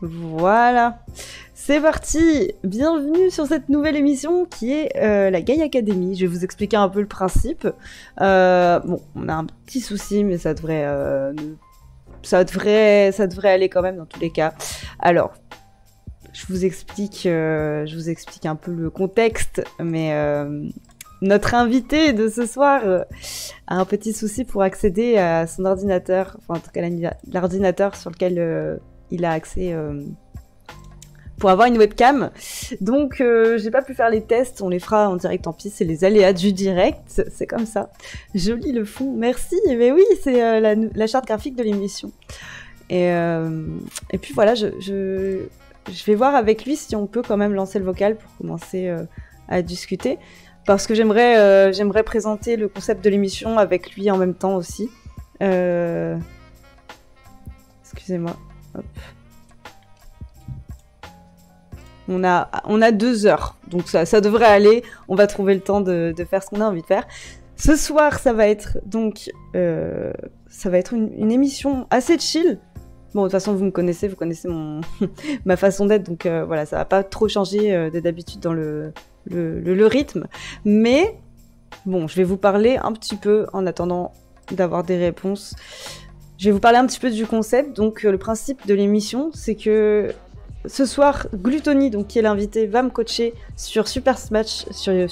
Voilà, c'est parti. Bienvenue sur cette nouvelle émission qui est la Gaïa Academy. Je vais vous expliquer un peu le principe. Bon, on a un petit souci, mais ça devrait aller quand même dans tous les cas. Alors, je vous explique un peu le contexte, mais notre invité de ce soir a un petit souci pour accéder à son ordinateur, enfin en tout cas l'ordinateur sur lequel il a accès pour avoir une webcam. Donc j'ai pas pu faire les tests, on les fera en direct, tant pis, c'est les aléas du direct, c'est comme ça. Joli le fond, merci. Mais oui, c'est la charte graphique de l'émission. Et puis voilà, je vais voir avec lui si on peut quand même lancer le vocal pour commencer à discuter. Parce que j'aimerais présenter le concept de l'émission avec lui en même temps aussi. Excusez-moi. Hop. On a 2 heures, donc ça devrait aller. On va trouver le temps de faire ce qu'on a envie de faire. Ce soir, ça va être donc une émission assez chill. Bon, de toute façon, vous connaissez ma façon d'être, donc voilà, ça va pas trop changer de d'habitude dans le rythme. Mais bon, je vais vous parler un petit peu en attendant d'avoir des réponses. Je vais vous parler un petit peu du concept. Donc le principe de l'émission, c'est que ce soir, Gluttony, donc qui est l'invité, va me coacher sur Super Smash.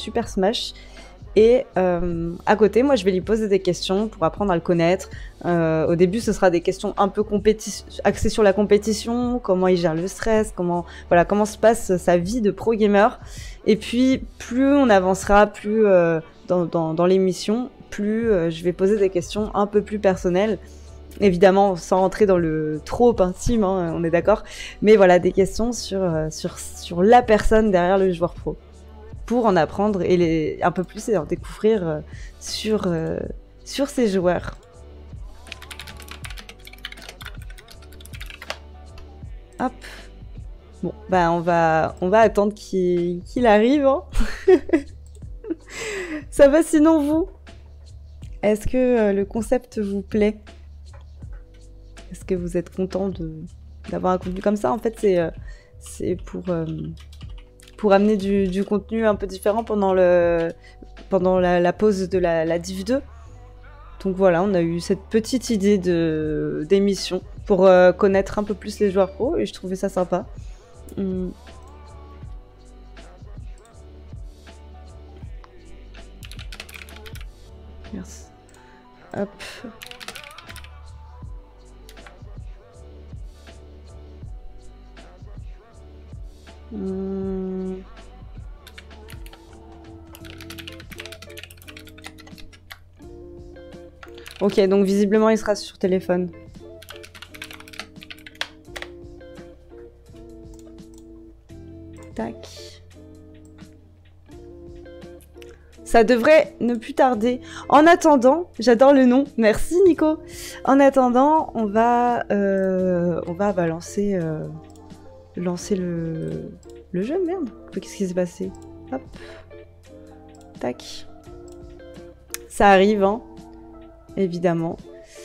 Et à côté, moi, je vais lui poser des questions pour apprendre à le connaître. Au début, ce sera des questions un peu axées sur la compétition, comment il gère le stress, comment se passe sa vie de pro gamer. Et puis, plus on avancera, plus dans l'émission, plus je vais poser des questions un peu plus personnelles. Évidemment, sans rentrer dans le trop intime, hein, on est d'accord. Mais voilà, des questions sur la personne derrière le joueur pro. Pour en apprendre un peu plus et en découvrir sur ces joueurs. Hop. Bon, bah on va attendre qu'il arrive. Hein. Ça va sinon vous? Est-ce que le concept vous plaît? Est-ce que vous êtes content d'avoir un contenu comme ça? En fait, c'est pour amener du contenu un peu différent pendant la pause de la Div 2. Donc voilà, on a eu cette petite idée d'émission pour connaître un peu plus les joueurs pro et je trouvais ça sympa. Merci. Hop. Ok, donc visiblement il sera sur téléphone. Tac. Ça devrait ne plus tarder. En attendant, j'adore le nom. Merci Nico. En attendant, on va lancer le jeu, merde. Qu'est-ce qui s'est passé? Hop. Tac. Ça arrive, hein. Évidemment.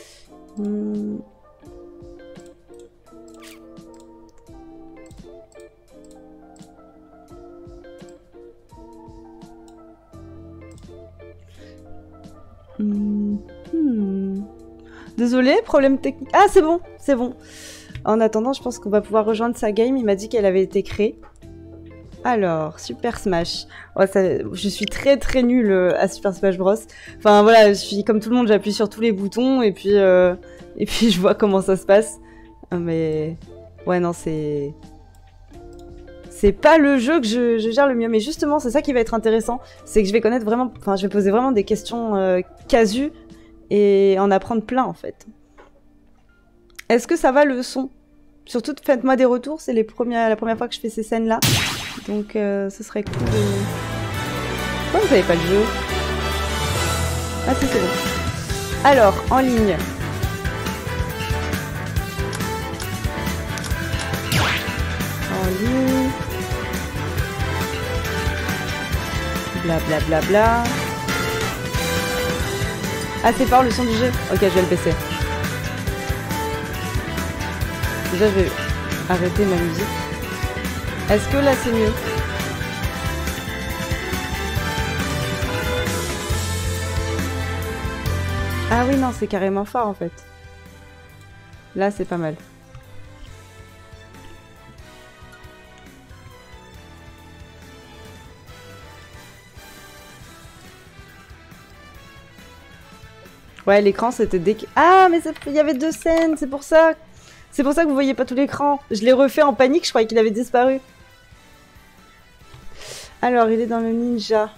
Désolé, problème technique. Ah, c'est bon, c'est bon. En attendant, je pense qu'on va pouvoir rejoindre sa game. Il m'a dit qu'elle avait été créée. Alors, Super Smash. Oh, je suis très très nulle à Super Smash Bros. Enfin voilà, je suis comme tout le monde, j'appuie sur tous les boutons et puis je vois comment ça se passe. Mais ouais, non, c'est pas le jeu que je gère le mieux. Mais justement, c'est ça qui va être intéressant, c'est que je vais connaître vraiment, enfin, je vais poser vraiment des questions casu et en apprendre plein en fait. Est-ce que ça va le son? Surtout, faites-moi des retours, c'est la première fois que je fais ces scènes-là. Donc, ce serait cool de... Pourquoi vous n'avez pas le jeu? Ah, si, c'est bon. Alors, en ligne. En ligne. Blablabla. Bla, bla, bla. Ah, c'est fort le son du jeu? Ok, je vais le baisser. Déjà, je vais arrêter ma musique. Est-ce que là c'est mieux? Ah oui, non, c'est carrément fort en fait. Là, c'est pas mal. Ouais, l'écran c'était Ah, mais il y avait 2 scènes, c'est pour ça. C'est pour ça que vous voyez pas tout l'écran. Je l'ai refait en panique, je croyais qu'il avait disparu. Alors, il est dans le ninja.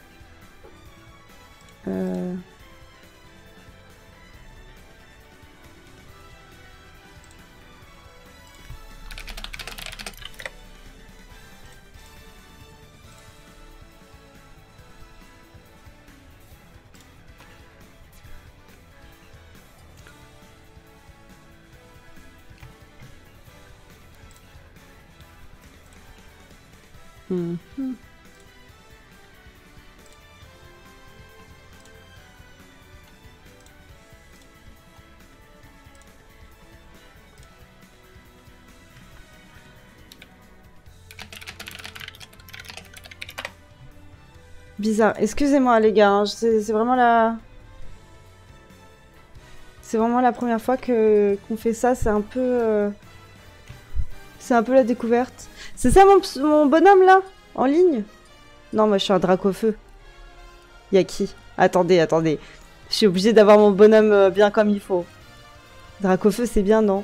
Bizarre. Excusez-moi les gars, hein, c'est vraiment la... C'est vraiment la première fois qu'on fait ça, c'est un peu... C'est un peu la découverte. C'est ça mon bonhomme là? En ligne? Non, moi je suis un Dracofeu. Y'a qui? Attendez, attendez. Je suis obligée d'avoir mon bonhomme bien comme il faut. Dracofeu c'est bien, non?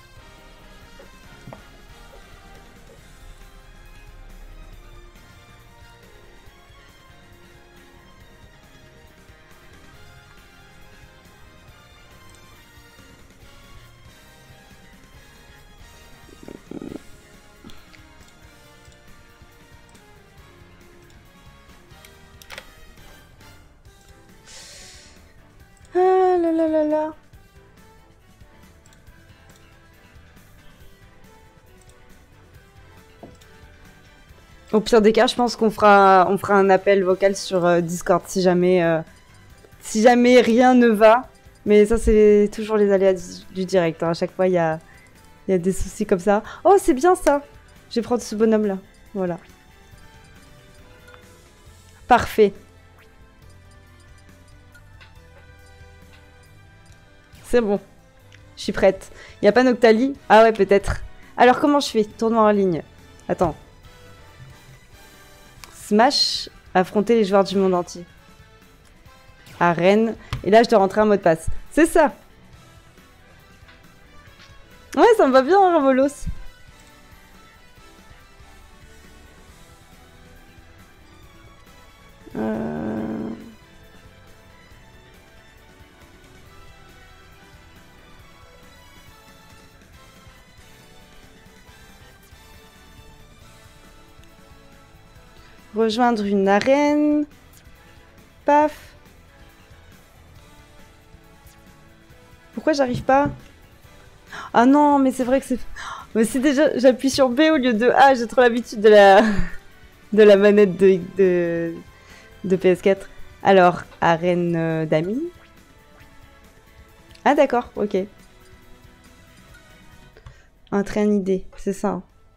Ah là là là là. Au pire des cas, je pense qu'on fera un appel vocal sur Discord si jamais rien ne va. Mais ça, c'est toujours les aléas du direct. Hein. À chaque fois, il y a des soucis comme ça. Oh, c'est bien ça. Je vais prendre ce bonhomme-là. Voilà. Parfait. C'est bon. Je suis prête. Il n'y a pas Noctali? Ah ouais, peut-être. Alors, comment je fais? Tournoi en ligne. Attends. Smash, affronter les joueurs du monde entier. Arène. Et là, je dois rentrer un mot de passe. C'est ça. Ouais, ça me va bien, hein, Ravolos. Rejoindre une arène. Paf. Pourquoi j'arrive pas? Ah non, mais c'est vrai que c'est... Mais c'est déjà... J'appuie sur B au lieu de A. J'ai trop l'habitude de la manette de PS4. Alors, arène d'amis. Ah d'accord, ok. Un train idée, c'est ça.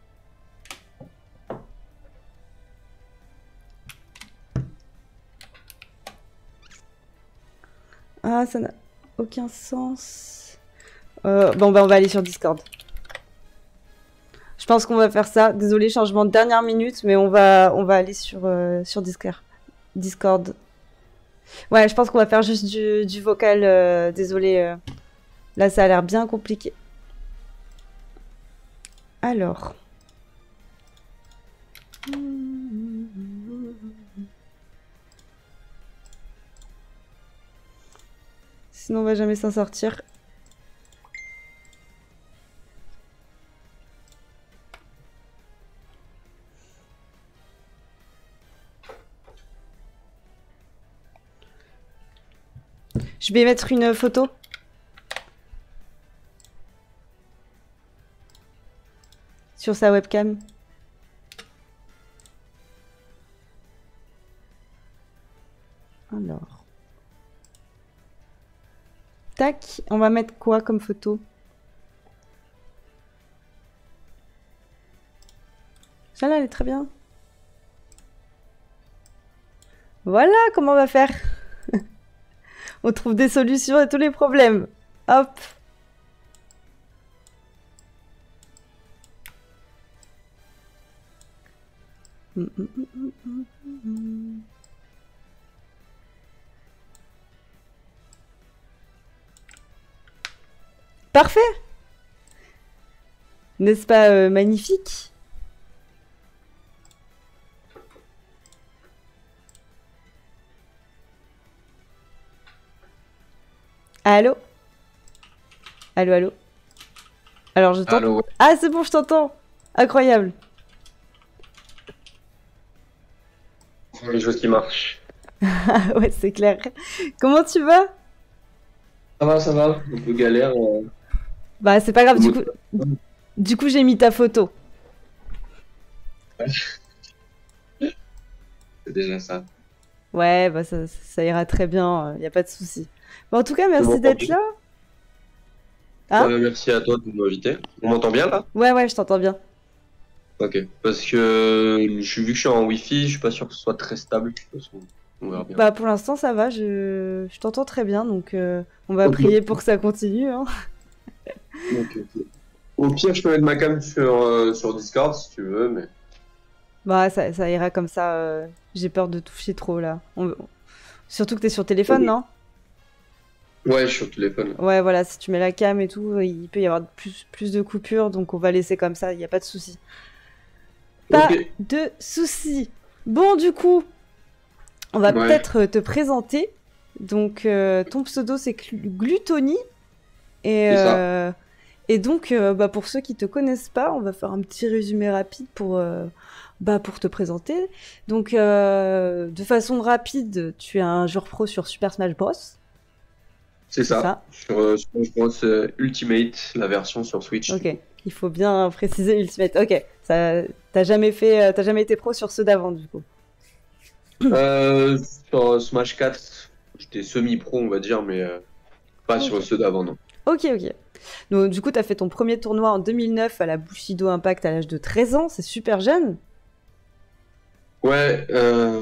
Ah, ça n'a aucun sens. Bon, bah on va aller sur Discord. Je pense qu'on va faire ça. Désolé, changement de dernière minute, mais on va aller sur Discord. Ouais, je pense qu'on va faire juste du vocal. Désolé. Là, ça a l'air bien compliqué. Alors. Sinon, on va jamais s'en sortir. Je vais mettre une photo. Sur sa webcam. Alors. Tac, on va mettre quoi comme photo? Celle-là, elle est très bien. Voilà comment on va faire. On trouve des solutions à tous les problèmes. Hop. Parfait. N'est-ce pas magnifique? Allô? Allô, allô? Alors, je t'entends. Allô, ouais. Ah, c'est bon, je t'entends. Incroyable. Les choses qui marchent. Ah ouais, c'est clair. Comment tu vas? Ça va. Un peu galère. Bah, c'est pas grave, Le du mot coup, de- du coup, j'ai mis ta photo. C'est déjà ça. Ouais, bah, ça ira très bien, y a pas de souci. Bon, en tout cas, Tu merci m'entends d'être bien? là. Hein? Merci à toi de m'inviter. On m'entend bien là? Ouais, ouais, je t'entends bien. Ok. Parce que vu que je suis en Wi-Fi, je suis pas sûr que ce soit très stable. De toute façon, on verra bien. Bah, pour l'instant, ça va, je t'entends très bien, donc on va Ok. prier pour que ça continue, hein. Ok. Au pire, je peux mettre ma cam sur Discord si tu veux, mais. Bah, ça ira comme ça, j'ai peur de toucher trop, là. Surtout que t'es sur téléphone, Ok. non? Ouais, je suis sur téléphone. Ouais, voilà, si tu mets la cam et tout, il peut y avoir plus de coupures, donc on va laisser comme ça, y a pas de souci. Ok. Pas de souci. Bon, du coup, on va Ouais, peut-être te présenter. Donc, ton pseudo, c'est Gluttony. Et, c'est ça. et donc, bah, pour ceux qui te connaissent pas, on va faire un petit résumé rapide pour te présenter. Donc, de façon rapide, tu es un joueur pro sur Super Smash Bros. C'est C'est ça. ça. Sur Smash Bros Ultimate, la version sur Switch, du Ok. coup. Il faut bien préciser Ultimate. Ok. Ça, t'as jamais été pro sur ceux d'avant, du coup. Euh, sur Smash 4, j'étais semi-pro, on va dire, mais pas Ok. sur ceux d'avant, non. Ok, ok. Donc, du coup, tu as fait ton premier tournoi en 2009 à la Bushido Impact à l'âge de 13 ans. C'est super jeune. Ouais,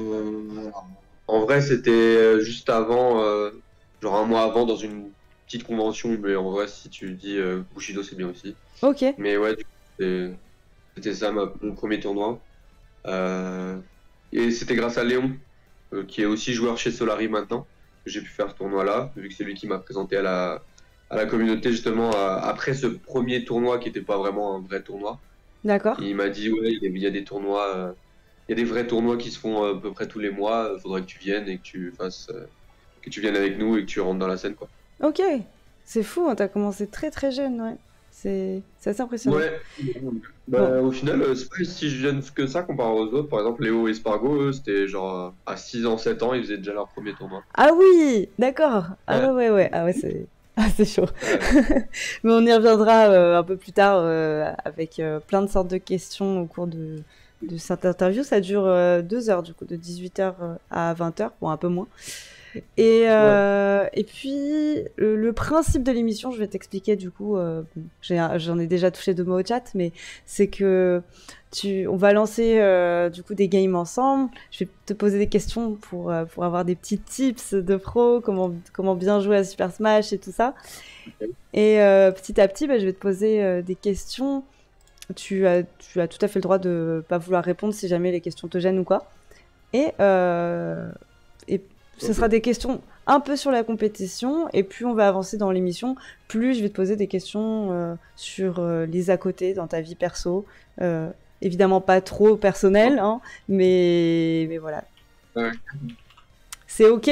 en vrai, c'était juste avant, genre un mois avant, dans une petite convention, mais en vrai, si tu dis Bushido, c'est bien aussi. Ok, Mais ouais, du coup, c'était ça mon premier tournoi. Euh, et c'était grâce à Léon, qui est aussi joueur chez Solari maintenant, que j'ai pu faire ce tournoi-là, vu que c'est lui qui m'a présenté à la communauté, justement, après ce premier tournoi qui n'était pas vraiment un vrai tournoi. d'accord. Il m'a dit, ouais, il y a des tournois, il y a des vrais tournois qui se font à peu près tous les mois. Il faudrait que tu viennes et que tu fasses, que tu viennes avec nous et que tu rentres dans la scène, quoi. Ok. C'est fou, hein, t'as commencé très très jeune, ouais. C'est assez impressionnant. Ouais. Bon. Bah, au final, c'est pas si jeune que ça comparé aux autres. Par exemple, Léo et Spargo, eux, c'était genre à 6 ans, 7 ans, ils faisaient déjà leur premier tournoi. Ah oui, d'accord. Ah Ouais, ouais, ouais, ouais. Ah ouais, c'est ah, c'est chaud. ouais. Mais on y reviendra un peu plus tard avec plein de sortes de questions au cours de cette interview. Ça dure 2 heures, du coup, de 18h à 20h, bon, un peu moins. Ouais. Et puis, le principe de l'émission, je vais t'expliquer du coup, bon, j'en ai déjà touché 2 mots au chat, mais c'est que on va lancer du coup des games ensemble. Je vais te poser des questions pour avoir des petits tips de pro, comment bien jouer à Super Smash et tout ça. Et petit à petit, bah, je vais te poser des questions. Tu as tout à fait le droit de pas vouloir répondre si jamais les questions te gênent ou quoi. Et ce Ok. sera des questions un peu sur la compétition, et plus on va avancer dans l'émission, plus je vais te poser des questions sur les à côté dans ta vie perso. Euh, Évidemment pas trop personnel, hein, mais voilà. Ouais, C'est ok?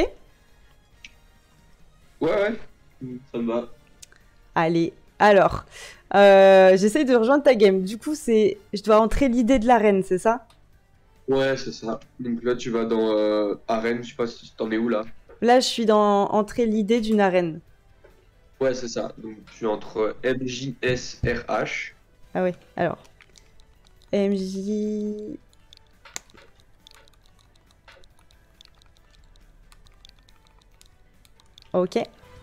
ouais, ça me va. Allez, alors, j'essaye de rejoindre ta game. Du coup, je dois entrer l'idée de l'arène, c'est ça? Ouais, c'est ça. Donc là, tu vas dans Arène, je sais pas si t'en es où là. Là, je suis dans entrer l'idée d'une arène. Ouais, c'est ça. Donc tu es entre MJSRH. Ah ouais, alors, MJ... Ok.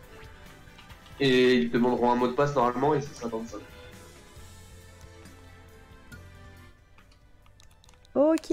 Et ils te demanderont un mot de passe normalement et c'est 55. Ok.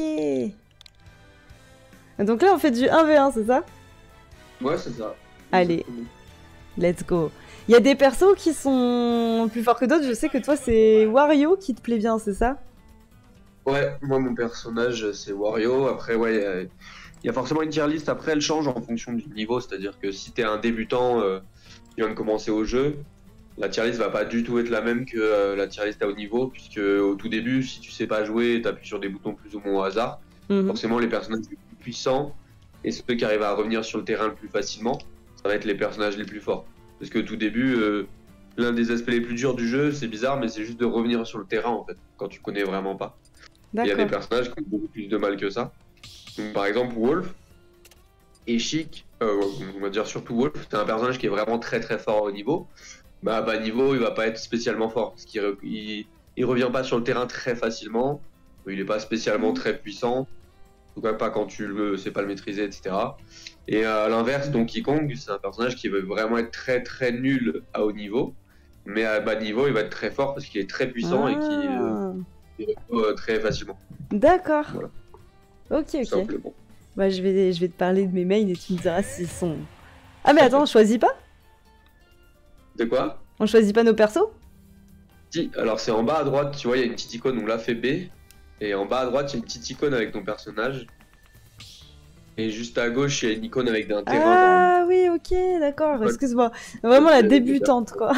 Donc là, on fait du 1v1, c'est ça? Ouais, c'est ça. Allez. Let's go. Il y a des persos qui sont plus forts que d'autres. Je sais que toi, c'est Wario qui te plaît bien, c'est ça? Ouais, moi mon personnage c'est Wario. Après, ouais, il y a forcément une tier list. Après, elle change en fonction du niveau. C'est-à-dire que si t'es un débutant qui vient de commencer au jeu, la tier list va pas du tout être la même que la tier list à haut niveau. Puisque au tout début, si tu sais pas jouer, t'appuies sur des boutons plus ou moins au hasard. Forcément, les personnages les plus puissants et ceux qui arrivent à revenir sur le terrain le plus facilement, ça va être les personnages les plus forts. Parce que au tout début, l'un des aspects les plus durs du jeu, c'est bizarre, mais c'est juste de revenir sur le terrain en fait, quand tu connais vraiment pas. Il y a des personnages qui ont beaucoup plus de mal que ça. Donc, par exemple, Wolf et Chic, on va dire surtout Wolf, c'est un personnage qui est vraiment très très fort au niveau. Bah, à bas niveau, il va pas être spécialement fort, parce qu'il revient pas sur le terrain très facilement, il est pas spécialement très puissant, en tout cas pas quand tu le sais pas le maîtriser, etc. Et à l'inverse, Donkey Kong, c'est un personnage qui veut vraiment être très très nul à haut niveau, mais à bas niveau, il va être très fort parce qu'il est très puissant et qu'il très facilement. D'accord. Voilà. Ok. Simplement. Bah, je vais te parler de mes mails et tu me diras s'ils sont... Ah mais attends, on choisit pas? De quoi? On choisit pas nos persos? Si, alors c'est en bas à droite, tu vois, il y a une petite icône, on l'a fait B. Et en bas à droite, il y a une petite icône avec ton personnage. Et juste à gauche, il y a une icône avec un terrain. Ah oui, ok, d'accord, excuse-moi. Vraiment la débutante, quoi.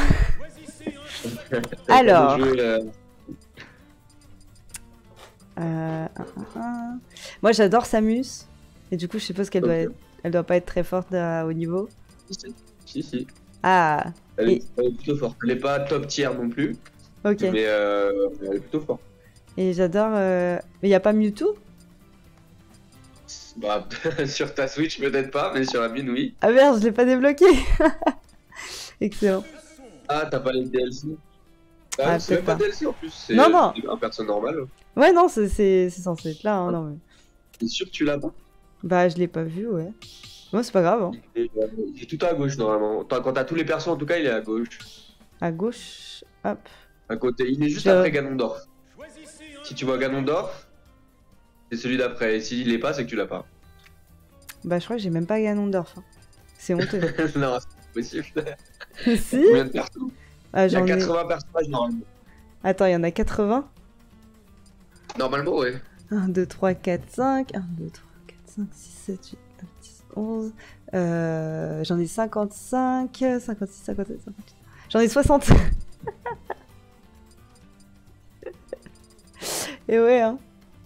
Alors... Moi j'adore Samus. Et du coup, je suppose qu'elle elle doit pas être très forte à haut niveau. Si. Ah. Elle est plutôt forte. Elle est pas top tier non plus. Ok. Mais elle est plutôt forte. Et j'adore... Mais il y a pas Mewtwo? Bah, sur ta Switch peut-être pas, mais sur la mienne oui. Ah merde, je l'ai pas débloqué. Excellent. Ah, t'as pas les DLC? Ah, c'est même pas DLC en plus, c'est non. un perso normal. Ouais, non, c'est censé être là, hein, non mais... T'es sûr que tu l'as pas? Bah, je l'ai pas vu, ouais. Bon, c'est pas grave, hein. Il est tout à gauche normalement. Quand t'as tous les persos, en tout cas, il est à gauche. À gauche, hop. À côté, il est juste après Ganondorf. Si tu vois Ganondorf, c'est celui d'après. Et s'il est pas, c'est que tu l'as pas. Bah, je crois que j'ai même pas Ganondorf. Hein. C'est honteux. Non, c'est possible. Si. Combien de persos? Ah, il y a 80 personnages normalement. Attends, il y en a 80? Normalement, ouais. 1, 2, 3, 4, 5. 1, 2, 3, 4, 5, 6, 7, 8, 9, 10, 11. J'en ai 55, 56, 57, 58. J'en ai 60. Et ouais, hein.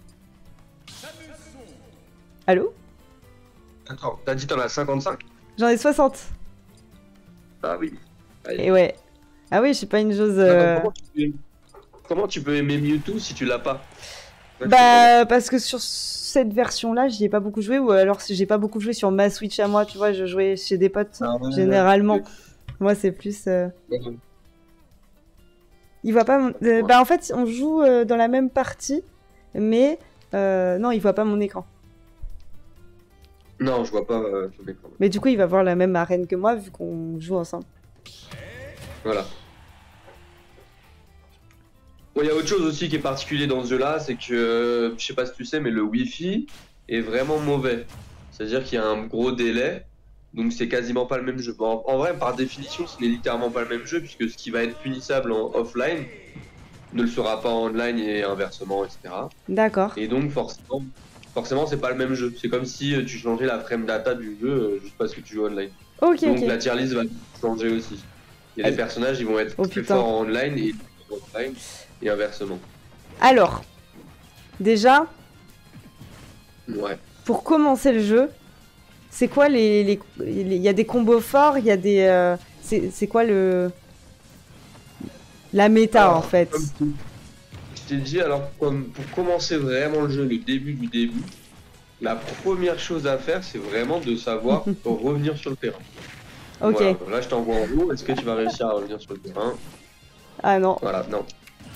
Allô? Attends, t'as dit t'en as 55? J'en ai 60. Ah oui. Et ouais. Ah oui, je suis pas une chose... Comment tu peux aimer Mewtwo si tu l'as pas? Bah, parce que sur cette version-là, j'y ai pas beaucoup joué, ou alors si j'ai pas beaucoup joué sur ma Switch à moi, tu vois, je jouais chez des potes, généralement. Moi, c'est plus... Il voit pas mon... Bah, en fait, on joue dans la même partie, mais non, il voit pas mon écran. Non, je vois pas ton écran. Mais du coup, il va voir la même arène que moi, vu qu'on joue ensemble. Voilà. Il y a autre chose aussi qui est particulier dans ce jeu-là, c'est que, je sais pas si tu sais, mais le Wi-Fi est vraiment mauvais. C'est-à-dire qu'il y a un gros délai, donc c'est quasiment pas le même jeu. Bon, en vrai, par définition, ce n'est littéralement pas le même jeu, puisque ce qui va être punissable en offline ne le sera pas en online et inversement, etc. D'accord. Et donc, forcément, c'est pas le même jeu. C'est comme si tu changeais la frame data du jeu juste parce que tu joues online. Ok, donc la tier list va changer aussi. Il y a des personnages, ils vont être très forts en online et offline. Et inversement. Alors, déjà, ouais. Pour commencer le jeu, c'est quoi il y a des combos forts, il y a des... c'est quoi la méta, alors, en fait? Je t'ai dit, alors, pour commencer vraiment le jeu, le début du début, la première chose à faire, c'est vraiment de savoir revenir sur le terrain. Ok. Voilà. Là, je t'envoie en haut. Est-ce que tu vas réussir à revenir sur le terrain? Ah non. Voilà, non.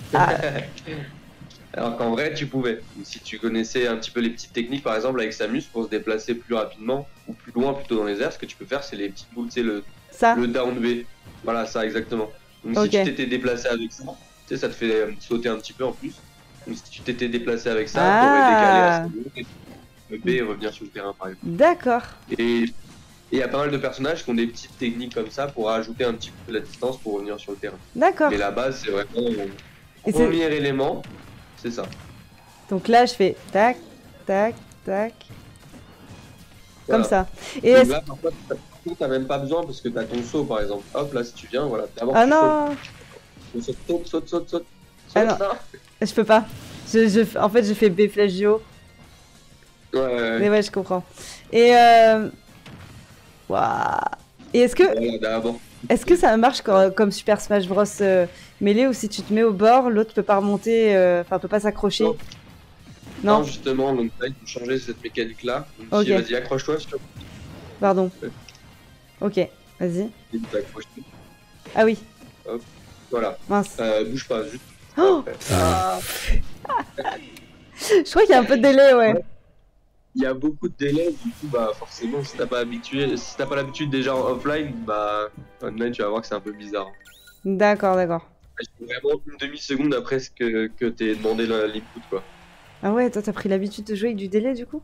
Alors qu'en vrai, tu pouvais. Si tu connaissais un petit peu les petites techniques, par exemple avec Samus, pour se déplacer plus rapidement ou plus loin, plutôt dans les airs, ce que tu peux faire, c'est les petites boules, tu sais, le down B. Voilà, ça exactement. Donc si tu t'étais déplacé avec ça, tu sais, ça te fait sauter un petit peu en plus. Donc, si tu t'étais déplacé avec ça, t'aurais décalé à ce moment et B et revenir sur le terrain par exemple. D'accord. Et il y a pas mal de personnages qui ont des petites techniques comme ça pour ajouter un petit peu la distance pour revenir sur le terrain. D'accord. Mais la base, c'est vraiment Et le premier élément, c'est ça. Donc là, je fais tac, tac, tac. Comme Voilà. ça. Et Donc est-ce... là, parfois, t'as même pas besoin parce que t'as ton saut par exemple. Hop, là, si tu viens, voilà. D'abord, Ah tu non, sautes. Saute. Ah non. Là. je peux pas. En fait, j'ai fait B flèche Géo. Ouais. Mais ouais, je comprends. Et waouh. Et Voilà, d'abord. est-ce que ça marche comme Super Smash Bros Melee où si tu te mets au bord, l'autre peut pas remonter, enfin peut pas s'accrocher? Non, justement, donc là, il faut changer cette mécanique-là. Donc, Ok. vas-y, accroche-toi. Pardon. Ouais. Ok, vas-y. Et t'accroches-toi. Ah oui, Voilà. mince. Bouge pas, juste. Oh Après. Je crois qu'il y a un peu de délai, ouais. Il y a beaucoup de délais, du coup, bah forcément, si t'as pas l'habitude déjà en offline, bah online, tu vas voir que c'est un peu bizarre. D'accord, d'accord. Vraiment une demi-seconde après ce que t'es demandé l'input, quoi. Ah ouais, toi t'as pris l'habitude de jouer avec du délai du coup?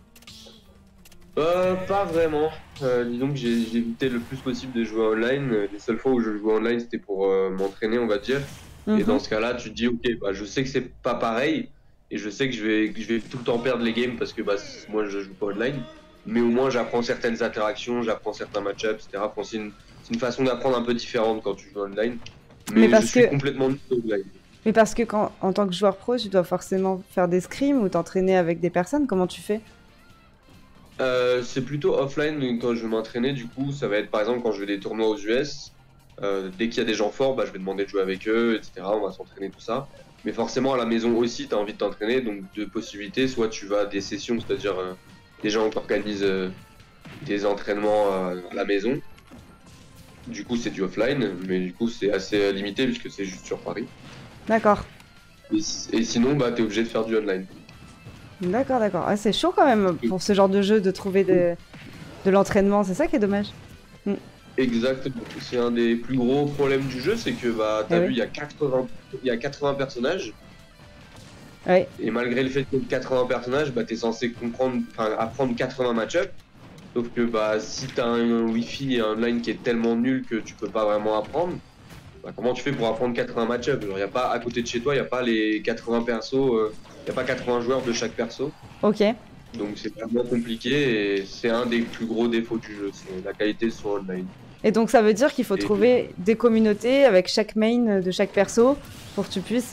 Pas vraiment. Disons que j'ai évité le plus possible de jouer online. Les seules fois où je jouais online, c'était pour m'entraîner, on va dire. Et dans ce cas-là, tu te dis, ok, bah je sais que c'est pas pareil, et je sais que je vais tout le temps perdre les games parce que bah moi je joue pas online. Mais au moins j'apprends certaines interactions, j'apprends certains match-ups, etc. Enfin, c'est une façon d'apprendre un peu différente quand tu joues online. Mais Mais parce je suis que- complètement nul online. Mais parce que en tant que joueur pro, tu dois forcément faire des scrims ou t'entraîner avec des personnes, comment tu fais? C'est plutôt offline quand je veux m'entraîner, du coup, ça va être par exemple quand je vais des tournois aux US, dès qu'il y a des gens forts, bah, je vais demander de jouer avec eux, etc. On va s'entraîner, tout ça. Mais forcément, à la maison aussi, tu as envie de t'entraîner, donc deux possibilités. Soit tu vas à des sessions, c'est-à-dire des gens qui organisent des entraînements à la maison. Du coup, c'est du offline, mais du coup, c'est assez limité puisque c'est juste sur Paris. D'accord. Et sinon, bah, tu es obligé de faire du online. D'accord, d'accord. Ah, c'est chaud quand même pour ce genre de jeu de trouver de l'entraînement, c'est ça qui est dommage. Exactement. C'est un des plus gros problèmes du jeu, c'est que bah, t'as Eh vu, oui. il y a 80 personnages, Ouais. et malgré le fait qu'il y ait 80 personnages, bah, t'es censé apprendre 80 match-up. Sauf que bah, si t'as un Wi-Fi et un online qui est tellement nul que tu peux pas vraiment apprendre, bah, comment tu fais pour apprendre 80 match-up? Genre, y a pas, à côté de chez toi, il n'y a pas les 80 persos, il n'y a pas 80 joueurs de chaque perso. Ok. Donc c'est vraiment compliqué et c'est un des plus gros défauts du jeu, c'est la qualité de son online. Et donc ça veut dire qu'il faut Et- trouver des communautés avec chaque main de chaque perso pour que tu puisses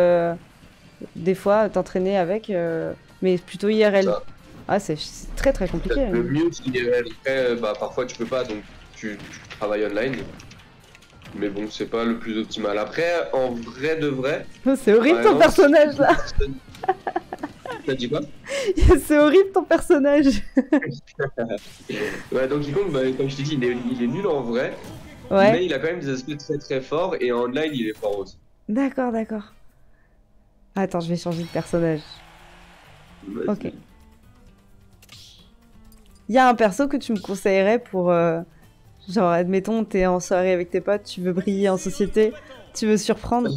des fois t'entraîner avec, mais plutôt IRL. Ça. Ah, c'est très très compliqué. Le mieux, c'est après, bah, parfois tu peux pas, donc tu travailles online. Mais bon, c'est pas le plus optimal. Après, en vrai de vrai. C'est horrible par ton exemple, personnage là. T'as dit quoi? C'est horrible ton personnage. Ouais, donc il compte, bah, comme je t'ai dit, il est nul en vrai. Ouais. Mais il a quand même des aspects très très forts et en online, il est fort aussi. D'accord, d'accord. Attends, je vais changer de personnage. Vas-y. Ok. Il y a un perso que tu me conseillerais pour... genre, admettons, t'es en soirée avec tes potes, tu veux briller en société, tu veux surprendre.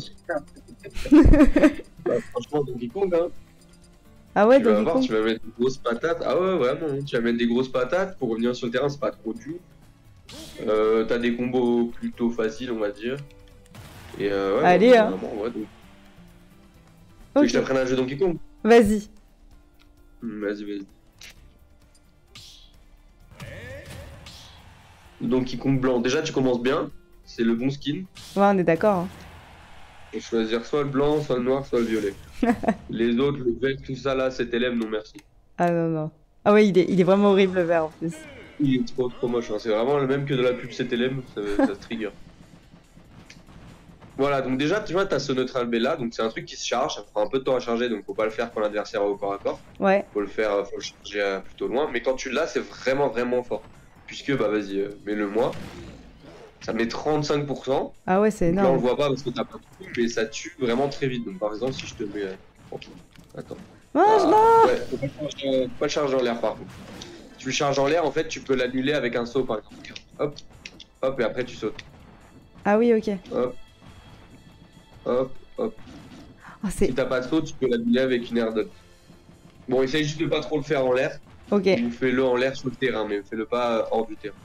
Bah, franchement, Donkey Kong, hein. Ah ouais, Tu vas Donkey voir, Kong. tu vas mettre des grosses patates. Ah ouais, vraiment, hein. Tu vas mettre des grosses patates pour revenir sur le terrain, c'est pas trop dur. T'as des combos plutôt faciles, on va dire. Et ouais, Allez, hein. vraiment, ouais, donc... Tu veux que je Ok. t'apprenne un jeu Donkey Kong? Vas-y. Vas-y. Donkey Kong blanc. Déjà, tu commences bien. C'est le bon skin. Ouais, on est d'accord. Hein. Faut choisir soit le blanc, soit le noir, soit le violet. Les autres, le vert, tout ça là, cet élève, non merci. Ah non, non. Ah ouais, il est vraiment horrible le vert en plus. Il est trop moche. Hein. C'est vraiment le même que de la pub CTLM, ça se trigger. Voilà, donc déjà, tu vois, t'as ce neutral B là, donc c'est un truc qui se charge, ça prend un peu de temps à charger, donc faut pas le faire quand l'adversaire est au corps à corps. Ouais. Faut le charger plutôt loin, mais quand tu l'as, c'est vraiment fort. Puisque, bah vas-y, mets-le moi. Ça met 35%. Ah ouais, c'est Donc là, on le énorme. voit pas parce que t'as pas de coup, mais ça tue vraiment très vite. Donc par exemple, si je te mets. Oh, attends. Ah, non. Ouais, faut pas le charger en l'air par contre. Si tu le charges en l'air, en fait, tu peux l'annuler avec un saut par exemple. Hop, et après tu sautes. Ah oui, ok. Hop. Ah, Si t'as pas de saut, tu peux l'annuler avec une air dodge. Bon, essaye juste de pas trop le faire en l'air. Ok. Ou fais-le en l'air sur le terrain, mais fais-le pas hors du terrain.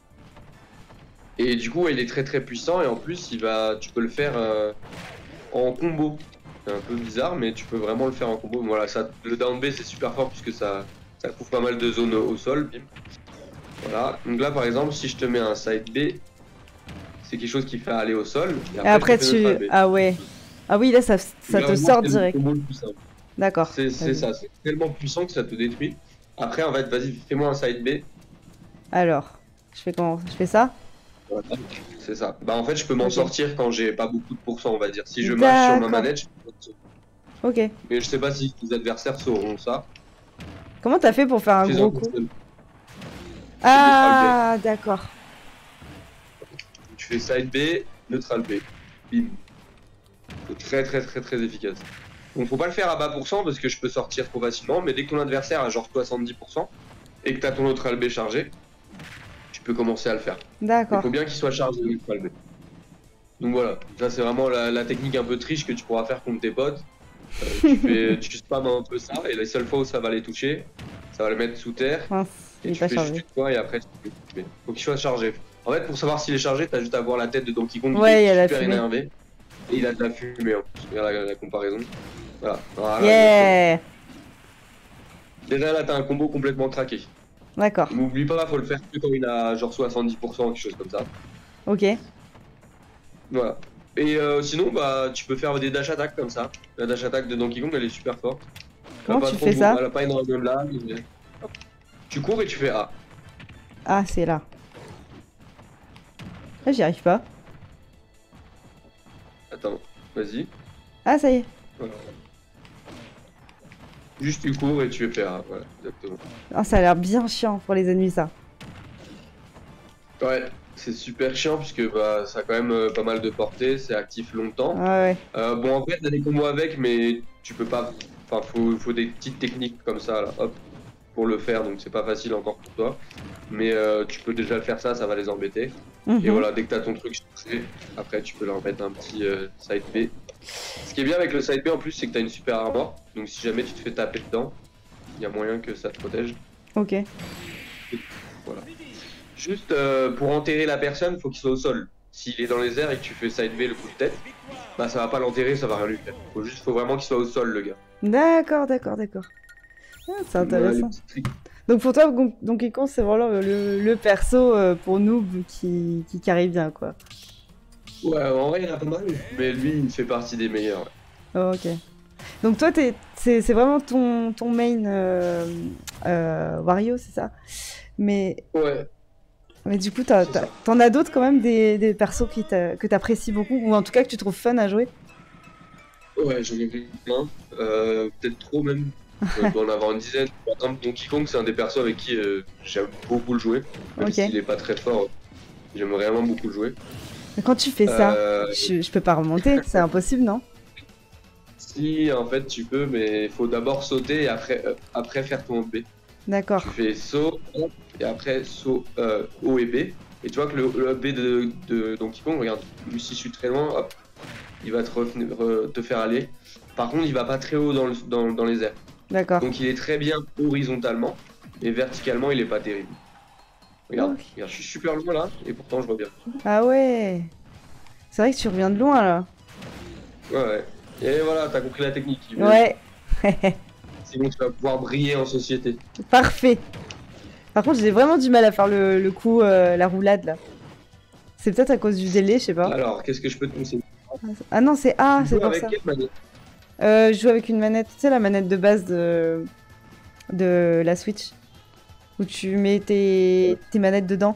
Et du coup, il est très très puissant et en plus, tu peux le faire en combo. C'est un peu bizarre, mais tu peux vraiment le faire en combo. Voilà, le down B c'est super fort puisque ça couvre pas mal de zones au sol. Bim. Voilà. Donc là, par exemple, si je te mets un side B, c'est quelque chose qui fait aller au sol. Et après, je te fais neutral B. Ah ouais. Ah oui, là, ça Donc là, te vraiment, sort c'est le direct. combo le plus simple. D'accord. C'est ça, c'est tellement puissant que ça te détruit. Après, en fait, vas-y, fais-moi un side B. Alors, je fais comment? Je fais ça? Voilà. C'est ça. Bah, en fait, je peux m'en Ok. sortir quand j'ai pas beaucoup de pourcents, on va dire. Si je mâche sur ma D'accord. manette, je peux sortir. Ok. Mais je sais pas si les adversaires sauront ça. Comment t'as fait pour faire un Fais-en gros comme coup? ça. Ah, d'accord. Tu fais side B, neutral B. Bim. C'est très très très très efficace. Donc faut pas le faire à bas pourcent parce que je peux sortir trop facilement, mais dès que ton adversaire a genre 70% et que t'as ton neutral B chargé, tu peux commencer à le faire. Il D'accord. faut bien qu'il soit chargé le neutral B. Donc voilà, ça c'est vraiment la technique un peu triche que tu pourras faire contre tes potes. Tu spams un peu ça et la seule fois où ça va les toucher, ça va les mettre sous terre. Mince, Et il est tu pas fais chargé. juste toi et après tu peux couper. Faut qu'il soit chargé. En fait, pour savoir s'il est chargé, t'as juste à voir la tête de Donkey Kong. Ouais, il y a est la super fumée. énervé. Et il a de la fumée en plus. Regarde la comparaison. Voilà. Yeah! Déjà là, t'as un combo complètement craqué. D'accord. N'oublie pas, faut le faire que quand il a genre 70%, quelque chose comme ça. Ok. Voilà. Et sinon, bah, tu peux faire des dash attack comme ça. La dash attack de Donkey Kong, elle est super forte. Comment tu fais ça? Elle a pas énormément de lag. Hop. Tu cours et tu fais A. Ah, c'est là. Là, j'y arrive pas. Attends, vas-y. Ah, ça y est. Voilà. Juste tu cours et tu fais A. Voilà, exactement. Ah, ça a l'air bien chiant pour les ennemis, ça. Ouais, c'est super chiant puisque bah, ça a quand même pas mal de portée, c'est actif longtemps. Ah ouais. Bon, en fait, t'as des combos avec, mais tu peux pas. Enfin, faut des petites techniques comme ça, là, hop, pour le faire, donc c'est pas facile encore pour toi. Mais tu peux déjà le faire ça va les embêter. Mhm. Et voilà, dès que t'as ton truc chargé, après tu peux leur mettre un petit side B. Ce qui est bien avec le side B en plus, c'est que t'as une super armor, donc si jamais tu te fais taper dedans, il y a moyen que ça te protège. Ok. Voilà. Juste pour enterrer la personne, faut qu'il soit au sol. S'il est dans les airs et que tu fais side B le coup de tête, bah ça va pas l'enterrer, ça va rien lui faire. Faut vraiment qu'il soit au sol le gars. D'accord, d'accord, d'accord. Ah, c'est intéressant. Donc pour toi, Donkey Kong, c'est vraiment le perso pour noob qui carry bien, quoi. Ouais, en vrai il y en a pas mal, mais lui il fait partie des meilleurs. Ouais. Oh, ok. Donc toi, c'est vraiment ton main Wario, c'est ça? Mais du coup, t'en as d'autres quand même, des persos que t'apprécies beaucoup, ou en tout cas que tu trouves fun à jouer? Ouais, j'en ai vu plein, peut-être trop même. Je dois en avoir une dizaine. Par exemple, Donkey Kong, c'est un des persos avec qui j'aime beaucoup le jouer. Même s'il est pas très fort, j'aime vraiment beaucoup le jouer. Mais quand tu fais ça, je peux pas remonter, c'est impossible, non? Si, en fait, tu peux, mais il faut d'abord sauter et après faire ton B. D'accord. Tu fais saut, et après saut O et B. Et tu vois que le B de Donkey Kong, regarde, si je suis très loin, hop, il va te faire aller. Par contre, il va pas très haut dans les airs. D'accord. Donc il est très bien horizontalement, mais verticalement, il est pas terrible. Regarde, Ok. regarde, je suis super loin là, et pourtant je reviens. Ah ouais. C'est vrai que tu reviens de loin là. Ouais. Et voilà, t'as compris la technique. Ouais. Sinon, tu vas pouvoir briller en société. Parfait. Par contre, j'ai vraiment du mal à faire le coup, la roulade là. C'est peut-être à cause du délai, je sais pas. Alors, qu'est-ce que je peux te conseiller? Ah non, c'est A, Tu c'est joues pour avec ça. quelle manette? Je joue avec une manette, tu sais, la manette de base de la Switch. Où tu mets tes manettes dedans.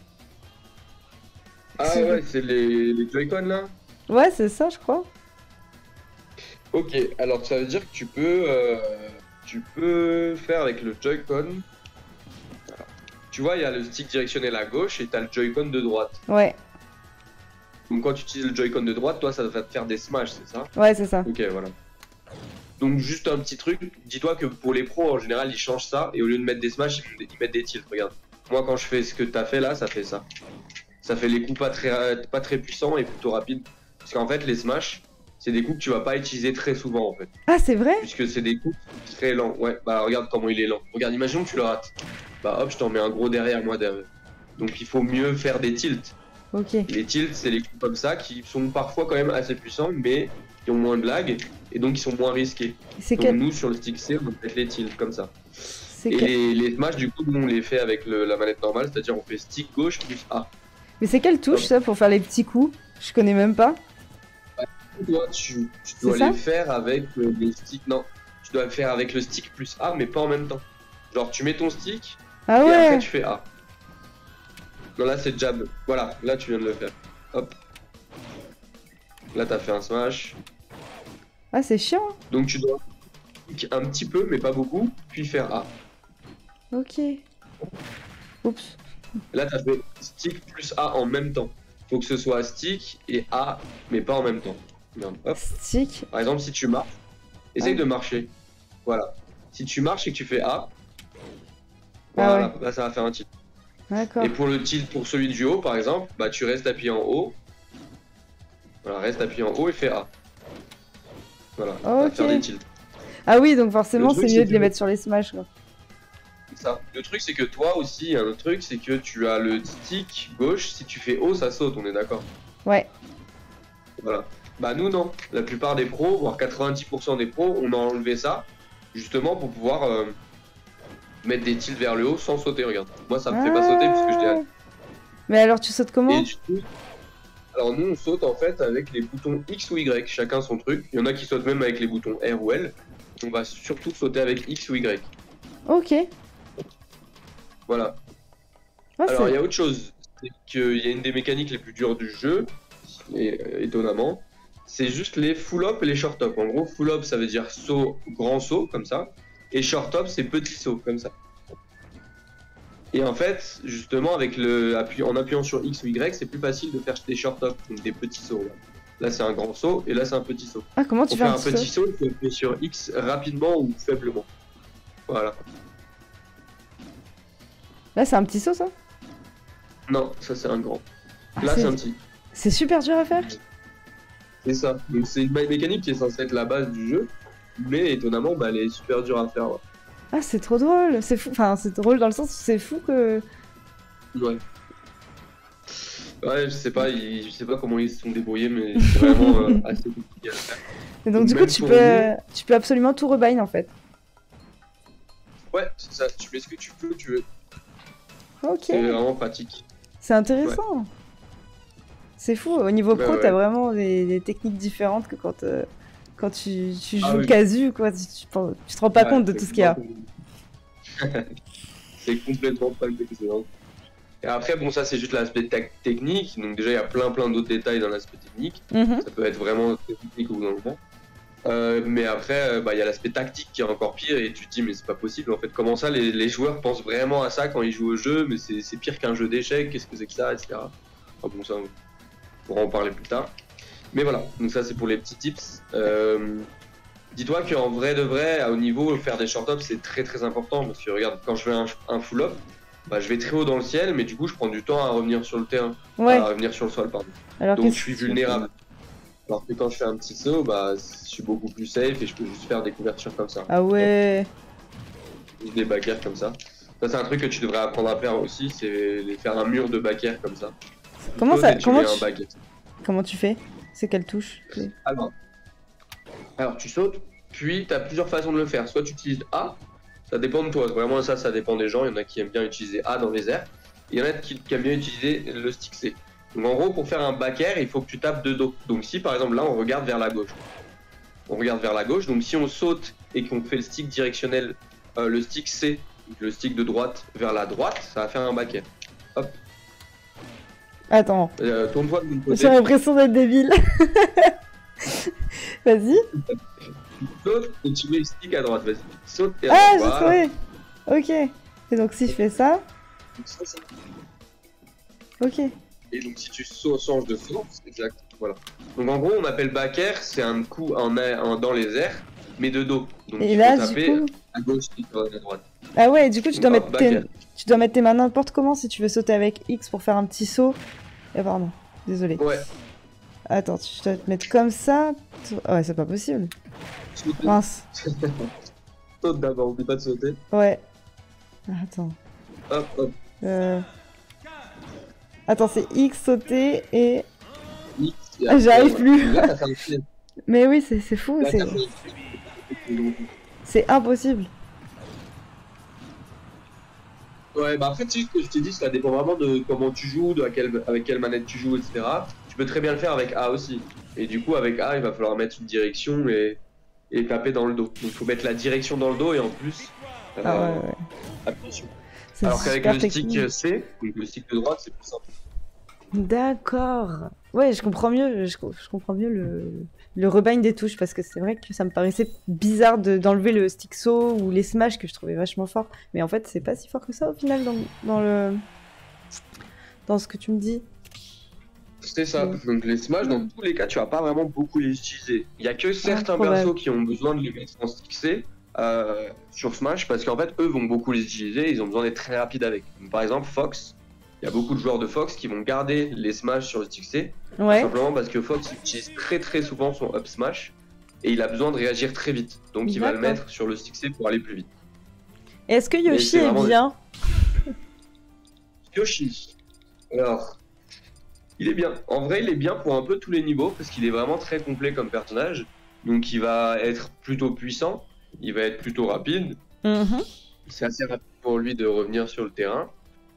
Ah ouais, c'est les Joy-Con là? Ouais, c'est ça, je crois. Ok, alors ça veut dire que tu peux faire avec le Joy-Con. Voilà. Tu vois, il y a le stick directionnel à gauche et t'as le Joy-Con de droite. Ouais, Donc quand tu utilises le Joy-Con de droite, toi, ça va te faire des smash, c'est ça? ouais, c'est ça. Ok, voilà. Donc juste un petit truc, dis-toi que pour les pros, en général, ils changent ça et au lieu de mettre des smash, ils mettent des tilts, regarde. Moi, quand je fais ce que t'as fait là, ça fait ça. Ça fait les coups pas très puissants et plutôt rapides. Parce qu'en fait, les smash, c'est des coups que tu vas pas utiliser très souvent en fait. Ah, c'est vrai? Puisque c'est des coups très lents. Ouais, bah regarde comment il est lent. Regarde, imagine que tu le rates. Bah hop, je t'en mets un gros derrière, moi derrière. Donc il faut mieux faire des tilts. Ok. Les tilts, c'est les coups comme ça qui sont parfois quand même assez puissants, mais qui ont moins de lag et donc qui sont moins risqués. C'est Donc quel... nous sur le stick C, on va mettre les tilts comme ça. c'est Et quel- les smash, du coup, nous on les fait avec la manette normale, c'est-à-dire on fait stick gauche plus A. Mais c'est quelle touche, ça, pour faire les petits coups? Je connais même pas. Toi, tu dois ça les faire avec le stick. Non, tu dois le faire avec le stick plus A, mais pas en même temps. Genre, tu mets ton stick Ah et après ouais. tu fais A. Non, là c'est jab. Voilà, là tu viens de le faire. Hop. Là t'as fait un smash. Ah, c'est chiant. Donc tu dois stick un petit peu, mais pas beaucoup, puis faire A. Ok. Oups. Là t'as fait stick plus A en même temps. Faut que ce soit stick et A, mais pas en même temps. Regarde, hop. Stick. Par exemple, si tu marches, essaye Ah. de marcher. Voilà. Si tu marches et que tu fais A, Ah voilà, ouais. là ça va faire un tilt. D'accord. Et pour le tilt, pour celui du haut, par exemple, bah tu restes appuyé en haut. Voilà, reste appuyé en haut et fais A. Voilà, ça va Ok. faire des tilts. Ah oui, donc forcément, Le truc, c'est c'est mieux de les que- mettre sur les smash, quoi. C'est ça. Le truc, c'est que toi aussi, un autre truc, c'est que tu as le stick gauche. Si tu fais haut, ça saute, on est d'accord. Ouais. Voilà. Bah nous, non. La plupart des pros, voire 90% des pros, on a enlevé ça, justement pour pouvoir mettre des tilts vers le haut sans sauter, regarde. Moi, ça me fait pas sauter puisque je l'ai. Mais alors, tu sautes comment? Et du coup, alors nous on saute en fait avec les boutons X ou Y, chacun son truc. Il y en a qui sautent même avec les boutons R ou L. On va surtout sauter avec X ou Y. Ok. Voilà. Ah, Alors il y a autre chose, c'est qu'il y a une des mécaniques les plus dures du jeu, étonnamment, c'est juste les full up et les short up. En gros, full up ça veut dire saut, grand saut comme ça, et short up c'est petit saut comme ça. Et en fait, justement, en appuyant sur X ou Y, c'est plus facile de faire des short up, donc des petits sauts. Là, c'est un grand saut et là, c'est un petit saut. Ah, comment tu Pour fais faire un un petit petit saut? saut, il faut appuyer sur X rapidement ou faiblement. Voilà. Là, c'est un petit saut, ça? Non, ça c'est un grand. Ah, Là, c'est un petit. c'est super dur à faire. C'est ça. Donc c'est une mécanique qui est censée être la base du jeu, mais étonnamment, bah, elle est super dure à faire. Ouais. Ah, c'est trop drôle. C'est fou. Enfin, c'est drôle dans le sens où c'est fou que... Ouais. Ouais, je sais pas comment ils se sont débrouillés, mais c'est vraiment assez compliqué à faire. Et donc, du coup, Même pour nous. tu peux absolument tout rebind, en fait. Ouais, c'est ça. Tu mets ce que tu peux, tu veux. Ok. C'est vraiment pratique. C'est intéressant. C'est fou. Au niveau Bah pro, ouais. t'as vraiment des techniques différentes que quand tu joues Ah oui. casu, quoi. Tu te rends pas Ouais, compte de c'est tout ce qu'il y a. C'est complètement pas excellent. Et après, bon, ça c'est juste l'aspect technique. Donc déjà, il y a plein d'autres détails dans l'aspect technique. Mhm. Ça peut être vraiment très technique au bout d'un moment. Mais après, bah, il y a l'aspect tactique qui est encore pire et tu te dis mais c'est pas possible en fait. Comment ça les joueurs pensent vraiment à ça quand ils jouent au jeu, mais c'est pire qu'un jeu d'échecs, qu'est-ce que c'est que ça, etc. Enfin bon, ça on pourra en parler plus tard. Mais voilà, donc ça c'est pour les petits tips. Dis-toi qu'en vrai de vrai, à haut niveau, faire des short-ups c'est très important parce que regarde, quand je fais un full-up, bah, je vais très haut dans le ciel, mais du coup je prends du temps à revenir sur le terrain, Ouais. à revenir sur le sol, pardon. Alors, Donc qu'est-ce je suis que tu vulnérable. Alors que quand je fais un petit saut, bah, je suis beaucoup plus safe et je peux juste faire des couvertures comme ça. Ah ouais. Juste des backairs comme ça. Ça, c'est un truc que tu devrais apprendre à faire aussi, c'est faire un mur de backairs comme ça. Comment Tu ça- sautes et tu comment mets tu- un back. Comment tu fais? C'est quelle touche? Alors, tu sautes, puis tu as plusieurs façons de le faire. Soit tu utilises A, ça dépend de toi. Vraiment, ça dépend des gens. Il y en a qui aiment bien utiliser A dans les airs. Il y en a qui aiment bien utiliser le stick C. Donc en gros, pour faire un back air, il faut que tu tapes de dos. Donc si par exemple là, on regarde vers la gauche. On regarde vers la gauche. Donc si on saute et qu'on fait le stick directionnel, le stick C, le stick de droite vers la droite, ça va faire un back air. Attends. Tourne-toi de mon côté. J'ai l'impression d'être débile. Vas-y. Tu sautes et tu mets le stick à droite. Vas-y. Saute et à Ah, droite. j'ai Voilà. trouvé. Ok. Et donc, si je fais ça, Donc, ça, c'est- ok. Et donc si tu changes de saut, c'est exact. Voilà. Donc en gros, on appelle back air, c'est un coup dans les airs, mais de dos. Donc Et il là, faut du taper coup. à gauche et à droite. Ah ouais, du coup, tu dois Donc, mettre back air. tu dois mettre tes mains n'importe comment si tu veux sauter avec X pour faire un petit saut. Et pardon, désolé. Ouais. Attends, tu dois te mettre comme ça. Ouais, c'est pas possible. Mince. Saute d'abord, oublie pas de sauter. Ouais. Attends. Hop, hop. Attends, c'est X sauter et... X, J'arrive plus. Là, t'as fait un pied. Mais oui, c'est fou. Là, t'as fait un pied. C'est impossible. Ouais, bah après, tu sais, ce que je t'ai dit, ça dépend vraiment de comment tu joues, avec quelle manette tu joues, etc. Tu peux très bien le faire avec A aussi. Et du coup, avec A, il va falloir mettre une direction et taper dans le dos. Donc, il faut mettre la direction dans le dos et en plus, Ah ouais, ouais. appuyer sur. C'est Alors qu'avec super le technique. stick C, donc le stick de droite, c'est plus simple. D'accord. Ouais, je comprends mieux, je comprends mieux le rebind des touches parce que c'est vrai que ça me paraissait bizarre d'enlever le stick saut ou les smash que je trouvais vachement fort. Mais en fait, c'est pas si fort que ça au final dans ce que tu me dis. C'est ça. Donc les smash, dans tous les cas, tu vas pas vraiment beaucoup les utiliser. Il y a que certains probable. persos qui ont besoin de les mettre en stick C sur Smash parce qu'en fait, eux vont beaucoup les utiliser, ils ont besoin d'être très rapides avec. Donc, par exemple, Fox, il y a beaucoup de joueurs de Fox qui vont garder les smash sur le stick C, Ouais. simplement parce que Fox utilise très très souvent son up smash et il a besoin de réagir très vite. Donc il va le mettre sur le stick C pour aller plus vite. Est-ce que Yoshi est bien? Yoshi. Alors, il est bien. En vrai, il est bien pour un peu tous les niveaux parce qu'il est vraiment très complet comme personnage. Donc il va être plutôt puissant, il va être plutôt rapide. C'est assez rapide pour lui de revenir sur le terrain.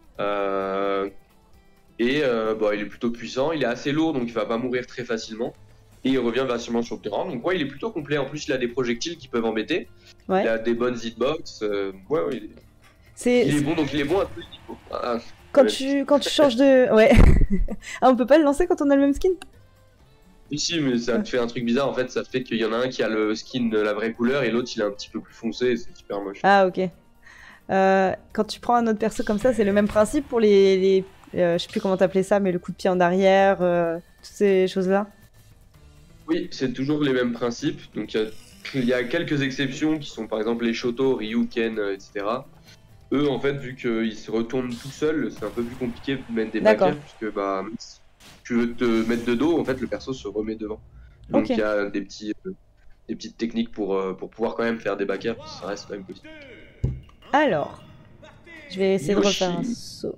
Bon, il est plutôt puissant, il est assez lourd donc il va pas mourir très facilement. Et il revient facilement sur le terrain. Donc ouais, il est plutôt complet. En plus, il a des projectiles qui peuvent embêter. Ouais. Il a des bonnes hitbox. Ouais, il est bon, donc il est bon à tous les niveaux. Ah, quand tu changes de... Ouais. Ah, on peut pas le lancer quand on a le même skin? Si, mais ça te fait un truc bizarre. En fait, ça fait qu'il y en a un qui a le skin de la vraie couleur et l'autre il est un petit peu plus foncé et c'est super moche. Ah, ok. Quand tu prends un autre perso comme ça, c'est le même principe pour les je sais plus comment t'appelais ça, mais le coup de pied en arrière, toutes ces choses-là? Oui, c'est toujours les mêmes principes. Donc il y a quelques exceptions qui sont par exemple les Shoto, Ryu, Ken, etc. Eux, en fait, vu qu'ils se retournent tout seuls, c'est un peu plus compliqué de mettre des backers puisque bah, si tu veux te mettre de dos, en fait, le perso se remet devant. Donc il y a des petites techniques pour pouvoir quand même faire des backers, ça reste quand même possible. Alors, je vais essayer de refaire un saut.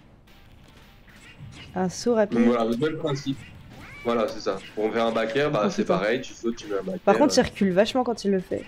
Un saut rapide. Donc voilà, le même principe. Voilà, c'est ça. Pour faire un backer, bah, c'est pareil, tu sautes, tu mets un backer. Par contre, il recule vachement quand il le fait.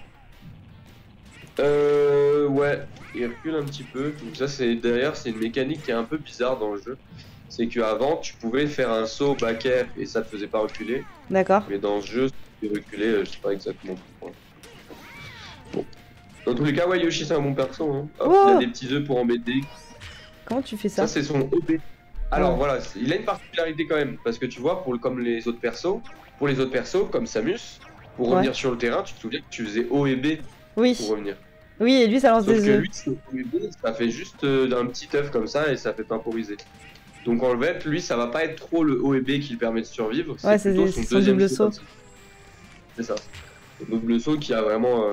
Ouais, il recule un petit peu. Donc ça, d'ailleurs, c'est une mécanique qui est un peu bizarre dans le jeu. C'est qu'avant, tu pouvais faire un saut backer et ça te faisait pas reculer. D'accord. Mais dans ce jeu, si tu fais reculer, je sais pas exactement pourquoi. Bon. Dans tous les cas, ouais, Yoshi, c'est un bon perso. Hein. Hop, il a des petits œufs pour embêter. Comment tu fais ça? Ça, c'est son OB. Alors voilà, il a une particularité quand même, parce que tu vois, comme les autres persos, pour les autres persos, comme Samus, pour revenir sur le terrain, tu te souviens que tu faisais O et B pour revenir. Oui, et lui, ça lance des œufs. Lui, son O et B, ça fait juste un petit œuf comme ça et ça fait temporiser. Donc en fait, lui, ça va pas être trop le O et B qui lui permet de survivre, c'est plutôt son deuxième double saut. C'est ça. Le double saut qui a vraiment...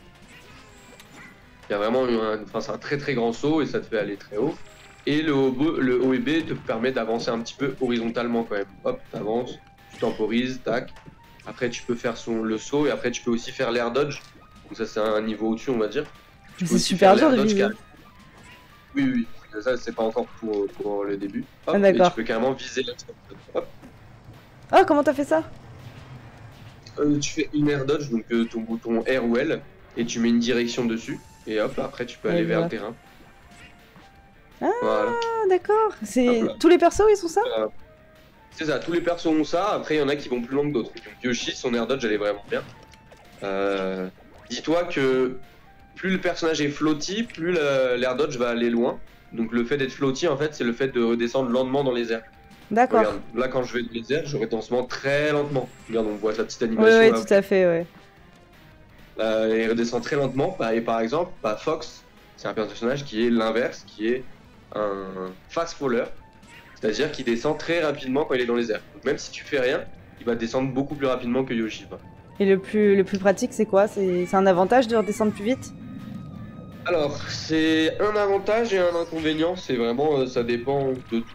Enfin, c'est un très très grand saut et ça te fait aller très haut. Et le O et B te permet d'avancer un petit peu horizontalement quand même. Hop, t'avances, tu temporises, tac. Après tu peux faire le saut et après tu peux aussi faire l'air dodge. Donc ça c'est un niveau au-dessus on va dire. C'est super dur de viser. Oui, ça c'est pas encore pour le début. Hop, et tu peux carrément viser la hop. Oh, comment t'as fait ça? Tu fais une air dodge, donc ton bouton R ou L, et tu mets une direction dessus. Et hop, après tu peux aller vers le terrain. Ah, voilà. D'accord. Tous les persos, ils sont ça? C'est ça, tous les persos ont ça. Après, il y en a qui vont plus loin que d'autres. Donc, Yoshi, son air dodge, elle est vraiment bien. Dis-toi que plus le personnage est floaty, plus l'air dodge va aller loin. Donc, le fait d'être floaty, en fait, c'est le fait de redescendre lentement dans les airs. D'accord. Regarde, là, quand je vais dans les airs, je redescends très lentement. Regarde, on voit sa petite animation. Oui, là, tout à fait, ouais. Il redescend très lentement. Et par exemple, Fox, c'est un personnage qui est l'inverse, qui est un fast faller, c'est-à-dire qu'il descend très rapidement quand il est dans les airs. Donc même si tu fais rien, il va descendre beaucoup plus rapidement que Yoshi. Et le plus pratique, c'est quoi? C'est un avantage de redescendre plus vite? Alors, c'est un avantage et un inconvénient, c'est vraiment, ça dépend de tout.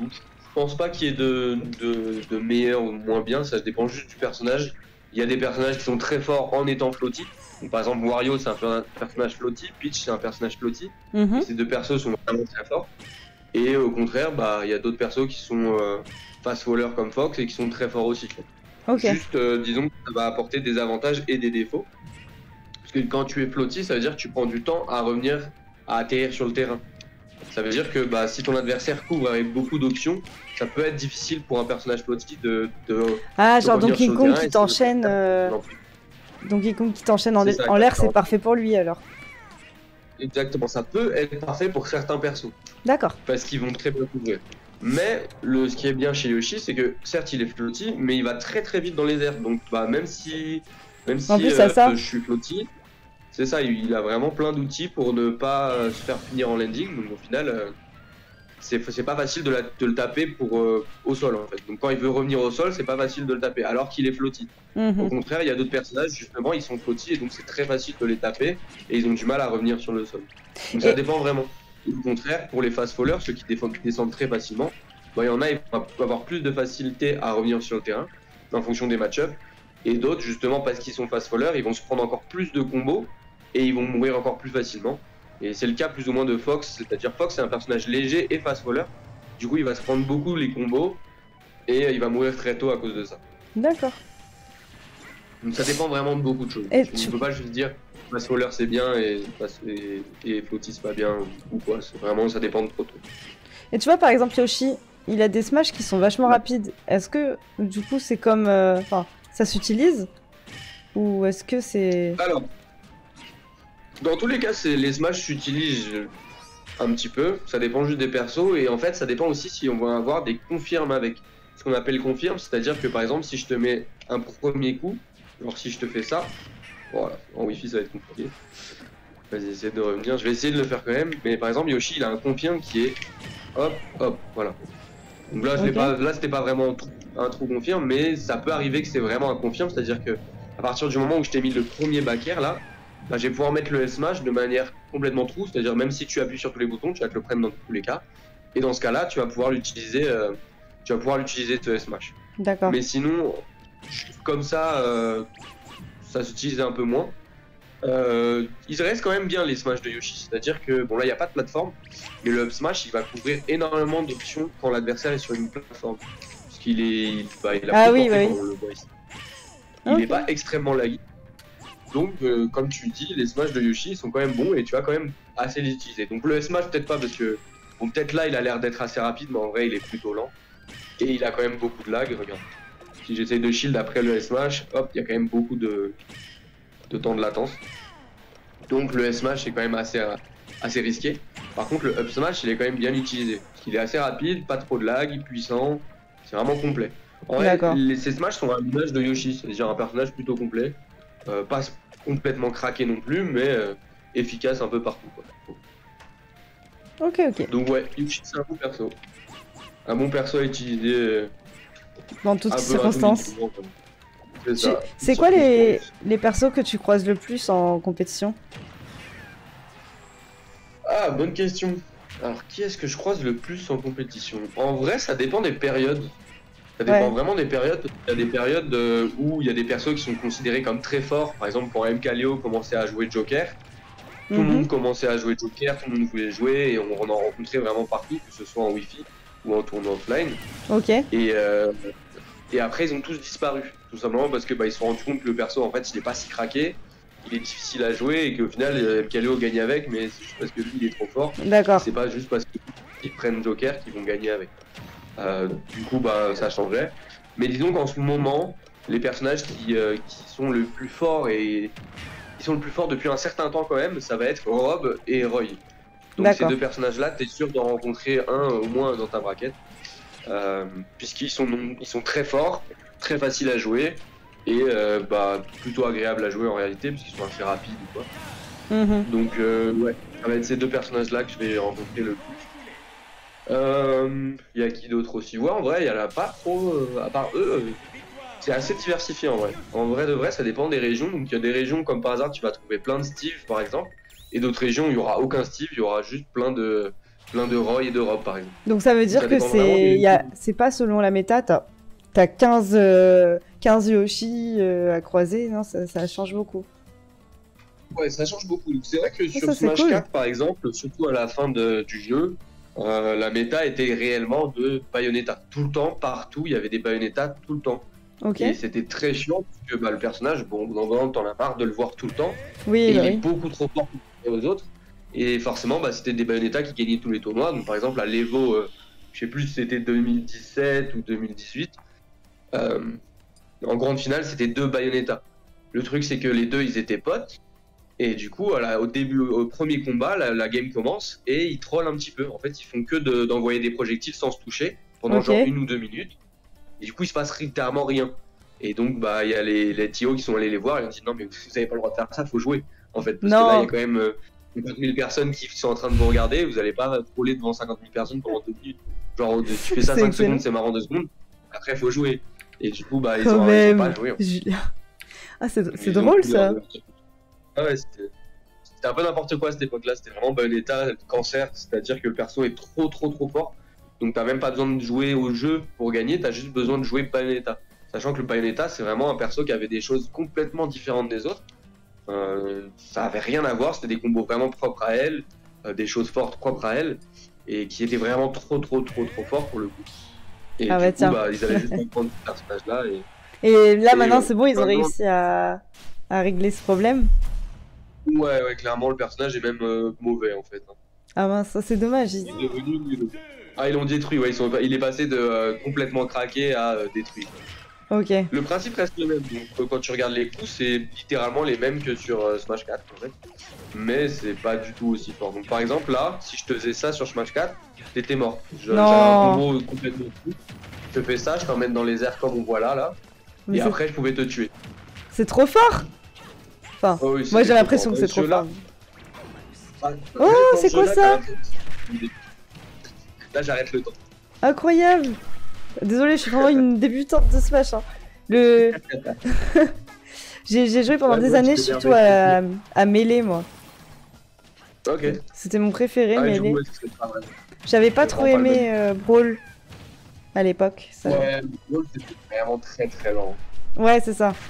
pense pas qu'il y ait de meilleur ou moins bien, ça dépend juste du personnage. Il y a des personnages qui sont très forts en étant floaty. Donc, par exemple, Wario, c'est un personnage floaty, Peach, c'est un personnage floaty. Mhm. Ces deux persos sont vraiment très forts. Et au contraire, bah, il y a d'autres persos qui sont fast fallers comme Fox et qui sont très forts aussi. Ok. Juste, disons que ça va apporter des avantages et des défauts. Parce que quand tu es floaty, ça veut dire que tu prends du temps à revenir, à atterrir sur le terrain. Ça veut dire que bah, si ton adversaire couvre avec beaucoup d'options, ça peut être difficile pour un personnage floaty Ah, de genre revenir Donkey sur le Kong terrain qui et t'enchaîne. non. Donkey Kong qui t'enchaîne en C'est ça, l'air, c'est exactement. parfait pour lui alors. Exactement, ça peut être parfait pour certains persos, D'accord. parce qu'ils vont très bien couvrir. Mais ce qui est bien chez Yoshi, c'est que certes il est floaty, mais il va très très vite dans les airs. Donc bah, même si En plus, ça. je suis floaty, c'est ça, il a vraiment plein d'outils pour ne pas se faire finir en landing. Donc au final, c'est pas facile de le taper au sol en fait. Donc quand il veut revenir au sol, c'est pas facile de le taper, alors qu'il est floaty. Au Mhm. contraire, il y a d'autres personnages, justement, ils sont floaty et donc c'est très facile de les taper et ils ont du mal à revenir sur le sol. Donc ça Et- dépend vraiment. Et au contraire, pour les fast fallers, ceux qui descendent très facilement, bah, il y en a, ils vont avoir plus de facilité à revenir sur le terrain en fonction des match-ups. Et d'autres, justement, parce qu'ils sont fast fallers, ils vont se prendre encore plus de combos et ils vont mourir encore plus facilement. Et c'est le cas plus ou moins de Fox, c'est-à-dire Fox, c'est un personnage léger et fast faller. Du coup, il va se prendre beaucoup les combos et il va mourir très tôt à cause de ça. D'accord. Donc ça dépend vraiment de beaucoup de choses. Et On ne peut pas juste dire fast faller c'est bien et floaty c'est pas bien ou quoi. C'est vraiment, ça dépend de trop de trucs. Et tu vois, par exemple, Yoshi, il a des smash qui sont vachement rapides. Est-ce que, du coup, c'est comme. Enfin, ça s'utilise? Ou est-ce que c'est. Alors, dans tous les cas, les smash s'utilisent un petit peu. Ça dépend juste des persos et en fait, ça dépend aussi si on va avoir des confirmes avec. Ce qu'on appelle confirme, c'est-à-dire que par exemple, si je te mets un premier coup, genre si je te fais ça, voilà, en wifi ça va être compliqué. Vas-y, essaie de revenir. Je vais essayer de le faire quand même. Mais par exemple, Yoshi, il a un confirme qui est hop, hop, voilà. Donc là, Ok. là c'était pas vraiment un trou confirme, mais ça peut arriver que c'est vraiment un confirme, c'est-à-dire que à partir du moment où je t'ai mis le premier back air là, bah, je vais pouvoir mettre le S-Smash de manière complètement true, c'est-à-dire même si tu appuies sur tous les boutons, tu vas te le prendre dans tous les cas. Et dans ce cas-là, tu vas pouvoir l'utiliser ce S-Smash. D'accord. Mais sinon, comme ça s'utilise un peu moins. Il reste quand même bien les smash de Yoshi, c'est-à-dire que bon là il n'y a pas de plateforme, mais le up smash il va couvrir énormément d'options quand l'adversaire est sur une plateforme, parce qu'il est, il a Ah peu oui, porté oui. quand on le voit ici. Il n'est Ok. pas extrêmement laggy, donc comme tu dis, les smash de Yoshi sont quand même bons et tu vas quand même assez les utiliser. Donc le smash peut-être pas parce que bon peut-être là il a l'air d'être assez rapide, mais en vrai il est plutôt lent et il a quand même beaucoup de lag. Regarde, si j'essaye de shield après le smash, hop, il y a quand même beaucoup de temps de latence. Donc le S-Smash est quand même assez risqué. Par contre le Up Smash il est quand même bien utilisé. Parce qu'il est assez rapide, pas trop de lag, puissant, c'est vraiment complet. En vrai, ces Smash sont à l'image de Yoshi, c'est-à-dire un personnage plutôt complet. Pas complètement craqué non plus, mais efficace un peu partout, quoi. Ok, ok. Donc ouais, Yoshi c'est un bon perso. Un bon perso à utiliser Dans toutes un peu circonstances. C'est ça. C'est quoi les persos que tu croises le plus en compétition? Ah, bonne question. Alors, qui est-ce que je croise le plus en compétition? En vrai, ça dépend des périodes. Ça dépend vraiment des périodes. Il y a des périodes où il y a des persos qui sont considérés comme très forts. Par exemple, quand MKLeo commençait à jouer Joker, tout le monde commençait à jouer Joker, tout le monde voulait jouer et on en rencontrait vraiment partout, que ce soit en Wi-Fi ou en tournoi offline. Ok. Et après, ils ont tous disparu. Tout simplement parce que ils se sont rendus compte que le perso, en fait, il est pas si craqué, il est difficile à jouer et qu'au final, MKLeo gagne avec, mais c'est juste parce que lui, il est trop fort. D'accord. C'est pas juste parce qu'ils prennent Joker qu'ils vont gagner avec. Du coup, ça changerait. Mais disons qu'en ce moment, les personnages qui sont le plus forts et qui sont le plus forts depuis un certain temps quand même, ça va être Rob et Roy. Donc ces deux personnages-là, t'es sûr d'en rencontrer un au moins dans ta braquette. Puisqu'ils sont très forts, très faciles à jouer et plutôt agréables à jouer en réalité puisqu'ils sont assez rapides ou quoi. Donc ouais, ça va être ces deux personnages là que je vais rencontrer le plus. Il y a qui d'autre aussi? Ouais, en vrai il y en a pas trop à part eux. C'est assez diversifié en vrai. En vrai de vrai ça dépend des régions. Donc il y a des régions comme par hasard tu vas trouver plein de Steve par exemple, et d'autres régions il y aura aucun Steve, il y aura juste plein de plein de Roy et de Rob par exemple. Donc ça veut dire Ça que dépend vraiment du... c'est pas selon la méta, t'as 15 Yoshi à croiser, non, ça change beaucoup. Ouais, ça change beaucoup. C'est vrai que sur Ça, c'est Smash cool. 4 par exemple, surtout à la fin du jeu, la méta était réellement de Bayonetta. Tout le temps, partout, il y avait des Bayonetta tout le temps. Ok. Et c'était très chiant parce que bah, le personnage, bon, dans le moment, t'en as marre de le voir tout le temps. Oui, Et bah il est oui. beaucoup trop fort comparé aux autres. Et forcément, bah, c'était des Bayonetta qui gagnaient tous les tournois. Donc par exemple, à l'Evo, je sais plus si c'était 2017 ou 2018, euh, en grande finale, c'était 2 Bayonetta. Le truc, c'est que les deux, ils étaient potes. Et du coup, au début, au premier combat, la game commence et ils trollent un petit peu. En fait, ils font que d'envoyer des projectiles sans se toucher pendant Ok. genre 1 ou 2 minutes. Et du coup, il se passe littéralement rien. Et donc, bah, il y a les TO qui sont allés les voir et ont dit non, mais vous n'avez pas le droit de faire ça, faut jouer. En fait, parce que là, il y Non. a quand même 50 000 personnes qui sont en train de vous regarder. Vous n'allez pas troller devant 50 000 personnes pendant 2 minutes. Genre, tu fais ça C'est 5 excellent. secondes, c'est marrant 2 secondes. Après, faut jouer. Et du coup, bah, ils Quand ont même. pas joué. Julien. Ah, c'est Ils ont drôle pris ça. leur- Ah ouais, c'était un peu n'importe quoi à cette époque-là. C'était vraiment Bayonetta, cancer. C'est-à-dire que le perso est trop fort. Donc t'as même pas besoin de jouer au jeu pour gagner, t'as juste besoin de jouer Bayonetta. Sachant que le Bayonetta, c'est vraiment un perso qui avait des choses complètement différentes des autres. Ça avait rien à voir, c'était des combos vraiment propres à elle, des choses fortes propres à elle, et qui étaient vraiment trop forts pour le coup. Et Ah du bah coup, tiens. bah, ils avaient juste à prendre ce personnage-là. Et là Et maintenant c'est bon, ils ont maintenant- réussi à régler ce problème. Ouais, clairement, le personnage est même mauvais en fait. Ah mince, ça c'est dommage. Il est devenu nul. Ah, ils l'ont détruit, ouais, il est passé de complètement craqué à détruit. Ok. Le principe reste le même. Donc, quand tu regardes les coups, c'est littéralement les mêmes que sur Smash 4 en fait. Mais c'est pas du tout aussi fort. Donc par exemple là, si je te faisais ça sur Smash 4, t'étais mort. J'avais un combo complètement fou. Je te fais ça, je t'emmène dans les airs comme on voit là. Mais Et après je pouvais te tuer. c'est trop fort. Enfin, Oh oui, moi j'ai c'était l'impression trop que fort. c'est trop Ceux-là- fort. Ah, Oh, dans c'est ce quoi jeu-là, ça? Là j'arrête le temps. Incroyable. Désolée, je suis vraiment une débutante de Smash. Hein. Le... j'ai joué pendant Ouais, des moi, années tu peux surtout dire, à Melee, moi. Ok. C'était mon préféré, Ah, du Melee. coup, ouais, c'est pas vrai. J'avais pas c'est trop vraiment pas le aimé Brawl à l'époque. Ça... Ouais, Brawl, c'était vraiment très lent. Ouais, c'est ça.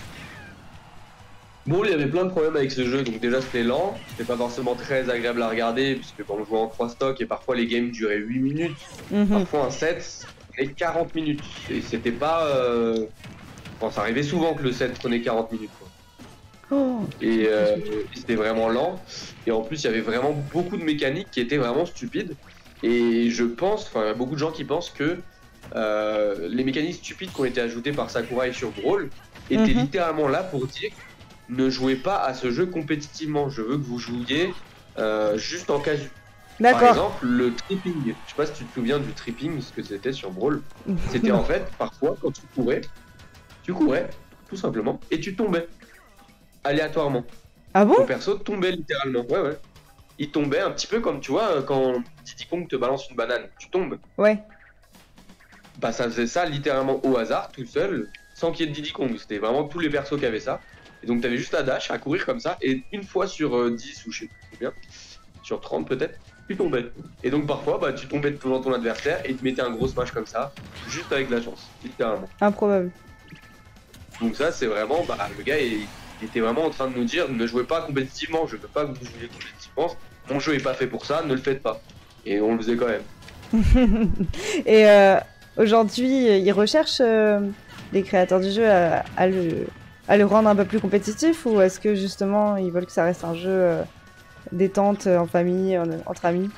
Bon, il y avait plein de problèmes avec ce jeu, donc déjà c'était lent, c'était pas forcément très agréable à regarder, puisque quand on jouait en 3 stocks et parfois les games duraient 8 minutes, Mhm. parfois un set prenait 40 minutes. Et c'était pas. Enfin, ça arrivait souvent que le set prenait 40 minutes. Quoi. Oh. Et c'était vraiment lent. Et en plus, il y avait vraiment beaucoup de mécaniques qui étaient vraiment stupides. Et je pense, enfin, il y a beaucoup de gens qui pensent que les mécaniques stupides qui ont été ajoutées par Sakurai sur Brawl étaient Mhm. littéralement là pour dire ne jouez pas à ce jeu compétitivement. Je veux que vous jouiez juste en casu. Par D'accord. exemple, le tripping. Je sais pas si tu te souviens du tripping, ce que c'était sur Brawl. C'était en fait, parfois, quand tu courais, tout simplement, et tu tombais. Aléatoirement. Ah bon? Ton perso tombait littéralement. Ouais. Il tombait un petit peu comme, tu vois, quand Diddy Kong te balance une banane. Tu tombes. Ouais. Bah, ça faisait ça littéralement au hasard, tout seul, sans qu'il y ait de Diddy Kong. C'était vraiment tous les persos qui avaient ça. Et donc, t'avais juste à dash, à courir comme ça, et une fois sur 10, ou je sais plus combien, sur 30 peut-être, tu tombais. Et donc, parfois, bah, tu tombais devant ton adversaire et il te mettait un gros smash comme ça, juste avec de la chance, littéralement. Improbable. Donc, ça, c'est vraiment, bah, le gars, il était vraiment en train de nous dire ne jouez pas compétitivement, je veux pas que vous jouiez compétitivement, mon jeu est pas fait pour ça, ne le faites pas. Et on le faisait quand même. Et aujourd'hui, ils recherchent les créateurs du jeu à le rendre un peu plus compétitif, ou est-ce que justement ils veulent que ça reste un jeu détente en famille, entre amis?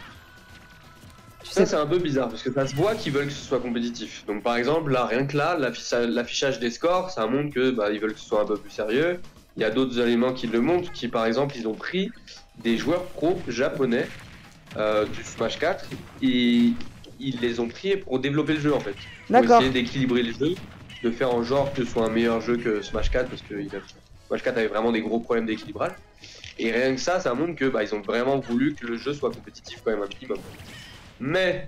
Ça, c'est un peu bizarre parce que ça se voit qu'ils veulent que ce soit compétitif. Donc, par exemple, là, rien que là, l'affichage des scores, ça montre que bah, ils veulent que ce soit un peu plus sérieux. Il y a d'autres éléments qui le montrent, qui par exemple, ils ont pris des joueurs pro japonais du Smash 4 et ils les ont pris pour développer le jeu en fait. Pour D'accord. essayer d'équilibrer le jeu, de faire en genre que ce soit un meilleur jeu que Smash 4 parce que Smash 4 avait vraiment des gros problèmes d'équilibrage. Et rien que ça montre que bah, ils ont vraiment voulu que le jeu soit compétitif quand même un minimum. Mais,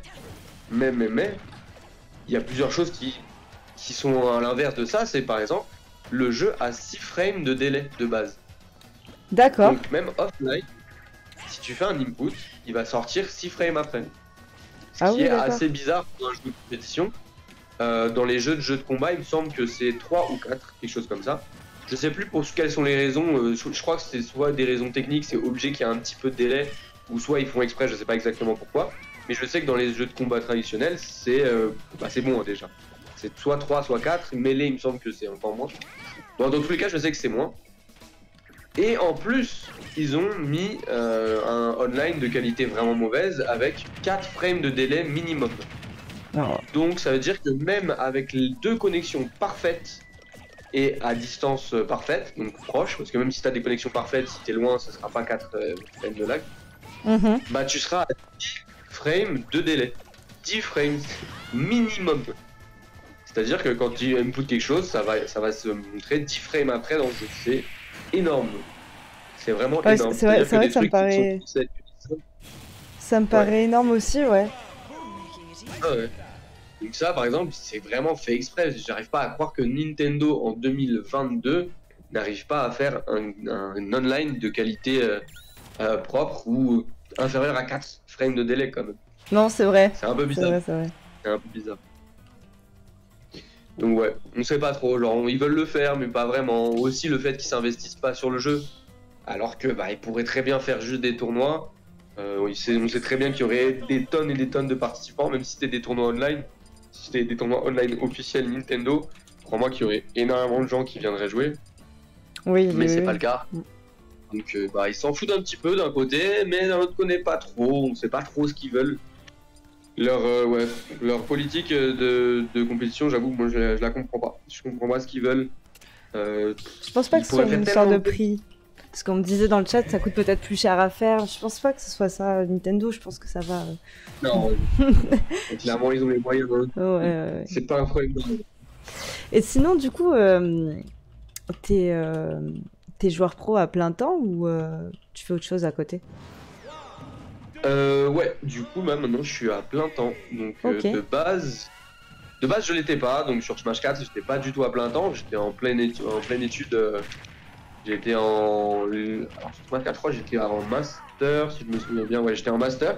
il y a plusieurs choses qui sont à l'inverse de ça, c'est par exemple, le jeu a 6 frames de délai de base. D'accord. Donc même offline, si tu fais un input, il va sortir 6 frames après. Ce Ah qui oui, est d'accord. assez bizarre pour un jeu de compétition. Dans les jeux de combat, il me semble que c'est 3 ou 4, quelque chose comme ça. Je sais plus pour quelles sont les raisons. Je crois que c'est soit des raisons techniques, c'est obligé qu'il y a un petit peu de délai, ou soit ils font exprès, je sais pas exactement pourquoi. Mais je sais que dans les jeux de combat traditionnels, c'est bon hein, déjà. C'est soit 3, soit 4. Mêlée, il me semble que c'est encore moins. Bon, dans tous les cas, je sais que c'est moins. Et en plus, ils ont mis un online de qualité vraiment mauvaise avec 4 frames de délai minimum. Non. Donc ça veut dire que même avec les 2 connexions parfaites et à distance parfaite, donc proche, parce que même si tu as des connexions parfaites, si tu es loin, ça sera pas 4 frames de lag, bah tu seras à 10 frames de délai. 10 frames minimum. C'est-à-dire que quand tu input quelque chose, ça va se montrer 10 frames après dans le jeu. C'est énorme. C'est vraiment Ouais, énorme. c'est vrai que ça me qui paraît... sont Ça me paraît énorme aussi, ouais. Ah ouais. Donc ça, par exemple, c'est vraiment fait exprès. J'arrive pas à croire que Nintendo, en 2022, n'arrive pas à faire un online de qualité propre ou inférieur à 4 frames de délai, quand même. Non, c'est vrai. C'est un peu C'est bizarre. vrai, c'est vrai. C'est un peu bizarre. Donc ouais, on sait pas trop. Genre, ils veulent le faire, mais pas vraiment. Aussi, le fait qu'ils s'investissent pas sur le jeu. Alors que ils pourraient très bien faire juste des tournois. On sait très bien qu'il y aurait des tonnes et des tonnes de participants, même si c'était des tournois online. Si c'était des tournois online officiels Nintendo, crois-moi qu'il y aurait énormément de gens qui viendraient jouer. Oui, Mais c'est oui. pas le cas. Donc ils s'en foutent un petit peu d'un côté, mais d'un autre côté pas trop. On sait pas trop ce qu'ils veulent. Leur politique de compétition, j'avoue, moi je la comprends pas. Je comprends pas ce qu'ils veulent. Je pense pas que ce soit une histoire de prix. Parce qu'on me disait dans le chat, ça coûte peut-être plus cher à faire. Je pense pas que ce soit ça, Nintendo. Je pense que ça va. Non, clairement, ils ont les moyens. Ouais. C'est pas un problème. Et sinon, du coup, t'es joueur pro à plein temps ou tu fais autre chose à côté? Ouais, du coup, maintenant, je suis à plein temps. Donc, Ok. de base, je l'étais pas. Donc, sur Smash 4, j'étais pas du tout à plein temps. J'étais en pleine étude. J'étais en. Alors, sur Smash 4, je crois que j'étais en master, si je me souviens bien. Ouais, j'étais en master.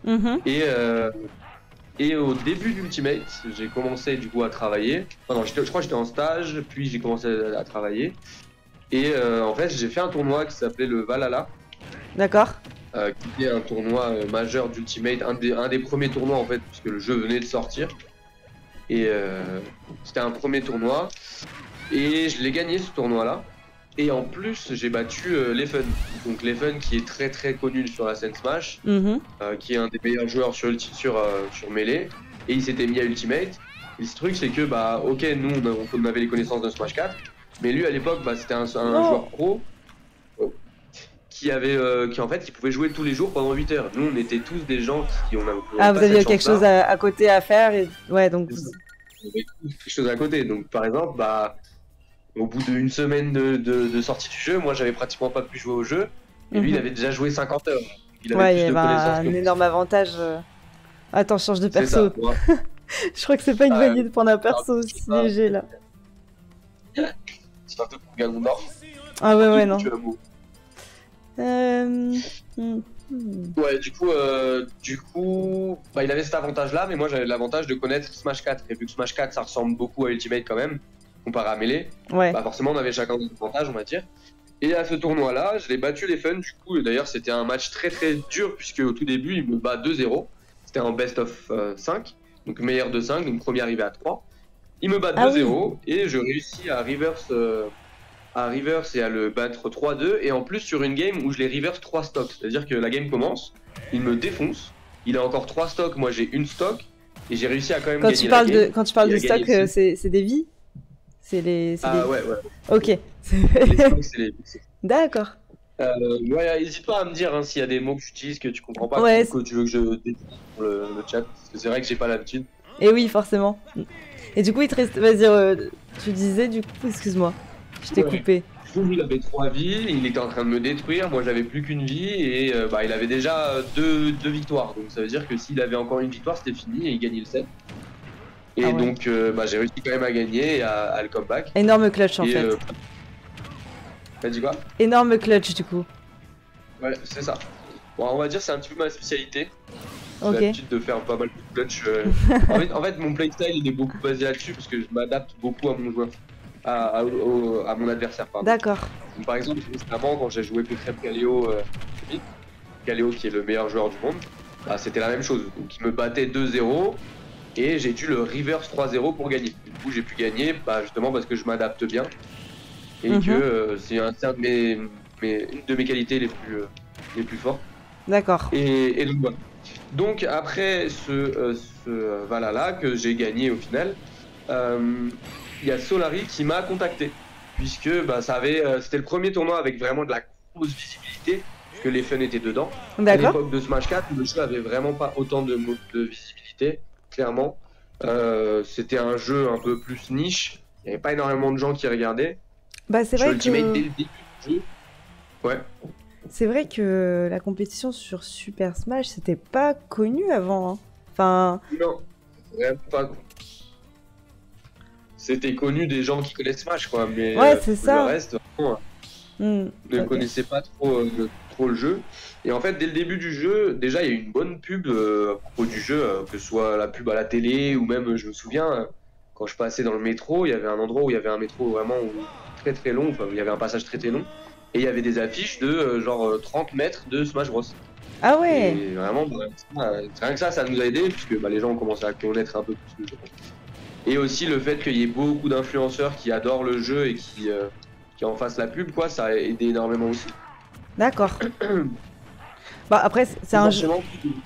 Et au début d'Ultimate, j'ai commencé du coup à travailler. Enfin, non, je crois que j'étais en stage, puis j'ai commencé à travailler. Et en fait, j'ai fait un tournoi qui s'appelait le Valhalla. D'accord. Qui était un tournoi majeur d'Ultimate, un des premiers tournois en fait, puisque le jeu venait de sortir. Et c'était un premier tournoi. Et je l'ai gagné ce tournoi-là. Et en plus, j'ai battu Leffen. Donc Leffen qui est très très connu sur la scène Smash, qui est un des meilleurs joueurs sur Melee. Et il s'était mis à Ultimate. Et ce truc, c'est que, ok, nous on avait les connaissances de Smash 4. Mais lui à l'époque, c'était un joueur pro. Qui pouvait jouer tous les jours pendant 8 heures. Nous, on était tous des gens qui vous aviez quelque chose à côté à faire et... Ouais, donc... On avait tous quelque chose à côté. Donc, par exemple, au bout d'une semaine de sortie du jeu, moi, j'avais pratiquement pas pu jouer au jeu. Et lui, il avait déjà joué 50 heures. Il avait plus de connaissances un énorme avantage. Attends, je change de perso. Ça, je crois que c'est pas une vanille de prendre un perso aussi léger, là. C'est un peu pour Ganondorf. Ah ouais, non. Ouais, du coup, il avait cet avantage-là, mais moi j'avais l'avantage de connaître Smash 4. Et vu que Smash 4, ça ressemble beaucoup à Ultimate quand même, comparé à Melee, forcément on avait chacun notre avantage, on va dire. Et à ce tournoi-là, je l'ai battu Leffen, du coup, et d'ailleurs c'était un match très très dur, puisque au tout début, il me bat 2-0. C'était en best of 5, donc meilleur de 5, donc premier arrivé à 3. Il me bat 2-0, et je réussis à reverse... et à le battre 3-2, et en plus sur une game où je les reverse 3 stocks, c'est-à-dire que la game commence, il me défonce, il a encore 3 stocks, moi j'ai une stock, et j'ai réussi à quand même gagner la game. Quand tu parles de stock, c'est des vies? C'est des... ouais. Ok. Les stocks, c'est les vies. D'accord. N'hésite pas à me dire s'il y a des mots que j'utilise que tu comprends pas, que tu veux que je détaille pour le chat, parce que c'est vrai que j'ai pas l'habitude. Et oui, forcément. Et du coup, il te reste... Vas-y, tu disais du coup, excuse-moi. Je t'ai coupé. Il avait 3 vies, il était en train de me détruire, moi j'avais plus qu'une vie et il avait déjà 2 victoires. Donc ça veut dire que s'il avait encore une victoire, c'était fini et il gagnait le set. Et donc j'ai réussi quand même à gagner et à le comeback. Énorme clutch en fait. T'as dit quoi? Énorme clutch du coup. Ouais, c'est ça. Bon, on va dire c'est un petit peu ma spécialité. J'ai Ok. l'habitude de faire pas mal de clutch. En fait, mon playstyle il est beaucoup basé là-dessus parce que je m'adapte beaucoup à mon joueur, à mon adversaire, pardon. D'accord. Donc, par exemple, récemment, quand j'ai joué Petrem Kaleo, Kaleo qui est le meilleur joueur du monde, bah, c'était la même chose. Donc il me battait 2-0 et j'ai dû le reverse 3-0 pour gagner. Du coup, j'ai pu gagner bah, justement parce que je m'adapte bien et Mhm. que c'est un de une de mes qualités les plus fortes. D'accord. Et donc voilà. Donc après ce Valhalla que j'ai gagné au final, il y a Solari qui m'a contacté puisque bah, c'était le premier tournoi avec vraiment de la grosse visibilité puisque les fun étaient dedans. À D'accord. l'époque de Smash 4, le jeu avait vraiment pas autant de visibilité, clairement. C'était un jeu un peu plus niche. Il n'y avait pas énormément de gens qui regardaient. Bah, c'est Sur vrai Ultimate, dès que le début du jeu, ouais. la compétition sur Super Smash, c'était pas connu avant, hein. Enfin, Non, vraiment pas. C'était connu des gens qui connaissent Smash, quoi, mais ouais, c'est le ça. reste, vraiment, Hmm, ne ok. connaissait pas trop le jeu. Et en fait, dès le début du jeu, déjà, il y a eu une bonne pub à propos du jeu, que ce soit la pub à la télé ou même, je me souviens, quand je passais dans le métro, il y avait un endroit où il y avait un métro vraiment très très long, enfin, il y avait un passage très très long, et il y avait des affiches de genre 30 mètres de Smash Bros. Ah ouais. Et vraiment, bah, rien que ça nous a aidé, puisque bah, les gens ont commencé à connaître un peu plus le jeu. Et aussi le fait qu'il y ait beaucoup d'influenceurs qui adorent le jeu et qui en fassent la pub, quoi, ça a aidé énormément aussi. D'accord. Bah après, c'est Et un jeu. forcément,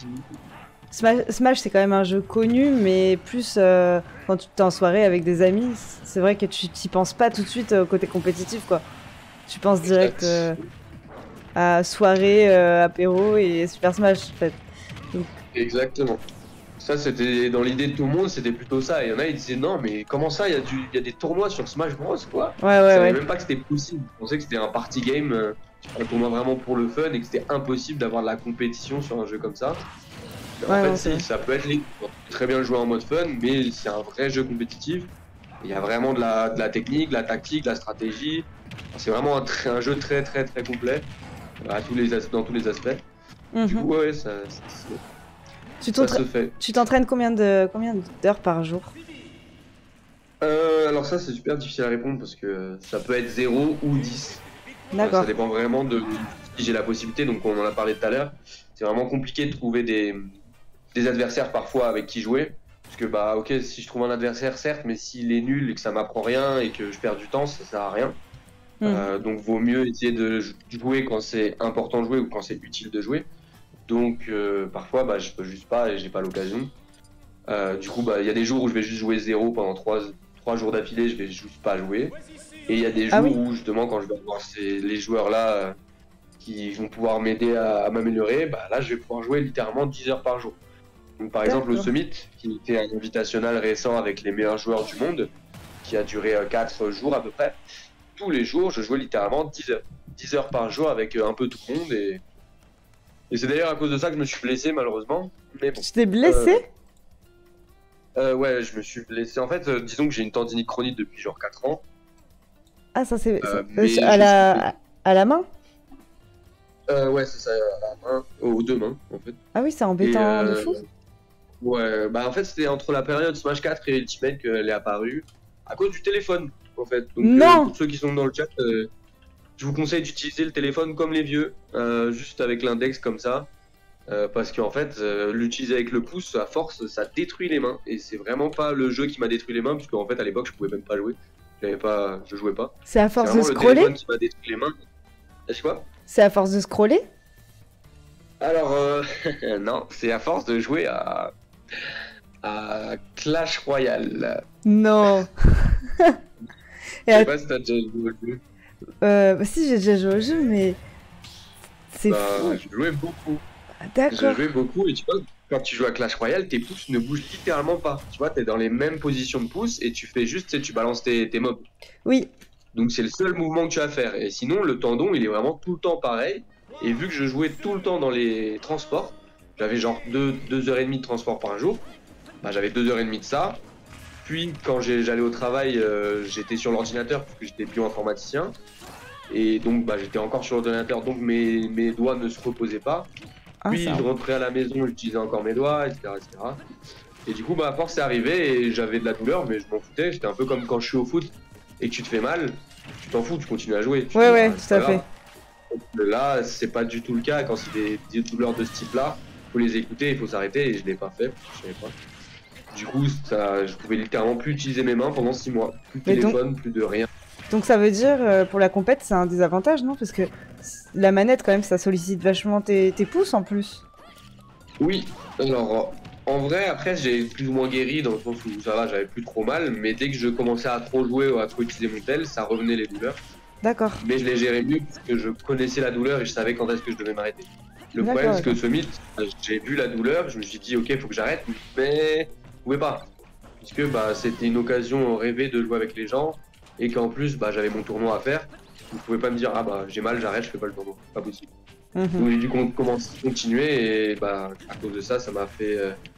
Smash, c'est quand même un jeu connu, mais plus quand tu es en soirée avec des amis, c'est vrai que tu t'y penses pas tout de suite au côté compétitif, quoi. Tu penses direct exact. à soirée, apéro et Super Smash, en fait. Donc, Exactement. Ça, c'était dans l'idée de tout le monde, c'était plutôt ça. Et il y en a, ils disaient non, mais comment ça, il y a des tournois sur Smash Bros, quoi. ouais, Je ouais, savais ouais. même pas que c'était possible. Je pensais que c'était un party game, un tournoi vraiment pour le fun et que c'était impossible d'avoir de la compétition sur un jeu comme ça. Mais en Ouais, fait, non, c'est si, vrai. ça peut être les... On peut très bien le jouer en mode fun, mais c'est un vrai jeu compétitif. Il y a vraiment de la technique, de la tactique, de la stratégie. C'est vraiment un jeu très très très complet dans tous les aspects. Du Mhm. coup, ouais, Tu ça t'entra- se fait. tu t'entraînes combien d'heures par jour? Alors ça, c'est super difficile à répondre parce que ça peut être 0 ou 10. Ça D'accord. dépend vraiment de si j'ai la possibilité. Donc on en a parlé tout à l'heure. C'est vraiment compliqué de trouver des adversaires parfois avec qui jouer. Parce que bah ok, si je trouve un adversaire, certes, mais s'il est nul et que ça m'apprend rien et que je perds du temps, ça sert à rien. Mhm. Donc vaut mieux essayer de jouer quand c'est important de jouer ou quand c'est utile de jouer. Donc parfois bah, je peux juste pas et j'ai pas l'occasion. Du coup bah il y a des jours où je vais juste jouer 0 pendant 3 jours d'affilée, je vais juste pas jouer. Et il y a des Ah jours oui, où justement quand je vais avoir les joueurs là qui vont pouvoir m'aider à m'améliorer, bah là je vais pouvoir jouer littéralement 10 heures par jour. Donc par exemple le d'accord. Summit, qui était un invitational récent avec les meilleurs joueurs du monde, qui a duré 4 jours à peu près, tous les jours je jouais littéralement 10 heures. 10 heures par jour avec un peu tout le monde et c'est d'ailleurs à cause de ça que je me suis blessé malheureusement. Mais bon. Tu t'es Euh, blessé? ouais, je me suis blessé. En fait, disons que j'ai une tendinite chronique depuis genre 4 ans. Ah, ça c'est Mais à je suis... à la main? Ouais, c'est ça, à la main, aux deux mains, en fait. Ah oui, c'est Et embêtant de fou. ouais, bah en fait, c'était entre la période Smash 4 et Ultimate qu'elle est apparue, à cause du téléphone, en fait. Donc, Non! pour ceux qui sont dans le chat, je vous conseille d'utiliser le téléphone comme les vieux, juste avec l'index comme ça. Parce qu'en fait, l'utiliser avec le pouce, à force, ça détruit les mains. Et c'est vraiment pas le jeu qui m'a détruit les mains, puisque en fait, à l'époque, je pouvais même pas jouer. Je jouais pas. C'est à C'est force de vraiment le téléphone scroller? qui m'a détruit les mains. Est-ce quoi? C'est à force de scroller? Alors, non, c'est à force de jouer à Clash Royale. Non. Et Je sais att- pas si t'as déjà joué au jeu. bah si, j'ai déjà joué au jeu, mais c'est fou. Je jouais beaucoup. Ah, Je d'accord. jouais beaucoup et tu vois, quand tu joues à Clash Royale, tes pouces ne bougent littéralement pas. Tu vois, t'es dans les mêmes positions de pouces et tu fais juste, tu sais, tu balances tes mobs. Oui. Donc c'est le seul mouvement que tu as à faire. Et sinon, le tendon, il est vraiment tout le temps pareil. Et vu que je jouais tout le temps dans les transports, j'avais genre 2 heures et demie de transport par jour. Bah, j'avais 2 heures et demie de ça. Puis quand j'allais au travail, j'étais sur l'ordinateur parce que j'étais bioinformaticien. Et donc bah, j'étais encore sur l'ordinateur, donc mes doigts ne se reposaient pas. Ah, Puis ça. je rentrais à la maison, j'utilisais encore mes doigts, etc., etc. Et du coup, bah, à force, c'est arrivé et j'avais de la douleur, mais je m'en foutais. J'étais un peu comme quand je suis au foot et que tu te fais mal, tu t'en fous, tu continues à jouer. Tu Ouais, dis, ouais, bah, c'est tout pas à fait. grave. Là, c'est pas du tout le cas. Quand c'est des douleurs de ce type-là, il faut les écouter, il faut s'arrêter et je l'ai pas fait. Je savais pas. Du coup, ça, je pouvais littéralement plus utiliser mes mains pendant 6 mois. Plus de Mais téléphone, plus de rien. donc ça veut dire, pour la compète, c'est un désavantage, non? Parce que la manette, quand même, ça sollicite vachement tes pouces en plus. Oui, alors en vrai, après, j'ai plus ou moins guéri dans le sens où ça va, j'avais plus trop mal, mais dès que je commençais à trop jouer ou à trop utiliser mon tel, ça revenait les douleurs. D'accord. Mais je les gérais mieux puisque je connaissais la douleur et je savais quand est-ce que je devais m'arrêter. Le D'accord, problème, c'est que d'accord. ce mythe, j'ai vu la douleur, je me suis dit, ok, il faut que j'arrête, mais je pouvais pas. Puisque bah, c'était une occasion rêvée de jouer avec les gens et qu'en plus, bah, j'avais mon tournoi à faire. Je ne pouvais pas me dire, ah bah j'ai mal, j'arrête, je fais pas le tournoi. Pas possible. Mhm. Donc j'ai dû continuer et bah, à cause de ça, ça m'a fait.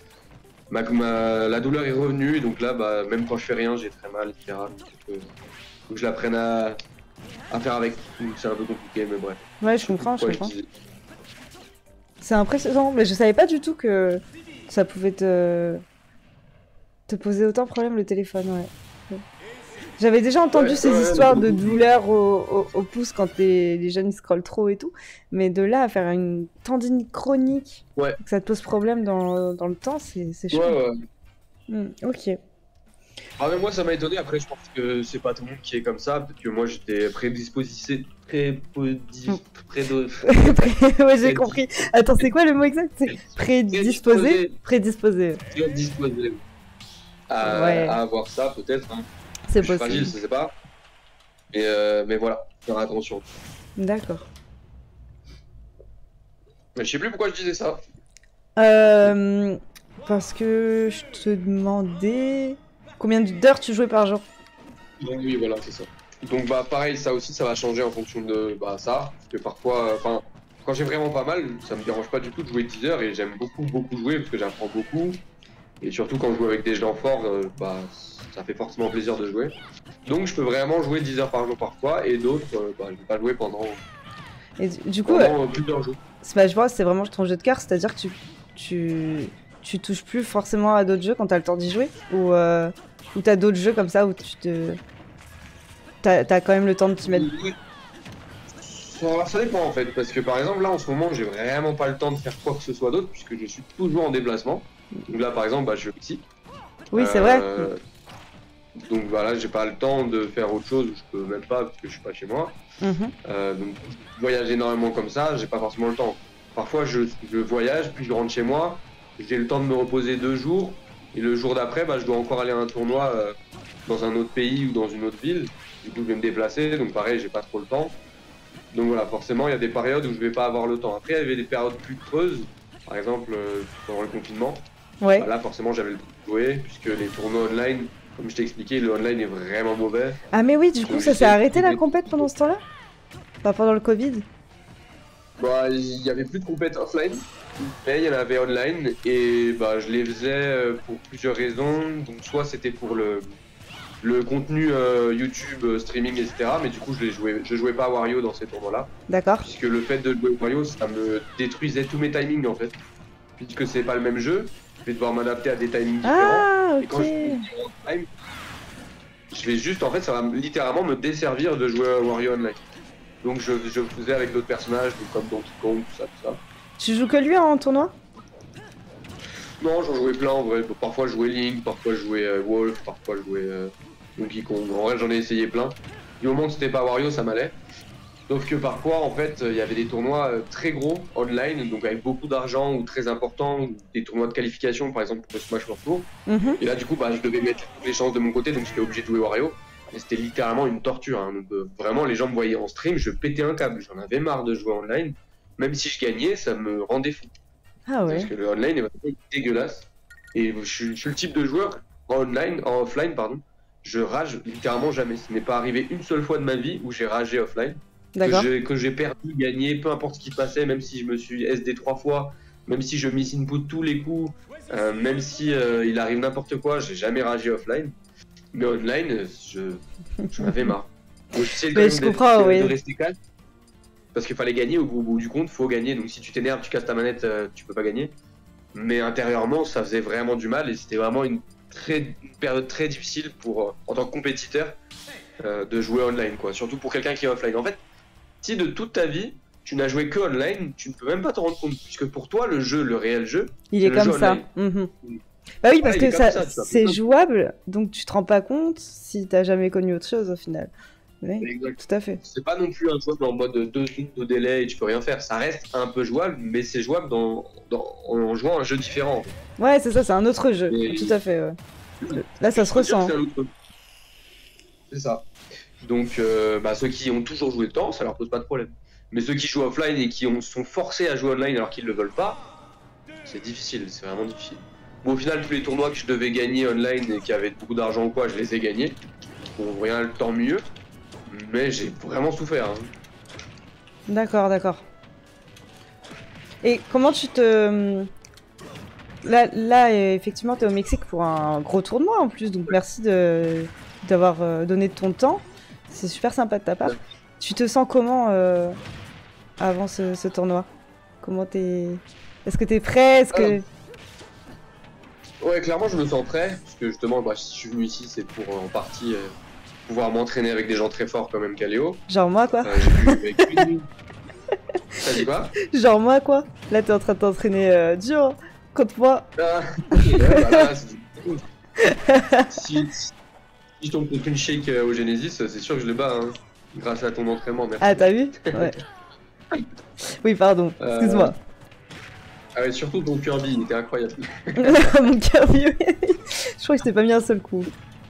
La douleur est revenue, donc là, bah, même quand je fais rien, j'ai très mal, etc. Donc, faut que je l'apprenne à faire avec. Donc c'est un peu compliqué, mais bref. Ouais, je comprends, je Pourquoi comprends. disais- C'est impressionnant, mais je savais pas du tout que ça pouvait te poser autant de problèmes le téléphone, ouais. J'avais déjà entendu Ouais, ces ouais, histoires de ouais. douleurs au pouce quand les jeunes ils scrollent trop et tout, mais de là à faire une tendinite chronique, Ouais. que ça te pose problème dans le temps, c'est chaud. Ouais, ouais. Ok. Ah, mais moi, ça m'a étonné. Après, je pense que c'est pas tout le monde qui est comme ça. Peut-être que moi, j'étais Ouais, j'ai compris. Attends, c'est quoi le mot exact? C'est prédisposé? Prédisposé. prédisposé Ouais, à avoir ça, peut-être. Hein. c'est Je suis fragile, possible. je sais pas. Mais voilà, faire attention. D'accord. Mais je sais plus pourquoi je disais ça. Parce que je te demandais combien d'heures tu jouais par jour. Donc oui, voilà, c'est ça. Donc bah pareil, ça aussi, ça va changer en fonction de bah, ça. Parce que parfois, enfin, quand j'ai vraiment pas mal, ça me dérange pas du tout de jouer 10 heures et j'aime beaucoup jouer parce que j'apprends beaucoup. Et surtout quand je joue avec des gens forts, bah ça fait forcément plaisir de jouer. Donc je peux vraiment jouer 10 heures par jour parfois et d'autres, bah, je vais pas jouer Et du coup, pendant plusieurs jours. Smash Bros, c'est vraiment ton jeu de cœur, c'est-à-dire que tu touches plus forcément à d'autres jeux quand t'as le temps d'y jouer? Ou t'as d'autres jeux comme ça où t'as quand même le temps de t'y mettre? Ça dépend en fait, parce que par exemple là en ce moment j'ai vraiment pas le temps de faire quoi que ce soit d'autre puisque je suis toujours en déplacement. Donc là par exemple bah, je suis ici. Oui, c'est vrai. Donc voilà, j'ai pas le temps de faire autre chose, je peux même pas parce que je suis pas chez moi. Mhm. Donc je voyage énormément comme ça, j'ai pas forcément le temps. Parfois je voyage, puis je rentre chez moi, j'ai le temps de me reposer 2 jours, et le jour d'après bah, je dois encore aller à un tournoi dans un autre pays ou dans une autre ville. Du coup je vais me déplacer, donc pareil j'ai pas trop le temps. Donc voilà, forcément il y a des périodes où je vais pas avoir le temps. Après il y avait des périodes plus creuses, par exemple pendant le confinement. Ouais. Bah, là forcément j'avais le temps de jouer, puisque les tournois online, comme je t'ai expliqué, le online est vraiment mauvais. Ah mais oui, du coup, Donc, ça s'est j'essaie arrêté de- la compète pendant ce temps-là? Pas pendant le Covid? Bah, il y avait plus de compètes offline, mais il y en avait online et bah, je les faisais pour plusieurs raisons. Donc soit c'était pour le contenu YouTube, streaming, etc. Mais du coup je jouais pas à Wario dans ces tournois-là, D'accord. puisque le fait de jouer à Wario, ça me détruisait tous mes timings en fait. Puisque c'est pas le même jeu, je vais devoir m'adapter à des timings différents. Ah, Et quand ok. je joue en time, je vais juste, en fait, ça va littéralement me desservir de jouer à Wario Online. Donc je faisais avec d'autres personnages, donc comme Donkey Kong, tout ça, tout ça. Tu joues que lui en tournoi? Non, j'en jouais plein en vrai. Parfois je jouais Link, parfois je jouais Wolf, parfois je jouais Donkey Kong. En vrai, j'en ai essayé plein. Du moment que c'était pas Wario, ça m'allait. Sauf que parfois, en fait, il y avait des tournois très gros online, donc avec beaucoup d'argent ou très importants, des tournois de qualification, par exemple pour le Smash Bros. Tour. Mhm. Et là, du coup, bah, je devais mettre toutes les chances de mon côté, donc j'étais obligé de jouer Wario. Et c'était littéralement une torture. Hein. Donc, vraiment, les gens me voyaient en stream, je pétais un câble. J'en avais marre de jouer online. Même si je gagnais, ça me rendait fou. Ah ouais. Parce que le online est vraiment dégueulasse. Et je suis le type de joueur en offline, pardon. Je rage littéralement jamais. Ce n'est pas arrivé une seule fois de ma vie où j'ai ragé offline. D'accord. Que j'ai perdu, gagné, peu importe ce qui passait, même si je me suis SD 3 fois, même si je miss input tous les coups, même si il arrive n'importe quoi, j'ai jamais ragé offline. Mais online, j'en avais marre. Donc, j'essaie Mais je comprends, oui. de rester calme. parce qu'il fallait gagner, au bout du compte, faut gagner. Donc si tu t'énerves, tu casses ta manette, tu peux pas gagner. Mais intérieurement, ça faisait vraiment du mal et c'était vraiment une période très difficile pour, en tant que compétiteur, de jouer online, quoi. Surtout pour quelqu'un qui est offline. En fait, si de toute ta vie, tu n'as joué que online, tu ne peux même pas te rendre compte, puisque pour toi, le jeu, le réel jeu, il est le comme jeu ça. online. Bah oui, parce il que est comme ça, tu vois. c'est jouable, donc tu te rends pas compte si t'as jamais connu autre chose au final. Oui, Exact. tout à fait. C'est pas non plus un jouable en mode 2 secondes de délai et tu peux rien faire. Ça reste un peu jouable, mais c'est jouable en jouant un jeu différent. Ouais, c'est ça, c'est un autre jeu. Et- Tout à fait, ouais. Là, ça se Faut dire que ressent. c'est un autre jeu. C'est ça. Donc, ceux qui ont toujours joué dedans, ça leur pose pas de problème. Mais ceux qui jouent offline et qui sont forcés à jouer online alors qu'ils le veulent pas, c'est difficile, c'est vraiment difficile. Bon, au final, tous les tournois que je devais gagner online et qui avaient beaucoup d'argent ou quoi, je les ai gagnés. Bon, rien, tant mieux. Mais j'ai vraiment souffert. Hein. D'accord, d'accord. Et comment tu te... Là, effectivement, t'es au Mexique pour un gros tournoi en plus, donc merci d'avoir donné de ton temps. C'est super sympa de ta part. Ouais. Tu te sens comment avant ce tournoi? Comment t'es... Est-ce que t'es prêt? Est-ce que... Ouais, clairement, je me sens prêt. Parce que justement, si je suis venu ici, c'est pour en partie pouvoir m'entraîner avec des gens très forts comme MKLeo. Genre moi, quoi? J'ai pu avec une... T'as dit quoi? Genre moi, quoi? Là, t'es en train de t'entraîner dur, hein, contre moi. Ah, ouais, bah là, si je tombe contre une shake au Genesis, c'est sûr que je le bats. Hein. Grâce à ton entraînement, merci. Ah, t'as vu? Ouais. Oui, pardon, excuse-moi. Ah ouais, surtout ton Kirby, il était incroyable. Mon Kirby, oui. Je crois que je t'ai pas mis un seul coup.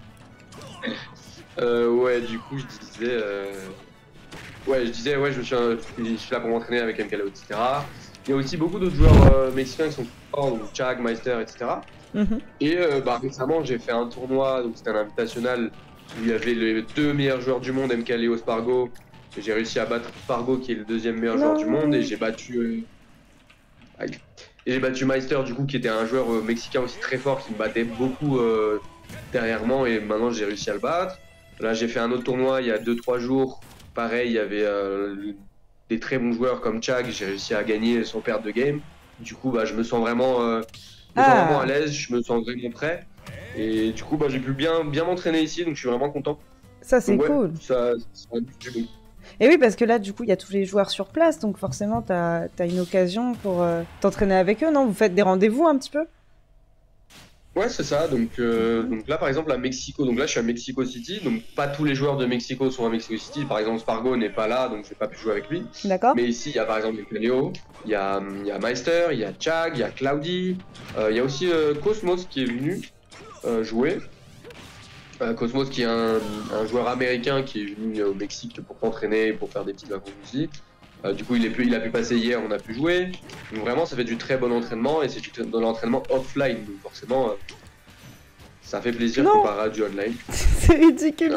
Ouais, du coup, je disais... Ouais, je suis là pour m'entraîner avec MKLeo, etc. Il y a aussi beaucoup d'autres joueurs mexicains qui sont forts, donc Chag, Meister, etc. Et récemment, j'ai fait un tournoi, donc c'était un invitational où il y avait les 2 meilleurs joueurs du monde, MKLeo, Spargo. Et j'ai réussi à battre Spargo, qui est le 2e meilleur joueur du monde, et j'ai battu... Et j'ai battu Meister, du coup, qui était un joueur mexicain aussi très fort, qui me battait beaucoup derrière moi, et maintenant j'ai réussi à le battre. Là, j'ai fait un autre tournoi il y a 2-3 jours. Pareil, il y avait des très bons joueurs comme Chag, j'ai réussi à gagner sans perdre de game. Du coup, je me sens vraiment, vraiment à l'aise, je me sens vraiment prêt. Et du coup, j'ai pu bien m'entraîner ici, donc je suis vraiment content. Ça, c'est ouais, cool. Ça du bon. Et oui, parce que là, du coup, il y a tous les joueurs sur place, donc forcément, t'as une occasion pour t'entraîner avec eux, non? Vous faites des rendez-vous un petit peu? Ouais, c'est ça. Donc là, par exemple, à Mexico, donc là, je suis à Mexico City. Donc pas tous les joueurs de Mexico sont à Mexico City. Par exemple, Spargo n'est pas là, donc j'ai pas pu jouer avec lui. D'accord. Mais ici, il y a par exemple Léo, il y a Meister, il y a Chag, il y a Cloudy. Il y a aussi Cosmos qui est venu jouer. Cosmos qui est un joueur américain qui est venu au Mexique pour s'entraîner, pour faire des petites vacances aussi. Du coup, il a pu passer hier, on a pu jouer. Donc vraiment, ça fait du très bon entraînement et c'est de l'entraînement offline. Donc forcément, ça fait plaisir comparé à du online. C'est ridicule.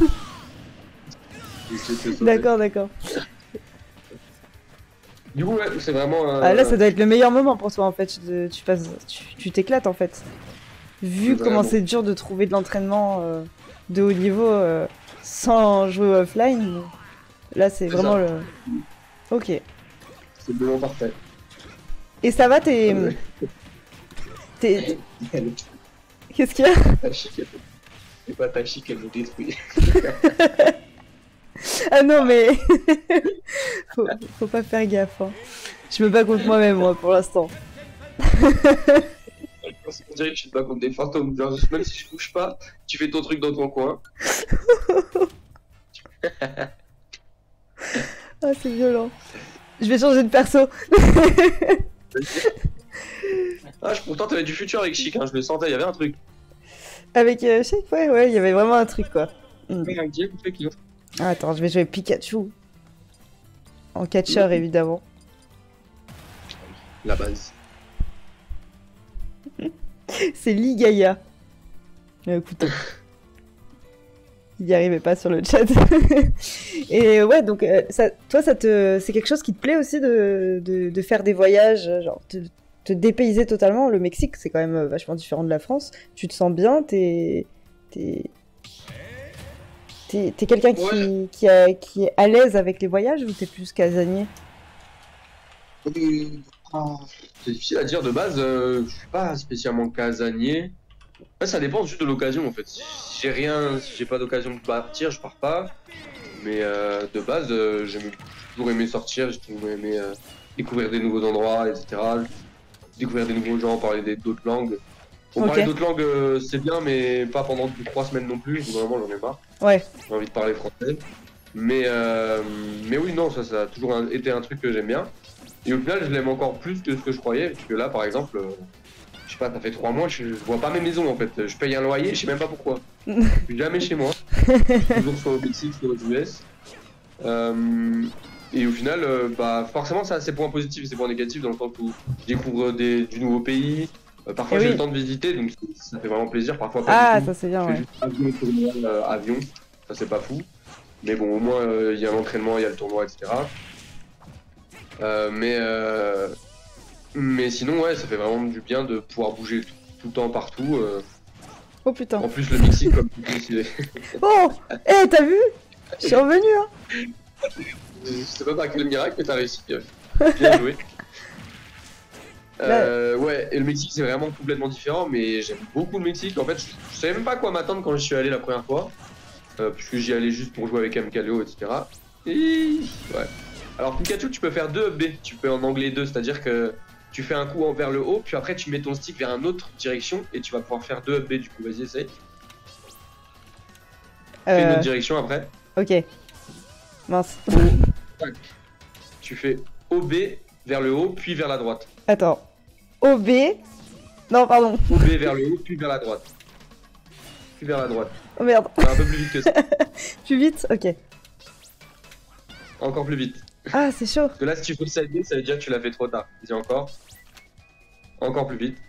D'accord, d'accord. Du coup, ouais, c'est vraiment... là, ça doit être le meilleur moment pour toi, en fait. Tu t'éclates, en fait. Vu comment c'est dur de trouver de l'entraînement de haut niveau sans jouer offline, là, c'est vraiment le... Ok. C'est le moment parfait. Et ça va, t'es... Qu'est-ce qu'il y a? C'est pas ta chic, elle nous détruit. Ah non, mais... faut pas faire gaffe. Hein. Je me bats contre moi-même, moi, pour l'instant. On dirait que je te bats contre des fantômes. Genre, même si je bouge pas, tu fais ton truc dans ton coin. Ah, c'est violent. Je vais changer de perso. Pourtant, t'avais du futur avec Chic, hein, je le sentais, il y avait un truc. Avec Chic, ouais, il y avait vraiment un truc, quoi. Ah, attends, je vais jouer Pikachu. En catcheur, évidemment. La base. C'est Ligaya. Écoute. Il n'y arrivait pas sur le chat. Et ouais, donc, toi, c'est quelque chose qui te plaît aussi de faire des voyages, genre te dépayser totalement. Le Mexique, c'est quand même vachement différent de la France. Tu te sens bien, t'es T'es quelqu'un Ouais. qui est à l'aise avec les voyages ou t'es plus casanier? Ah, c'est difficile à dire de base, je suis pas spécialement casanier. Ouais, ça dépend juste de l'occasion en fait. Si j'ai rien, si j'ai pas d'occasion de partir, je pars pas. Mais de base, j'ai toujours aimé sortir, j'ai toujours aimé découvrir des nouveaux endroits, etc. Découvrir des nouveaux gens, parler d'autres langues. Bon, Ok, parler d'autres langues, c'est bien, mais pas pendant 3 semaines non plus. Vraiment, j'en ai marre. ouais. J'ai envie de parler français. Mais oui, non, ça a toujours été un truc que j'aime bien. Et au final, je l'aime encore plus que ce que je croyais. Parce que là, par exemple, je sais pas, ça fait 3 mois, je vois pas mes maisons en fait. Je paye un loyer, je sais même pas pourquoi. Je suis jamais chez moi. Je suis toujours soit au Mexique, soit aux US. Et au final, bah, forcément, ça a ses points positifs et ses points négatifs dans le sens où je découvre du nouveau pays. Eh Parfois, j'ai le oui. temps de visiter, donc ça fait vraiment plaisir. Parfois, pas du Ah, tout. ça c'est Je bien, fais ouais. juste avion, tournoi, avion. Ça, c'est pas fou. Mais bon, au moins, il y a l'entraînement, il y a le tournoi, etc. Euh, mais, euh, mais sinon, ouais, ça fait vraiment du bien de pouvoir bouger tout le temps partout. Oh putain. En plus, le Mexique, comme tu dis, Oh! Eh, t'as vu? Je suis revenu, hein? je sais pas par quel miracle, mais t'as réussi. Bien joué. Là, Ouais, et le Mexique, c'est vraiment complètement différent, mais j'aime beaucoup le Mexique. En fait, je savais même pas quoi m'attendre quand je suis allé la première fois, puisque j'y allais juste pour jouer avec Amcaleo, etc. Et ouais. Alors, Pikachu, tu peux faire deux up B. Tu peux en anglais deux, c'est-à-dire que tu fais un coup vers le haut, puis après, tu mets ton stick vers une autre direction, et tu vas pouvoir faire deux up B. Du coup, vas-y, essaye. Fais une autre direction après. ok. Mince. Tac. Tu fais OB vers le haut, puis vers la droite. Attends. OB. Non, pardon. OB vers le haut, puis vers la droite. Puis vers la droite. Oh merde. C'est un peu plus vite que ça. Plus vite? Ok. Encore plus vite. Ah, c'est chaud. Parce que là, si tu fais ça B, ça veut dire que tu l'as fait trop tard. Vas-y, encore. Encore plus vite.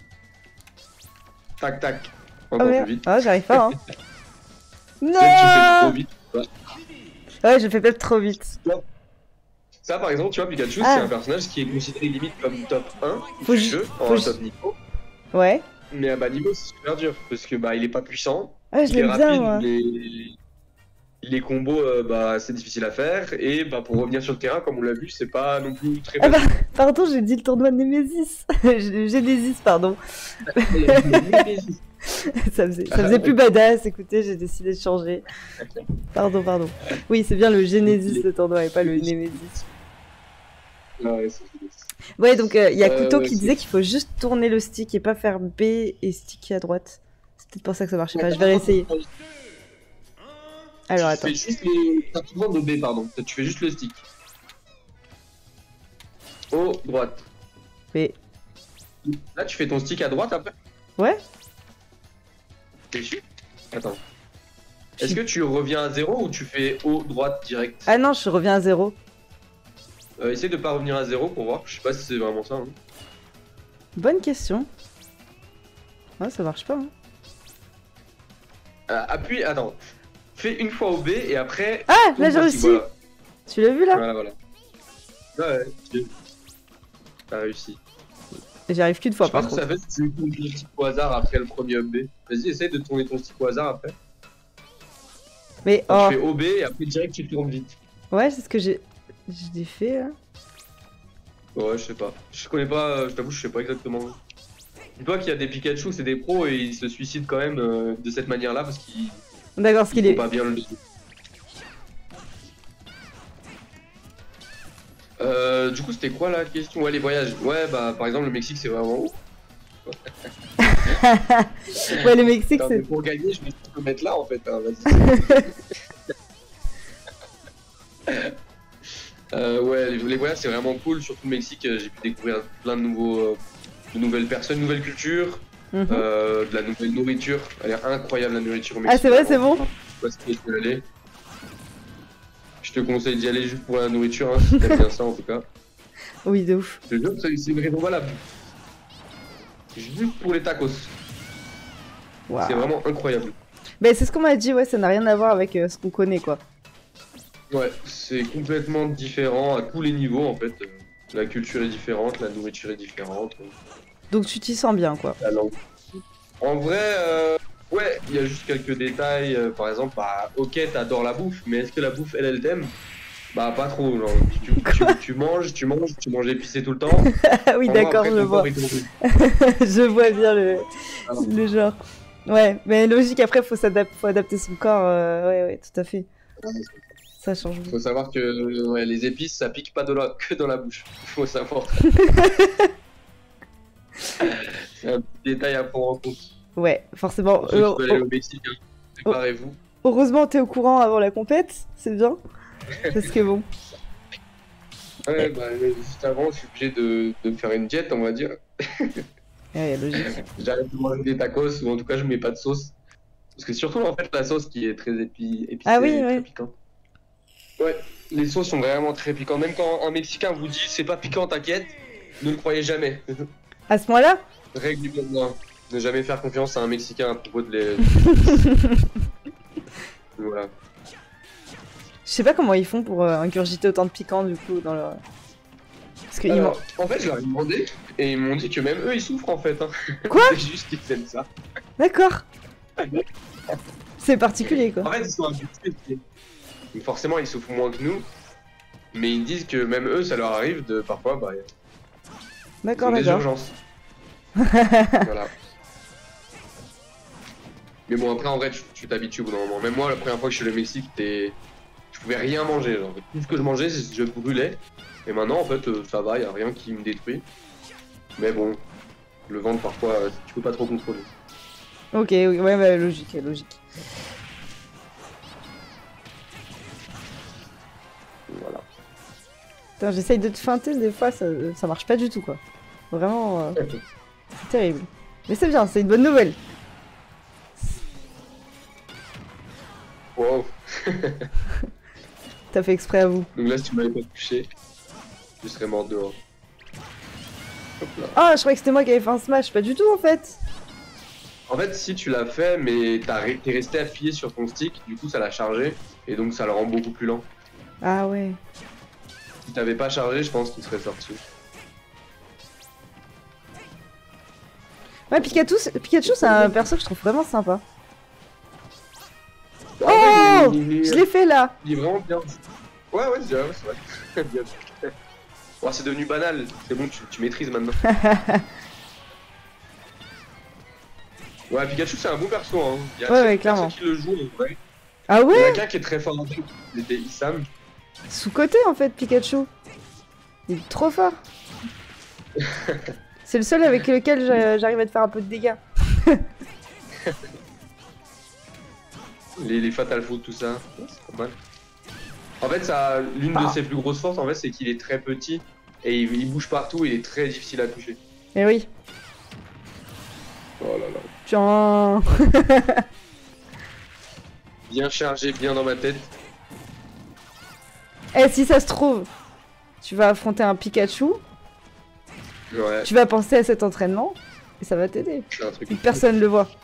Tac, tac. Oh Encore merde. plus vite. Ah, j'arrive pas, hein. Peut-être que tu fais trop Non! vite. Ouais. Ouais, je fais peut-être trop vite. Ça, par exemple, tu vois, Pikachu, Ah. c'est un personnage qui est considéré limite comme top 1 Faut du ju- jeu, faut en ju- top niveau. Ouais. Mais à bas niveau, c'est super dur. Parce que bah, il est pas puissant, Ah, je il est l'aime bien, rapide, moi. les combos, bah, c'est difficile à faire. Et bah, pour revenir sur le terrain, comme on l'a vu, c'est pas non plus très Ah bah, facile. pardon, j'ai dit le tournoi de Nemesis. Genesis, pardon. Ça faisait plus badass, écoutez, j'ai décidé de changer. Pardon, pardon. Oui, c'est bien le Genesis, le tournoi, et pas le Nemesis. Ouais, Ouais, donc il y a Couteau ouais, qui disait qu'il faut juste tourner le stick et pas faire B et sticker à droite. C'est peut-être pour ça que ça marchait pas, je vais réessayer. Alors, attends. Tu fais juste le. T'as tout le monde de B, pardon. Tu fais juste le stick. Haut, droite. B. Là, tu fais ton stick à droite après. Ouais? T'es sûr? Attends. Est-ce que tu reviens à 0 ou tu fais haut, droite, direct? Ah non, je reviens à 0. Essaye de pas revenir à 0 pour voir. Je sais pas si c'est vraiment ça. Hein. Bonne question. Ouais, ça marche pas. Hein. Appuie, attends. Fais une fois au B et après. Ah, là j'ai tourne ton réussi. stick, voilà. Tu l'as vu là? Voilà. Ouais, t'as réussi. J'y arrive qu'une fois Je sais pas par ce que ça contre. fait si tu tournes ton stick au hasard après le premier up B. Vas-y, essaye de tourner ton stick au hasard après. Mais Donc, oh, tu fais OB et après direct tu tournes vite. ouais, c'est ce que j'ai fait là. Ouais, je sais pas. Je connais pas, je t'avoue, je sais pas exactement. Dis-toi qu'il y a des Pikachu, c'est des pros et ils se suicident quand même de cette manière-là parce qu'ils D'accord, ce qu'il font est. pas bien le du coup, c'était quoi la question? Ouais, les voyages. Ouais, bah par exemple, le Mexique, c'est vraiment ouf. Ouais, le Mexique, Attends, mais c'est. pour gagner, je vais te mettre là en fait. Hein, vas-y. Ouais, les voyages, c'est vraiment cool. Surtout le Mexique, j'ai pu découvrir plein de nouvelles personnes, nouvelles cultures, Mhm. de la nouvelle nourriture. Elle est incroyable la nourriture au Ah, Mexique. c'est vrai, c'est vraiment. bon? Je sais pas si tu veux y aller. Je te conseille d'y aller juste pour la nourriture, hein, si t'aimes bien ça en tout cas. Oui, de ouf. Je te jure, c'est une raison valable. Juste pour les tacos. Waouh. C'est vraiment incroyable. Mais c'est ce qu'on m'a dit, ouais, ça n'a rien à voir avec ce qu'on connaît quoi. Ouais, c'est complètement différent à tous les niveaux en fait. La culture est différente, la nourriture est différente, Donc tu t'y sens bien quoi. la langue. En vrai, Ouais, il y a juste quelques détails. Par exemple, bah, ok, t'adores la bouffe, mais est-ce que la bouffe, elle t'aime? Bah, pas trop. Genre, tu manges épicé tout le temps. Ah oui, Vraiment, d'accord, après, je ton vois. corps, il tombe. Je vois bien Alors, le genre. Ouais, mais logique, après, faut adapter son corps. Ouais, ouais, tout à fait. Ça change faut beaucoup. savoir que ouais, les épices, ça pique pas que dans la bouche. Faut savoir. C'est un petit détail à prendre en compte. Ouais, forcément. Pour ceux qui veulent aller au Mexique, hein, préparez-vous. Heureusement, t'es au courant avant la compète, c'est bien. Parce que bon. Ouais, Eh, bah, juste avant, je suis obligé de me faire une diète, on va dire. ouais, logique. J'arrête de manger des tacos, ou en tout cas, je mets pas de sauce. Parce que surtout, en fait, la sauce qui est très Ah oui, épicée, très ouais. piquante. Ouais, les sauces sont vraiment très piquantes. Même quand un Mexicain vous dit c'est pas piquant, t'inquiète, ne le croyez jamais. À ce point-là? Règle numéro 1. Ne jamais faire confiance à un Mexicain à propos de les. Voilà. Je sais pas comment ils font pour ingurgiter autant de piquant du coup dans leur. Parce que Alors, en fait, je leur ai demandé et ils m'ont dit que même eux ils souffrent en fait. Hein. Quoi? C'est juste qu'ils aiment ça. D'accord. C'est particulier quoi. En fait, ils sont habitués. Donc forcément, ils souffrent moins que nous. Mais ils disent que même eux, ça leur arrive de parfois, bah, ils D'accord, ont des d'accord. urgences. Voilà. Mais bon, après, en vrai, tu t'habitues au bout d'un moment. Même moi, la première fois que je suis allé au Mexique, je pouvais rien manger. Genre. Tout ce que je mangeais, je brûlais. Et maintenant, en fait, ça va, y a rien qui me détruit. Mais bon, le ventre, parfois, tu peux pas trop contrôler. Ok, oui, ouais, bah, logique, logique. Voilà. Putain, j'essaye de te feinter, des fois, ça marche pas du tout quoi. Vraiment, c'est terrible. Mais c'est bien, c'est une bonne nouvelle. Wow. T'as fait exprès à vous. Donc là, si tu m'avais pas touché, je serais mort dehors. Hop là. Ah, je croyais que c'était moi qui avais fait un smash, pas du tout en fait. En fait, si tu l'as fait, mais t'es resté appuyé sur ton stick, du coup, ça l'a chargé. Et donc, ça le rend beaucoup plus lent. Ah ouais. Si t'avais pas chargé, je pense qu'il serait sorti. Ouais, Pikachu, c'est un perso que je trouve vraiment sympa. En fait, Oh, je l'ai fait là. il est vraiment bien. Ouais, c'est vrai. Bien. Oh, c'est devenu banal. C'est bon, tu maîtrises maintenant. Ouais, Pikachu, c'est un bon perso. Hein. Il y a Ouais, personne clairement. qui le joue en vrai. Ah Il y en a ouais. qu'un qui est très fort en jeu, c'était Issam. Sous-côté en fait, Pikachu. Il est trop fort. C'est le seul avec lequel j'arrive à te faire un peu de dégâts. Les Fatal Foot, tout ça. Ouais, c'est pas mal. En fait, l'une de ses plus grosses forces, en fait, c'est qu'il est très petit et il bouge partout et il est très difficile à toucher. Eh oui. Oh là là. Tiens. Bien chargé, bien dans ma tête. Eh, si ça se trouve, tu vas affronter un Pikachu, Ouais, tu vas penser à cet entraînement et ça va t'aider. c'est un truc. Et personne le voit.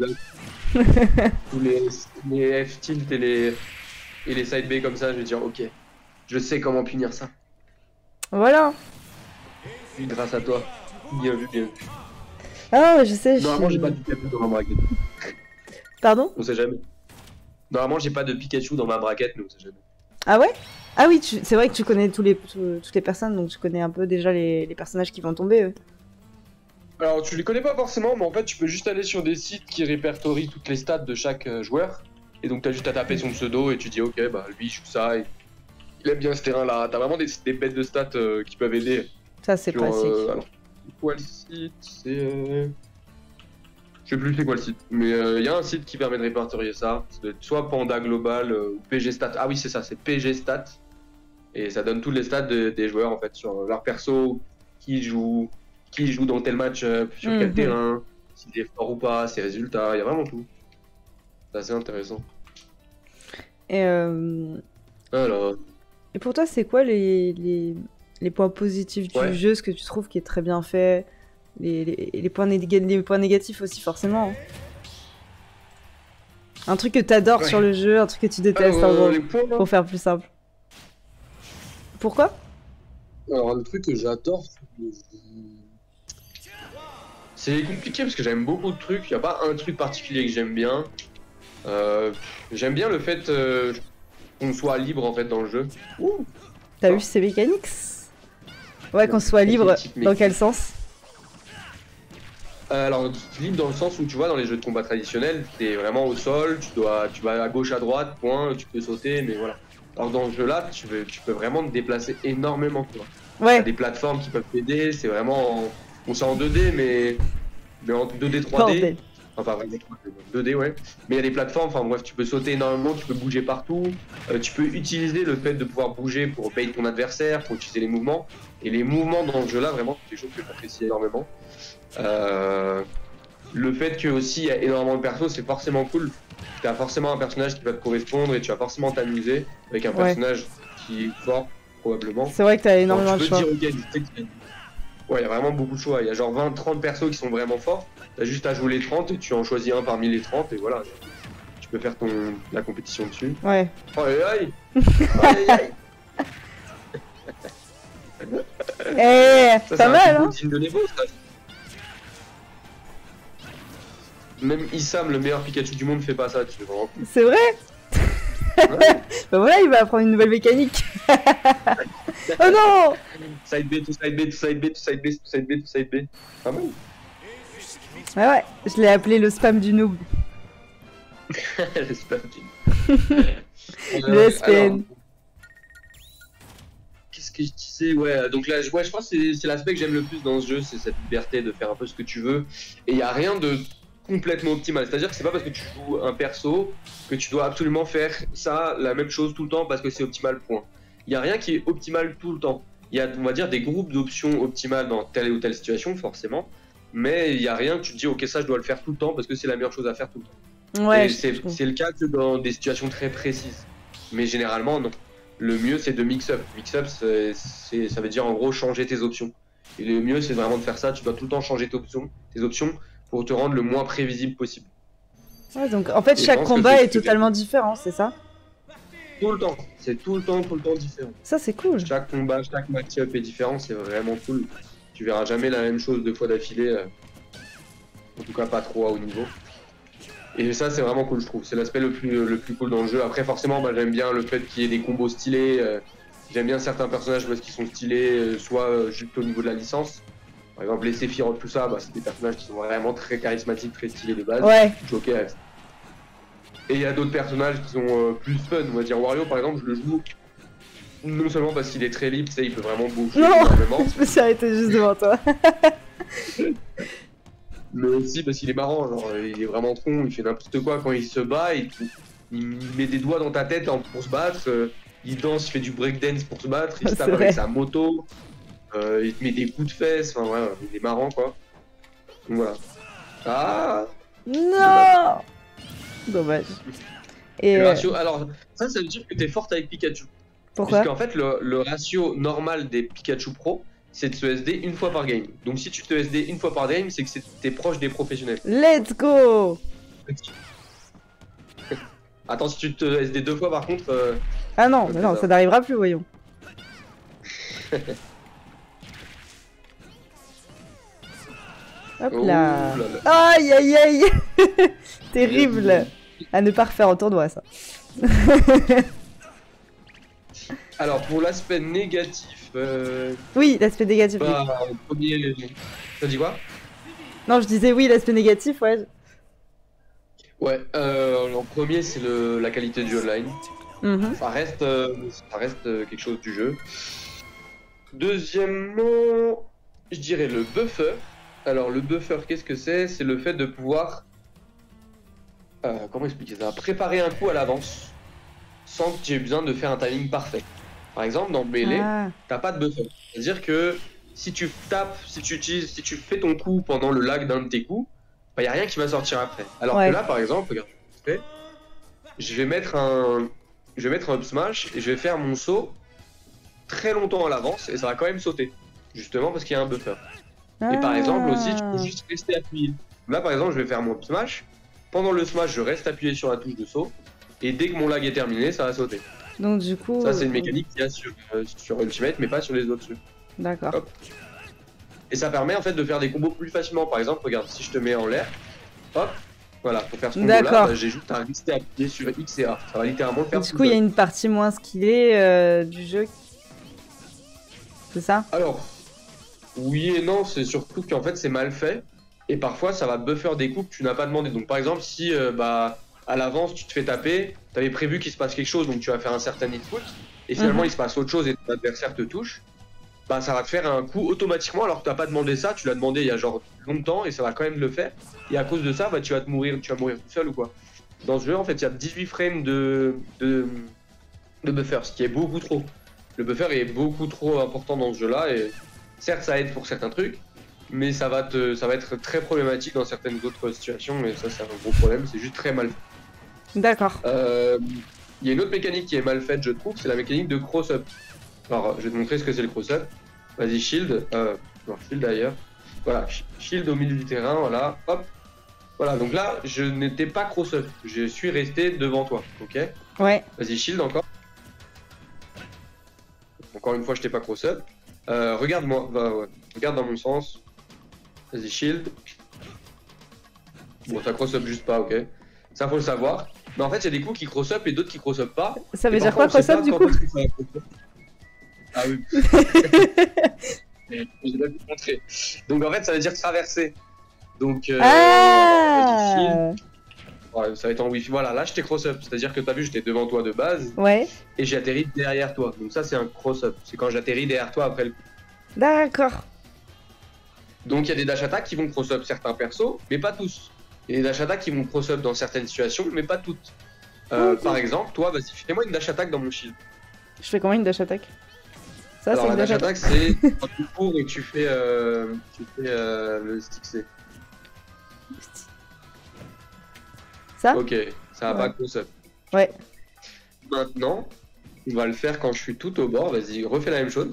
Tous les F-tilt et les side B comme ça, je vais dire, ok, je sais comment punir ça. Voilà. Grâce à toi. Bien vu, bien vu. Ah, ouais, je sais. Normalement, j'ai pas de Pikachu dans ma braquette. Pardon? On sait jamais. Normalement, j'ai pas de Pikachu dans ma braquette, mais on sait jamais. Ah ouais? Ah oui, c'est vrai que tu connais toutes les personnes, donc tu connais un peu déjà les personnages qui vont tomber. Eux. Alors, tu les connais pas forcément, mais en fait, tu peux juste aller sur des sites qui répertorient toutes les stats de chaque joueur. Et donc, t'as juste à taper son pseudo et tu dis, ok, bah lui, il joue ça. Il aime bien ce terrain-là. T'as vraiment des bêtes de stats qui peuvent aider. Ça, c'est pratique. Alors, c'est quoi le site? C'est. Je sais plus c'est quoi le site. Mais il y a un site qui permet de répertorier ça. Ça doit être soit Panda Global ou PG Stats. Ah oui, c'est ça, c'est PG Stats. Et ça donne toutes les stats des joueurs, en fait, sur leur perso, qui joue dans tel match, sur quel terrain, s'il est fort ou pas, ses résultats, il y a vraiment tout. C'est assez intéressant. Et, Alors, et pour toi, c'est quoi les points positifs du jeu, ce que tu trouves qui est très bien fait, les points négatifs aussi, forcément. Hein. Un truc que t'adores sur le jeu, un truc que tu détestes, en gros, pour faire plus simple. Pourquoi? Alors, le truc que j'adore, C'est compliqué parce que j'aime beaucoup de trucs. Il n'y a pas un truc particulier que j'aime bien. J'aime bien le fait qu'on soit libre en fait dans le jeu. T'as vu ces mécaniques? Ouais, qu'on soit libre, dans quel sens? Alors, libre dans le sens où tu vois, dans les jeux de combat traditionnels, t'es vraiment au sol, tu vas à gauche, à droite, point, tu peux sauter, mais voilà. Alors, dans ce jeu-là, tu peux vraiment te déplacer énormément, tu vois. Ouais. T'as des plateformes qui peuvent t'aider, c'est vraiment. Bon, c'est en 2D, mais en 2D, 3D. Bordel. Enfin, pas vraiment 2D, ouais. Mais il y a des plateformes, enfin bref, tu peux sauter énormément, tu peux bouger partout. Tu peux utiliser le fait de pouvoir bouger pour bait ton adversaire, pour utiliser les mouvements. Et les mouvements dans ce jeu-là, vraiment, c'est quelque chose que j'apprécie énormément. Le fait que aussi il y a énormément de persos, c'est forcément cool. Tu as forcément un personnage qui va te correspondre et tu vas forcément t'amuser avec un personnage qui est fort, probablement. C'est vrai que tu as énormément de choix. Ouais, il y a vraiment beaucoup de choix. Il y a genre 20-30 persos qui sont vraiment forts. Tu as juste à jouer les 30 et tu en choisis un parmi les 30 et voilà. Tu peux faire la compétition dessus. Ouais. Oh aïe aïe. Eh, pas mal, hein. De niveau, ça. Même Issam, le meilleur Pikachu du monde, fait pas ça, tu vois. C'est vrai. Ouais. Bah voilà, il va apprendre une nouvelle mécanique. Oh non. Side B, to side B, to side B, to side B, to side B, to side B. Pas mal. Ouais, je l'ai appelé le spam du noob. Le spam du noob. Le SPN. Qu'est-ce que je disais? Ouais, donc là, je pense que c'est l'aspect que j'aime le plus dans ce jeu, c'est cette liberté de faire un peu ce que tu veux. Et il n'y a rien de complètement optimal. C'est-à-dire que c'est pas parce que tu joues un perso que tu dois absolument faire ça, la même chose tout le temps parce que c'est optimal, point. Il n'y a rien qui est optimal tout le temps. Il y a, on va dire, des groupes d'options optimales dans telle ou telle situation, forcément. Mais il n'y a rien que tu te dis, ok, ça je dois le faire tout le temps parce que c'est la meilleure chose à faire tout le temps. Ouais, c'est le cas que dans des situations très précises. Mais généralement, non. Le mieux, c'est de mix-up. Mix-up, ça veut dire en gros changer tes options. Et le mieux, c'est vraiment de faire ça. Tu dois tout le temps changer tes options pour te rendre le moins prévisible possible. Ouais, donc en fait, chaque combat est totalement différent, c'est ça? Tout le temps. C'est tout le temps différent. Ça, c'est cool. Chaque combat, chaque match-up est différent. C'est vraiment cool. Tu verras jamais la même chose 2 fois d'affilée. En tout cas, pas trop à haut niveau. Et ça, c'est vraiment cool, je trouve. C'est l'aspect le plus cool dans le jeu. Après, forcément, j'aime bien le fait qu'il y ait des combos stylés. J'aime bien certains personnages parce qu'ils sont stylés, soit juste au niveau de la licence. Par exemple, les Sephiroth, tout ça, c'est des personnages qui sont vraiment très charismatiques, très stylés de base. Ouais. Joker. Et il y a d'autres personnages qui sont plus fun. On va dire Wario, par exemple, je le joue non seulement parce qu'il est très libre, tu sais, il peut vraiment bouger énormément. Je me suis arrêté juste devant toi. Mais aussi parce qu'il est marrant, genre, il est vraiment con, il fait n'importe quoi quand il se bat, il met des doigts dans ta tête pour se battre, il danse, il fait du breakdance pour se battre, il se tape avec sa moto, il te met des coups de fesses, enfin ouais, il est marrant quoi. Donc voilà. Ah non. Dommage. Et le ratio, alors ça veut dire que t'es forte avec Pikachu. Pourquoi? Parce qu'en fait le ratio normal des Pikachu Pro, c'est de se SD une fois par game. Donc si tu te SD une fois par game, c'est que t'es proche des professionnels. Let's go. Attends, si tu te SD 2 fois par contre... Ah non, non, ça n'arrivera plus, voyons. Hop là. Aïe aïe aïe. Terrible. À ne pas refaire en tournoi, ça. Alors, pour l'aspect négatif... Oui, l'aspect négatif. Premier... T'as dit quoi? Non, je disais oui, l'aspect négatif, ouais. Ouais, en premier, c'est la qualité du online. Ça reste quelque chose du jeu. Deuxièmement, je dirais le buffer. Alors, le buffer, qu'est-ce que c'est? C'est le fait de pouvoir... comment expliquer ça? Préparer un coup à l'avance sans que tu aies besoin de faire un timing parfait. Par exemple, dans Melee, t'as pas de buffer. C'est-à-dire que si tu tapes, si tu fais ton coup pendant le lag d'un de tes coups, il n'y a rien qui va sortir après. Alors que là, par exemple, regarde, je vais mettre un up smash et je vais faire mon saut très longtemps à l'avance et ça va quand même sauter. Justement parce qu'il y a un buffer. Et par exemple aussi, tu peux juste rester appuyé. Là, par exemple, je vais faire mon up smash. Pendant le smash, je reste appuyé sur la touche de saut. Et dès que mon lag est terminé, ça va sauter. Donc du coup... Ça, c'est une mécanique qu'il y a sur Ultimate, mais pas sur les autres jeux. D'accord. Et ça permet en fait de faire des combos plus facilement. Par exemple, regarde, si je te mets en l'air, hop, voilà, pour faire ce combo-là, bah, j'ai juste à rester appuyé sur X et A. Ça va littéralement le faire. Du coup, il y a une partie moins skillée du jeu. C'est ça? Alors, oui et non, c'est surtout qu'en fait c'est mal fait. Et parfois ça va buffer des coups que tu n'as pas demandé. Donc par exemple, si bah, à l'avance tu te fais taper, tu avais prévu qu'il se passe quelque chose, donc tu vas faire un certain input, et finalement il se passe autre chose et ton adversaire te touche, bah ça va te faire un coup automatiquement alors que tu n'as pas demandé ça, tu l'as demandé il y a genre longtemps et ça va quand même le faire. Et à cause de ça, bah, tu vas mourir tout seul ou quoi. Dans ce jeu, en fait, il y a 18 frames de buffer, ce qui est beaucoup trop. Le buffer est beaucoup trop important dans ce jeu-là, et certes, ça aide pour certains trucs, mais ça va être très problématique dans certaines autres situations, et ça, c'est un gros problème, c'est juste très mal fait. D'accord. Il y a une autre mécanique qui est mal faite, je trouve, c'est la mécanique de cross-up. Alors, je vais te montrer ce que c'est le cross-up. Vas-y, shield. Non, shield d'ailleurs. Voilà, shield au milieu du terrain, voilà, hop. Voilà, donc là, je n'étais pas cross-up, je suis resté devant toi, ok? Ouais. Vas-y, shield encore. Encore une fois, je t'ai pas cross-up. Regarde-moi, ouais. Regarde dans mon sens. Vas-y, shield. Bon, ça cross-up juste pas, ok? Ça, faut le savoir. Mais en fait, il y a des coups qui cross-up et d'autres qui cross-up pas. Ça veut dire quoi, cross-up, du coup? Ah oui. Je vais vous montrer. Donc, en fait, ça veut dire traverser. Donc, ah ouais, ça va être en wifi. Voilà, là, je t'ai cross-up. C'est-à-dire que tu as vu, j'étais devant toi de base. Ouais. Et j'ai atterri derrière toi. Donc, ça, c'est un cross-up. C'est quand j'atterris derrière toi après le coup. D'accord. Donc, il y a des dash attack qui vont cross-up certains persos, mais pas tous. Il y a des dash attack qui vont cross-up dans certaines situations, mais pas toutes. Okay. Par exemple, toi, vas-y, fais-moi une dash attack dans mon shield. Je fais comment une dash attack? Ça, alors, c'est la une dash attack, c'est quand tu cours et tu fais le stick C. Ça? Ok, ça va pas cross-up. Ouais. Maintenant, on va le faire quand je suis tout au bord. Vas-y, refais la même chose.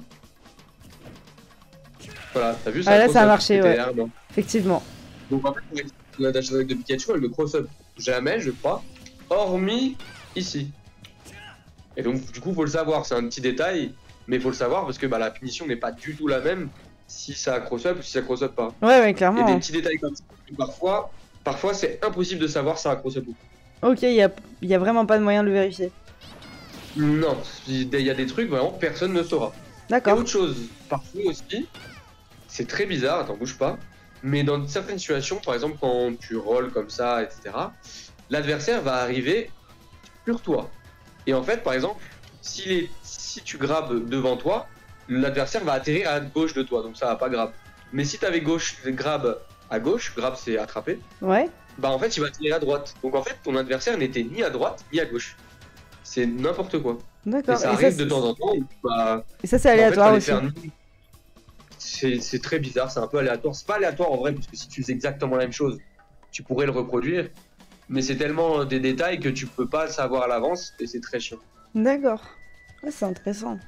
Voilà, t'as vu ça? Ah, là, ça a marché, ouais. Effectivement. Donc en fait, la dash attack de Pikachu, elle ne cross-up jamais, je crois, hormis ici. Et donc, du coup, faut le savoir, c'est un petit détail, mais faut le savoir parce que bah, la punition n'est pas du tout la même si ça cross-up ou si ça cross-up pas. Ouais, clairement. Il y a des petits détails comme ça. Parfois c'est impossible de savoir si ça cross-up ou pas. Ok, il y a vraiment pas de moyen de le vérifier. Non, il y a des trucs vraiment personne ne saura. D'accord. Et autre chose, parfois aussi, c'est très bizarre, attends, bouge pas, mais dans certaines situations, par exemple quand tu rolls comme ça, etc., l'adversaire va arriver sur toi. Et en fait, par exemple, si tu grabes devant toi, l'adversaire va atterrir à gauche de toi, donc ça va pas grab. Mais si t'avais grab à gauche, grab c'est attraper, ouais. Bah en fait il va atterrir à droite. Donc en fait ton adversaire n'était ni à droite ni à gauche. C'est n'importe quoi. D'accord. Et ça arrive de temps en temps. Bah, et ça c'est aléatoire aussi. C'est très bizarre, c'est un peu aléatoire. C'est pas aléatoire en vrai, parce que si tu faisais exactement la même chose, tu pourrais le reproduire. Mais c'est tellement des détails que tu peux pas le savoir à l'avance et c'est très chiant. D'accord. Ouais, c'est intéressant.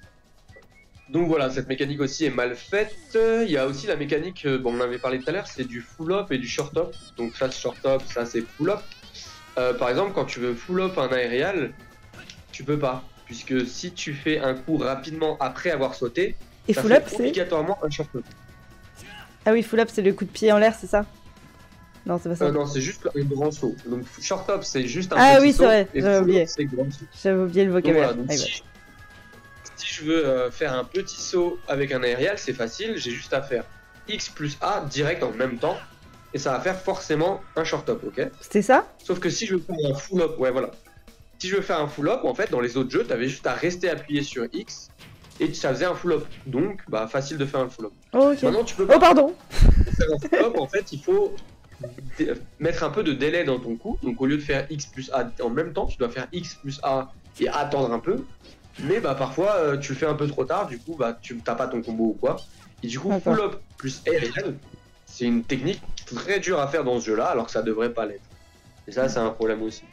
Donc voilà, cette mécanique aussi est mal faite. Il y a aussi la mécanique, bon, on en avait parlé tout à l'heure, c'est du full up et du short up. Donc ça c'est short up, ça c'est full up. Par exemple, quand tu veux full up un aérial, tu peux pas. Puisque si tu fais un coup rapidement après avoir sauté, et ça full fait up, obligatoirement un short up. Ah oui, full up c'est le coup de pied en l'air, c'est ça? Non, c'est pas ça. Non, c'est juste un grand saut. Donc short up c'est juste un petit saut. Ah oui, c'est vrai, j'avais oublié. J'avais oublié le vocabulaire. Donc, voilà, si je veux faire un petit saut avec un aérial, c'est facile, j'ai juste à faire X plus A direct en même temps, et ça va faire forcément un short up, ok? C'était ça? Sauf que si je veux faire un full up, ouais voilà. Si je veux faire un full up, en fait, dans les autres jeux, t'avais juste à rester appuyé sur X, et ça faisait un full up. Donc, bah, facile de faire un full up. Oh, ok. Maintenant, tu peux pas. Oh, pardon! Pour faire un full up, en fait, il faut mettre un peu de délai dans ton coup. Donc, au lieu de faire X plus A en même temps, tu dois faire X plus A et attendre un peu. Mais bah parfois tu le fais un peu trop tard, du coup bah tu t'as pas ton combo ou quoi. Et du coup full up plus aérial, c'est une technique très dure à faire dans ce jeu là alors que ça devrait pas l'être. Et ça c'est un problème aussi.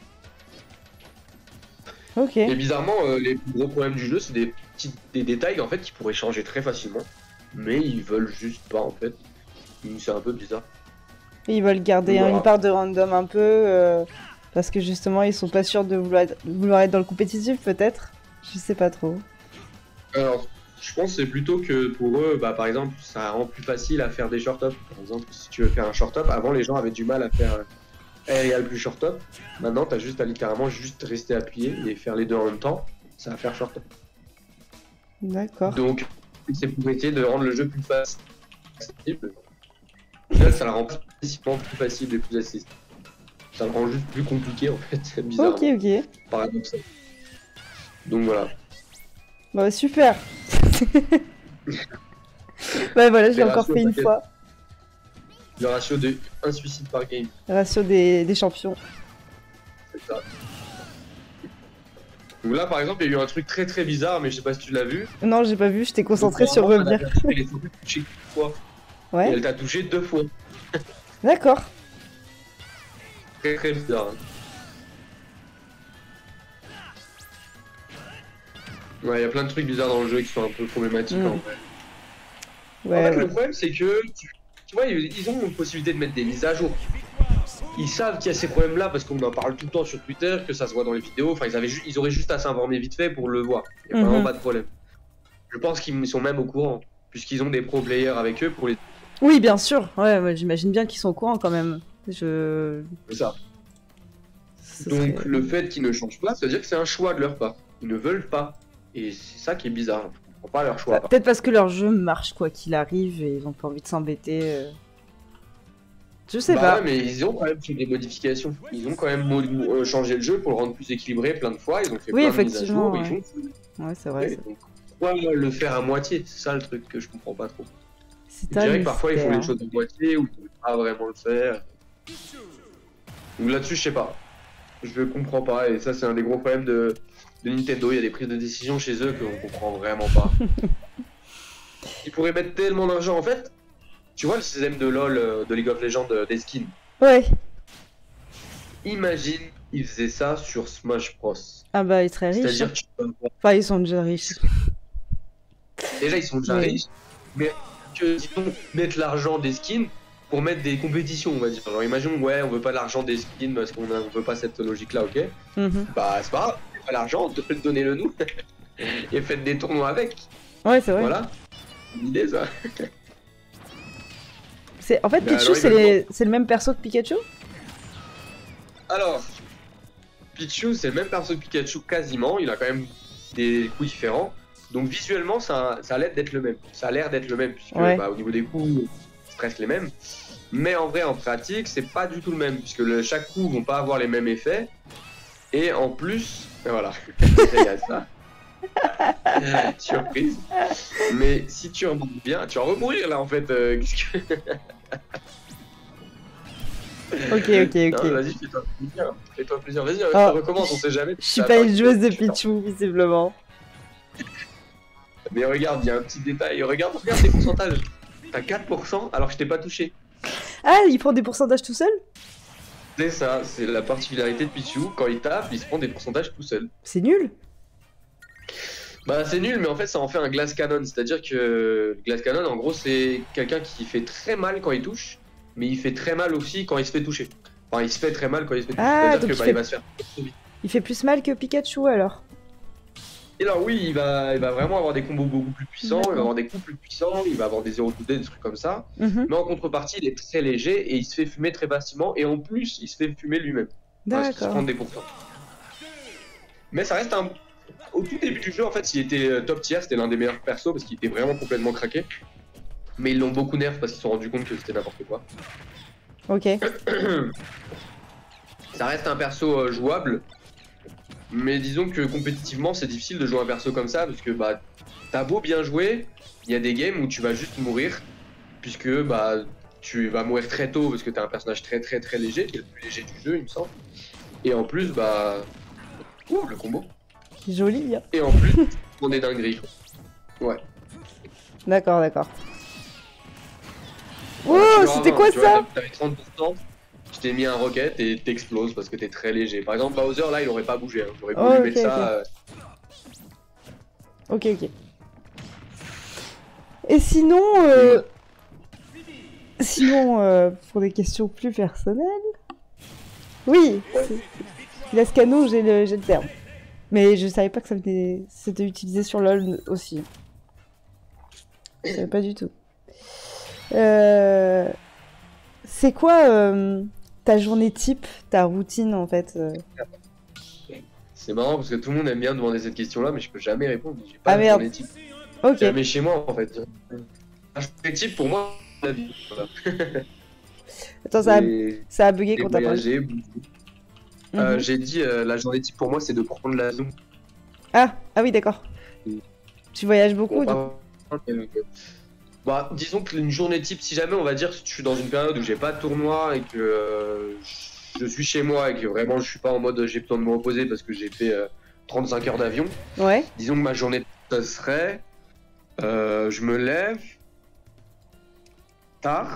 Ok. Et bizarrement les plus gros problèmes du jeu c'est des détails en fait qui pourraient changer très facilement. Mais ils veulent juste pas en fait. C'est un peu bizarre. Ils veulent garder une part de random un peu parce que justement ils sont pas sûrs de vouloir être dans le compétitif peut-être. Je sais pas trop. Alors, Je pense que c'est plutôt que pour eux, bah, par exemple, ça rend plus facile à faire des short-up. Par exemple, si tu veux faire un short-up, avant les gens avaient du mal à faire aerial plus short-up. Maintenant, tu as juste à littéralement juste rester appuyé et faire les deux en même temps. Ça va faire short-up. D'accord. Donc, c'est pour essayer de rendre le jeu plus facile. Au final, ça le rend pas spécifiquement plus facile et plus accessible. Ça le rend juste plus compliqué en fait, bizarrement. Ok, ok. Paradoxal. Donc voilà. Bah, super. Bah voilà, je l'ai encore fait une fois. Le ratio de 1 suicide par game. Le ratio des champions. C'est ça. Donc là, par exemple, il y a eu un truc très très bizarre, mais je sais pas si tu l'as vu. Non, j'ai pas vu, j'étais concentré sur revenir. Elle est touchée 1 fois. Ouais. Et elle t'a touché 2 fois. D'accord. Très très bizarre. Hein. Ouais, il y a plein de trucs bizarres dans le jeu qui sont un peu problématiques en vrai. Ouais, en fait, le problème, c'est que, tu vois, ils ont une possibilité de mettre des mises à jour. Ils savent qu'il y a ces problèmes-là parce qu'on en parle tout le temps sur Twitter, que ça se voit dans les vidéos. Enfin, ils auraient juste à s'informer vite fait pour le voir. Il n'y a vraiment pas de problème. Je pense qu'ils sont même au courant, puisqu'ils ont des pro players avec eux pour les. Oui, bien sûr. Ouais, j'imagine bien qu'ils sont au courant quand même. C'est ça. Donc, le fait qu'ils ne changent pas, ça veut dire que c'est un choix de leur part. Ils ne veulent pas. Et c'est ça qui est bizarre. Je comprends pas leur choix. Bah, peut-être parce que leur jeu marche quoi qu'il arrive et ils ont pas envie de s'embêter. Je sais pas. Ouais, mais ils ont quand même fait des modifications. Ils ont quand même changé le jeu pour le rendre plus équilibré plein de fois. Ils ont fait plein de mises à jour. Ouais, ouais c'est vrai. Donc, pourquoi le faire à moitié? C'est ça le truc que je comprends pas trop. Je dirais que parfois ils font les choses à moitié ou ils ne veulent pas vraiment le faire. Donc là-dessus, je sais pas. Je comprends pas. Et ça, c'est un des gros problèmes de Nintendo. Il y a des prises de décision chez eux qu'on comprend vraiment pas. Ils pourraient mettre tellement d'argent. En fait, tu vois le système de LoL, de League of Legends, des skins. Ouais. Imagine, ils faisaient ça sur Smash Bros. Ah bah, ils seraient riches. C'est-à-dire enfin, ils sont déjà riches. Déjà, ils sont déjà riches. Mais que, disons, mettre l'argent des skins pour mettre des compétitions, on va dire. Alors, imagine, ouais, on veut pas l'argent des skins parce qu'on veut pas cette logique-là, ok. Bah, c'est pas grave, pas l'argent, donnez-le nous. Et faites des tournois avec. Ouais, c'est vrai. Voilà. L'idée, ça. En fait, Pichu, c'est le même perso que Pikachu? Alors, Pichu, c'est le même perso que Pikachu quasiment. Il a quand même des coups différents. Donc, visuellement, ça a l'air d'être le même. Ça a l'air d'être le même, puisque bah, au niveau des coups, c'est presque les mêmes. Mais en vrai, en pratique, c'est pas du tout le même, puisque chaque coup vont pas avoir les mêmes effets. Et en plus, voilà, regarde ça. Surprise. Mais si tu remontes bien, tu vas remourir là en fait. Ok. Vas-y, fais-toi plaisir. Fais-toi plaisir. Vas-y, on recommence, on sait jamais. Je suis pas une joueuse de Pichu, visiblement. Mais regarde, il y a un petit détail. Regarde tes pourcentages. T'as 4% alors que je t'ai pas touché. Ah, il prend des pourcentages tout seul? C'est ça, c'est la particularité de Pichu. Quand il tape, il se prend des pourcentages tout seul. C'est nul. Bah c'est nul, mais en fait ça en fait un glass cannon, c'est-à-dire que le glass cannon en gros c'est quelqu'un qui fait très mal quand il touche, mais il fait très mal aussi quand il se fait toucher. Enfin il se fait très mal quand il se fait toucher, c'est-à-dire que il va se faire trop vite. Il fait plus mal que Pikachu alors? Et alors oui, il va vraiment avoir des combos beaucoup plus puissants, il va avoir des coups plus puissants, il va avoir des 0-2D, des trucs comme ça, mais en contrepartie il est très léger et il se fait fumer très facilement et en plus il se fait fumer lui-même. D'accord. Parce qu'il se prend des pourcents. Mais ça reste un... Au tout début du jeu, en fait, il était top tier, c'était l'un des meilleurs persos parce qu'il était vraiment complètement craqué. Mais ils l'ont beaucoup nerf parce qu'ils se sont rendus compte que c'était n'importe quoi. Ok. Ça reste un perso jouable, mais disons que compétitivement, c'est difficile de jouer un perso comme ça parce que bah, t'as beau bien jouer, il y a des games où tu vas juste mourir puisque bah, tu vas mourir très tôt parce que t'es un personnage très léger, qui est le plus léger du jeu, il me semble. Et en plus, bah. Ouh, le combo! Joli. Hein. Et en plus, on est dinguerie. Ouais. D'accord. Oh, c'était quoi ça? T'avais 30%, je t'ai mis un rocket et t'exploses parce que t'es très léger. Par exemple, Bowser là, il aurait pas bougé. Hein. J'aurais voulu mettre ça. Ok. Et sinon, pour des questions plus personnelles. Oui, Lascano, j'ai le terme. Mais je savais pas que c'était utilisé sur LoL aussi. Je savais pas du tout. Euh, C'est quoi ta journée type, ta routine en fait C'est marrant parce que tout le monde aime bien demander cette question-là, mais je peux jamais répondre. J'ai Ah pas de merde. journée type. Ok. Jamais chez moi en fait. Un journée type pour moi, c'est la vie. Voilà. Attends, Et, ça a bugué et quand t'as parlé. voyager. Mhm. J'ai dit la journée type pour moi, c'est de prendre l'avion. Ah oui, d'accord. Tu voyages beaucoup du coup. Bon, bah, disons qu'une journée type, si jamais on va dire, si je suis dans une période où j'ai pas de tournoi et que je suis chez moi et que vraiment je suis pas en mode j'ai besoin de me reposer parce que j'ai fait 35 heures d'avion, Ouais. disons que ma journée ça serait je me lève tard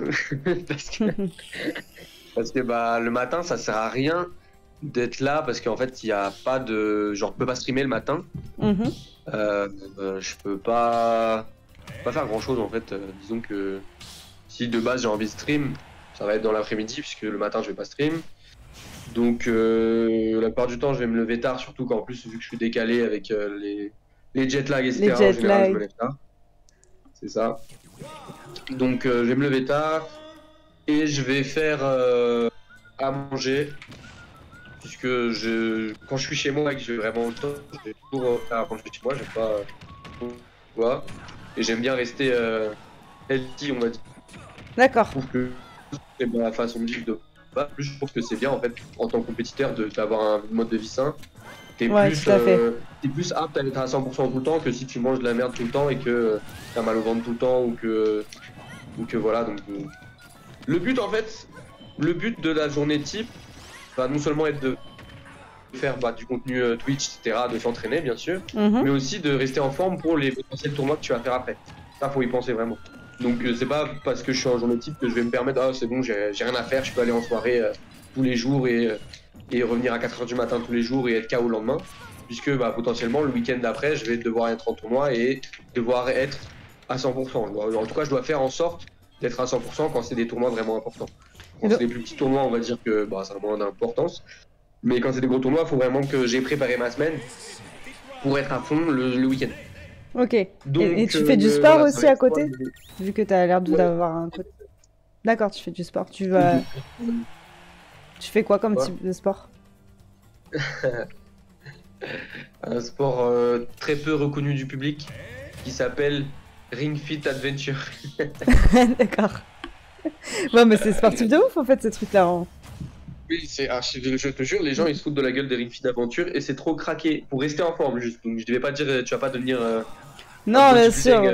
parce que bah le matin ça sert à rien d'être là parce qu'en fait il y a pas de genre je peux pas streamer le matin. Mhm. Je peux pas faire grand chose en fait. Disons que si de base j'ai envie de stream, ça va être dans l'après-midi puisque le matin je vais pas stream. Donc la plupart du temps je vais me lever tard, surtout qu'en plus vu que je suis décalé avec les jet lag etc. Les En jet général je me lag. lève tard. C'est ça. Donc je vais me lever tard et je vais faire à manger. Puisque quand je suis chez moi et que j'ai vraiment le temps, je vais toujours faire à manger chez moi, j'aime pas. Voilà. Et j'aime bien rester healthy, on va dire. D'accord. Je trouve que c'est ma façon de vivre de base. Plus je trouve que c'est bien en fait en tant que compétiteur d'avoir un mode de vie sain. T'es Ouais, plus, tout à fait. t'es plus apte à être à 100% tout le temps que si tu manges de la merde tout le temps et que t'as mal au ventre tout le temps ou que voilà. Donc le but en fait, le but de la journée type va non seulement être de faire du contenu Twitch, etc., de s'entraîner bien sûr, Mhm. mais aussi de rester en forme pour les potentiels tournois que tu vas faire après. Ça, faut y penser vraiment. Donc c'est pas parce que je suis en journée type que je vais me permettre, ah c'est bon, j'ai rien à faire, je peux aller en soirée tous les jours et revenir à 4h du matin tous les jours et être KO le lendemain, puisque potentiellement le week-end d'après, je vais devoir être en tournoi et devoir être à 100%. En tout cas, je dois faire en sorte d'être à 100% quand c'est des tournois vraiment importants. Quand c'est des plus petits tournois, on va dire que ça a moins d'importance. Mais quand c'est des gros tournois, il faut vraiment que j'ai préparé ma semaine pour être à fond le week-end. Ok. Donc, Et tu fais du sport voilà, ça aussi va à être quoi, côté? Vu que t'as l'air ouais. d'avoir un côté. D'accord, tu fais du sport. Tu fais quoi comme Ouais. type de sport? Un sport très peu reconnu du public qui s'appelle Ring Fit Adventure. D'accord. Ouais, mais c'est sportif de ouf en fait, ces trucs-là, hein. Oui, je te jure, les gens ils se foutent de la gueule des Ring Fit Adventure et c'est trop craqué pour rester en forme juste. Donc je devais pas dire, tu vas pas devenir un Non, bien bodybuilder sûr.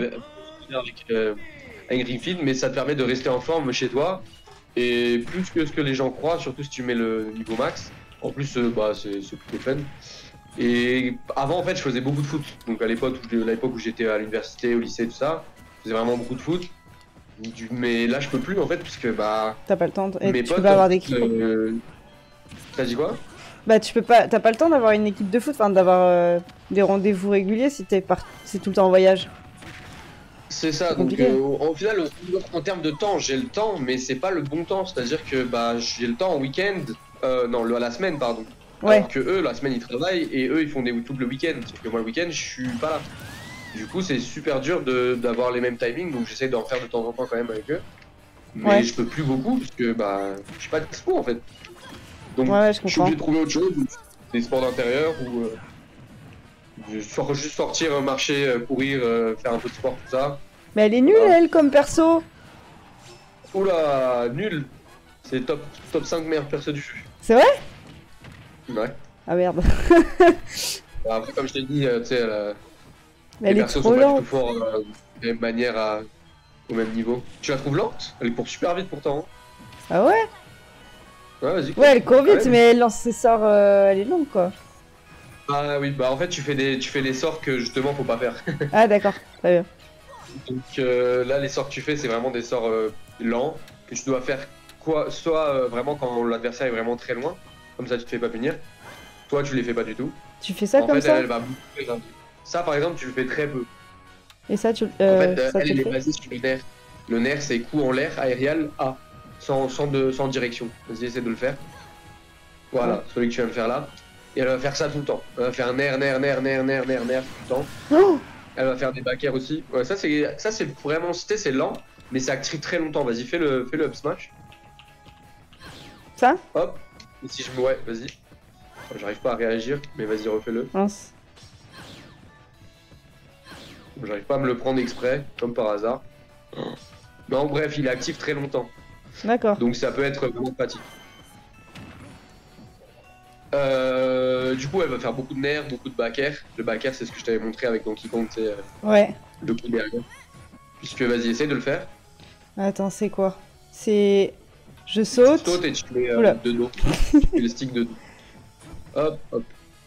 avec Ring Fit, mais ça te permet de rester en forme chez toi et plus que ce que les gens croient, surtout si tu mets le niveau max. En plus, c'est plutôt fun. Et avant, en fait, je faisais beaucoup de foot. Donc à l'époque où j'étais à l'université, au lycée, tout ça, je faisais vraiment beaucoup de foot. Mais là, je peux plus en fait, puisque T'as pas le temps. Et mes tu peux potes. pas avoir d'équipe. T'as dit quoi? Bah, tu peux pas. T'as pas le temps d'avoir une équipe de foot, enfin d'avoir des rendez-vous réguliers si c'est tout le temps en voyage. C'est ça. C'est Donc compliqué. au final, en termes de temps, j'ai le temps, mais c'est pas le bon temps. C'est-à-dire que j'ai le temps en week-end, non, à la semaine, pardon. Ouais. Alors que eux, la semaine, ils travaillent et eux, ils font des YouTube le week-end. Sauf que moi, le week-end, je suis pas là. Du coup, c'est super dur d'avoir les mêmes timings, donc j'essaie d'en faire de temps en temps quand même avec eux. Mais Ouais. je peux plus beaucoup, parce que je suis pas dispo en fait. Donc Ouais, je je suis comprends. obligé de trouver autre chose, des sports d'intérieur ou juste sortir, marcher, courir, faire un peu de sport, tout ça. Mais elle est nulle, Voilà. elle, comme perso. Oula, nul! C'est top 5 meilleurs persos du jeu. C'est vrai? Ouais. Ah merde. Après, comme je t'ai dit, tu sais, Mais les elle est persos trop sont pas du lente. tout forts de la même manière au même niveau. Tu la trouves lente? Elle court super vite pourtant. Ah ouais? Ouais, vas-y. Ouais, elle court vite, Ouais. mais elle lance ses sorts. Elle est longue, quoi. Ah oui, en fait, tu fais des sorts que justement faut pas faire. Ah d'accord, très bien. Donc là, les sorts que tu fais, c'est vraiment des sorts lents que tu dois faire soit vraiment quand l'adversaire est vraiment très loin, comme ça tu te fais pas punir, soit tu les fais pas du tout. Tu fais ça En comme fait, ça? elle va beaucoup plus rapide. Ça, par exemple, tu le fais très peu. Et ça, tu En fait, ça, tu elle le est fais? basée sur le nerf. Le nerf, c'est coup en l'air, aérial, A, sans direction. Vas-y, essaie de le faire. Voilà, Ouais. celui que tu viens de faire là. Et elle va faire ça tout le temps. Elle va faire nerf tout le temps. Oh, Elle va faire des back air aussi. Ouais, ça c'est vraiment cité, c'est lent, mais ça active très longtemps. Vas-y, fais le up smash. Ça? Hop. Et si je me... Ouais, vas-y. J'arrive pas à réagir, mais vas-y, refais-le. Mince. J'arrive pas à me le prendre exprès, comme par hasard. Non, bref, il est actif très longtemps. D'accord. Donc ça peut être vraiment pratique. Du coup, elle va faire beaucoup de nerfs, beaucoup de back air. Le back air, c'est ce que je t'avais montré avec Donkey Kong, tu sais, Ouais. le coup derrière. Puisque, vas-y, essaye de le faire. Attends, c'est quoi? C'est... Je saute. Tu sautes et tu mets Oula. de dos. Tu fais le stick de dos. Hop, hop.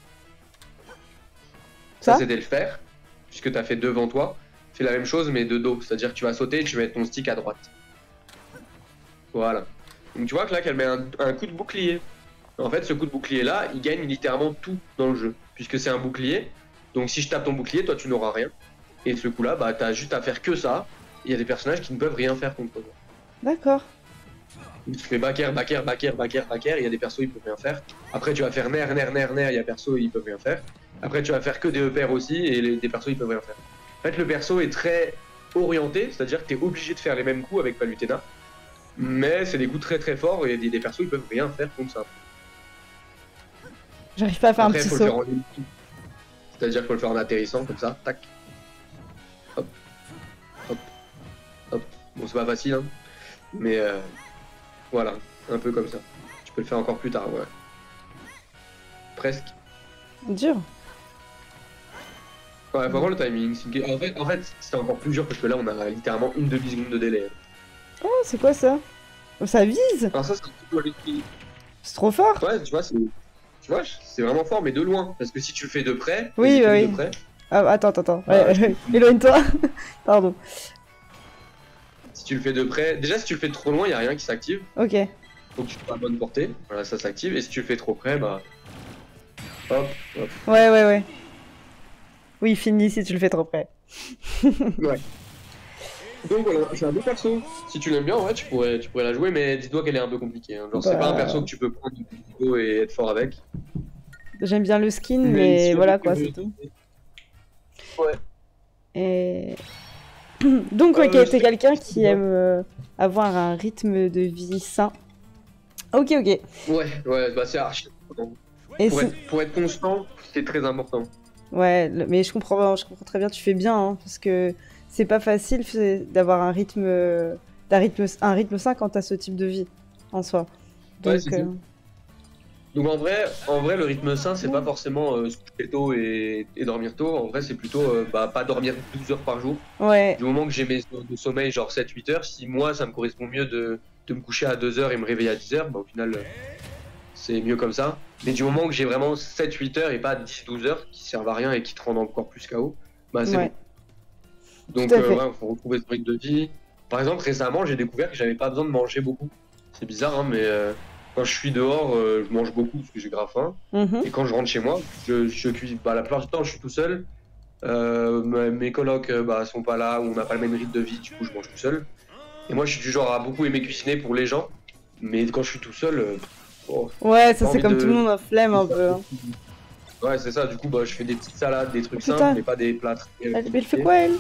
Ça, Ça c'était le faire. Puisque tu as fait devant toi. Fais la même chose, mais de dos. C'est-à-dire que tu vas sauter et tu vas mettre ton stick à droite. Voilà. Donc tu vois que là, qu'elle met un coup de bouclier. En fait, ce coup de bouclier-là, il gagne littéralement tout dans le jeu. Puisque c'est un bouclier. Donc si je tape ton bouclier, toi, tu n'auras rien. Et ce coup-là, bah, t'as juste à faire que ça. Il y a des personnages qui ne peuvent rien faire contre toi. D'accord. Tu fais back air, back air, back air, back air, back air, il y a des persos, ils peuvent rien faire. Après, tu vas faire nerf, nerf, nerf, nerf, il y a persos, ils peuvent rien faire. Après, tu vas faire que des EPR aussi, et des persos, ils peuvent rien faire. En fait, le perso est très orienté, c'est-à-dire que tu es obligé de faire les mêmes coups avec Palutena. Mais c'est des coups très très forts, et des persos, ils peuvent rien faire contre ça. J'arrive pas à faire Après, un petit faut le faire saut. en ulti. C'est-à-dire qu'il faut le faire en atterrissant, comme ça, tac. Hop. Hop. Hop. Bon, c'est pas facile, hein. Mais voilà, un peu comme ça. Tu peux le faire encore plus tard, ouais. Presque. Dur. Ouais, vraiment le timing. En fait c'était encore plus dur parce que là, on a littéralement une demi-seconde de délai. Oh, c'est quoi ça? Oh, ça vise? Alors ça, c'est un peu l'écrit. C'est trop fort. Ouais, tu vois, c'est vraiment fort, mais de loin. Parce que si tu le fais de près, Oui, vas-y, fais-le oui. de près. Ah, attends. Ah, Ouais, éloigne-toi. Pardon. Si tu le fais de près, déjà si tu le fais trop loin, il y a rien qui s'active. Ok. Donc tu fais à bonne portée. Voilà, ça s'active. Et si tu le fais trop près, bah hop, hop. Ouais. Oui, fini si tu le fais trop près. Ouais. Donc voilà, c'est un beau perso. Si tu l'aimes bien, ouais, tu pourrais la jouer, mais dis-toi qu'elle est un peu compliquée. Hein. Genre, c'est pas un perso que tu peux prendre du niveau et être fort avec. J'aime bien le skin, Mais mais si voilà jamais quoi, tu c'est veux- tout. Ouais. Et... Donc, ok, je t'es sais quelqu'un pas. qui aime avoir un rythme de vie sain. Ok. Ouais, bah c'est archi important. Et Pour être constant, c'est très important. Ouais, mais je comprends très bien, tu fais bien, hein, parce que c'est pas facile d'avoir un rythme sain quand t'as ce type de vie, en soi. Ouais, Donc, c'est ça. Donc en vrai, le rythme sain, c'est pas forcément se coucher tôt et dormir tôt. En vrai, c'est plutôt pas dormir 12 heures par jour. ouais, Du moment que j'ai mes heures de sommeil, genre 7-8 heures, si moi, ça me correspond mieux de me coucher à 2 heures et me réveiller à 10 heures, bah, au final, c'est mieux comme ça. Mais du moment que j'ai vraiment 7-8 heures et pas 10-12 heures qui servent à rien et qui te rendent encore plus KO, bah c'est ouais, bon. Donc tout à fait. ouais, faut retrouver ce rythme de vie. Par exemple, récemment, j'ai découvert que j'avais pas besoin de manger beaucoup. C'est bizarre, hein, mais quand je suis dehors, je mange beaucoup parce que j'ai grave faim. Mhm. Et quand je rentre chez moi, je cuisine. Bah, la plupart du temps, je suis tout seul. Mes colocs sont pas là, ou on n'a pas le même rythme de vie, du coup, je mange tout seul. Et moi, je suis du genre à beaucoup aimer cuisiner pour les gens. Mais quand je suis tout seul, Ouais, j'ai ça pas c'est envie comme de- tout le monde, un flemme un peu. Hein. Ouais, c'est ça. Du coup, je fais des petites salades, des trucs Putain. simples, mais pas des plats très Mais elle fait compliqués. quoi, elle?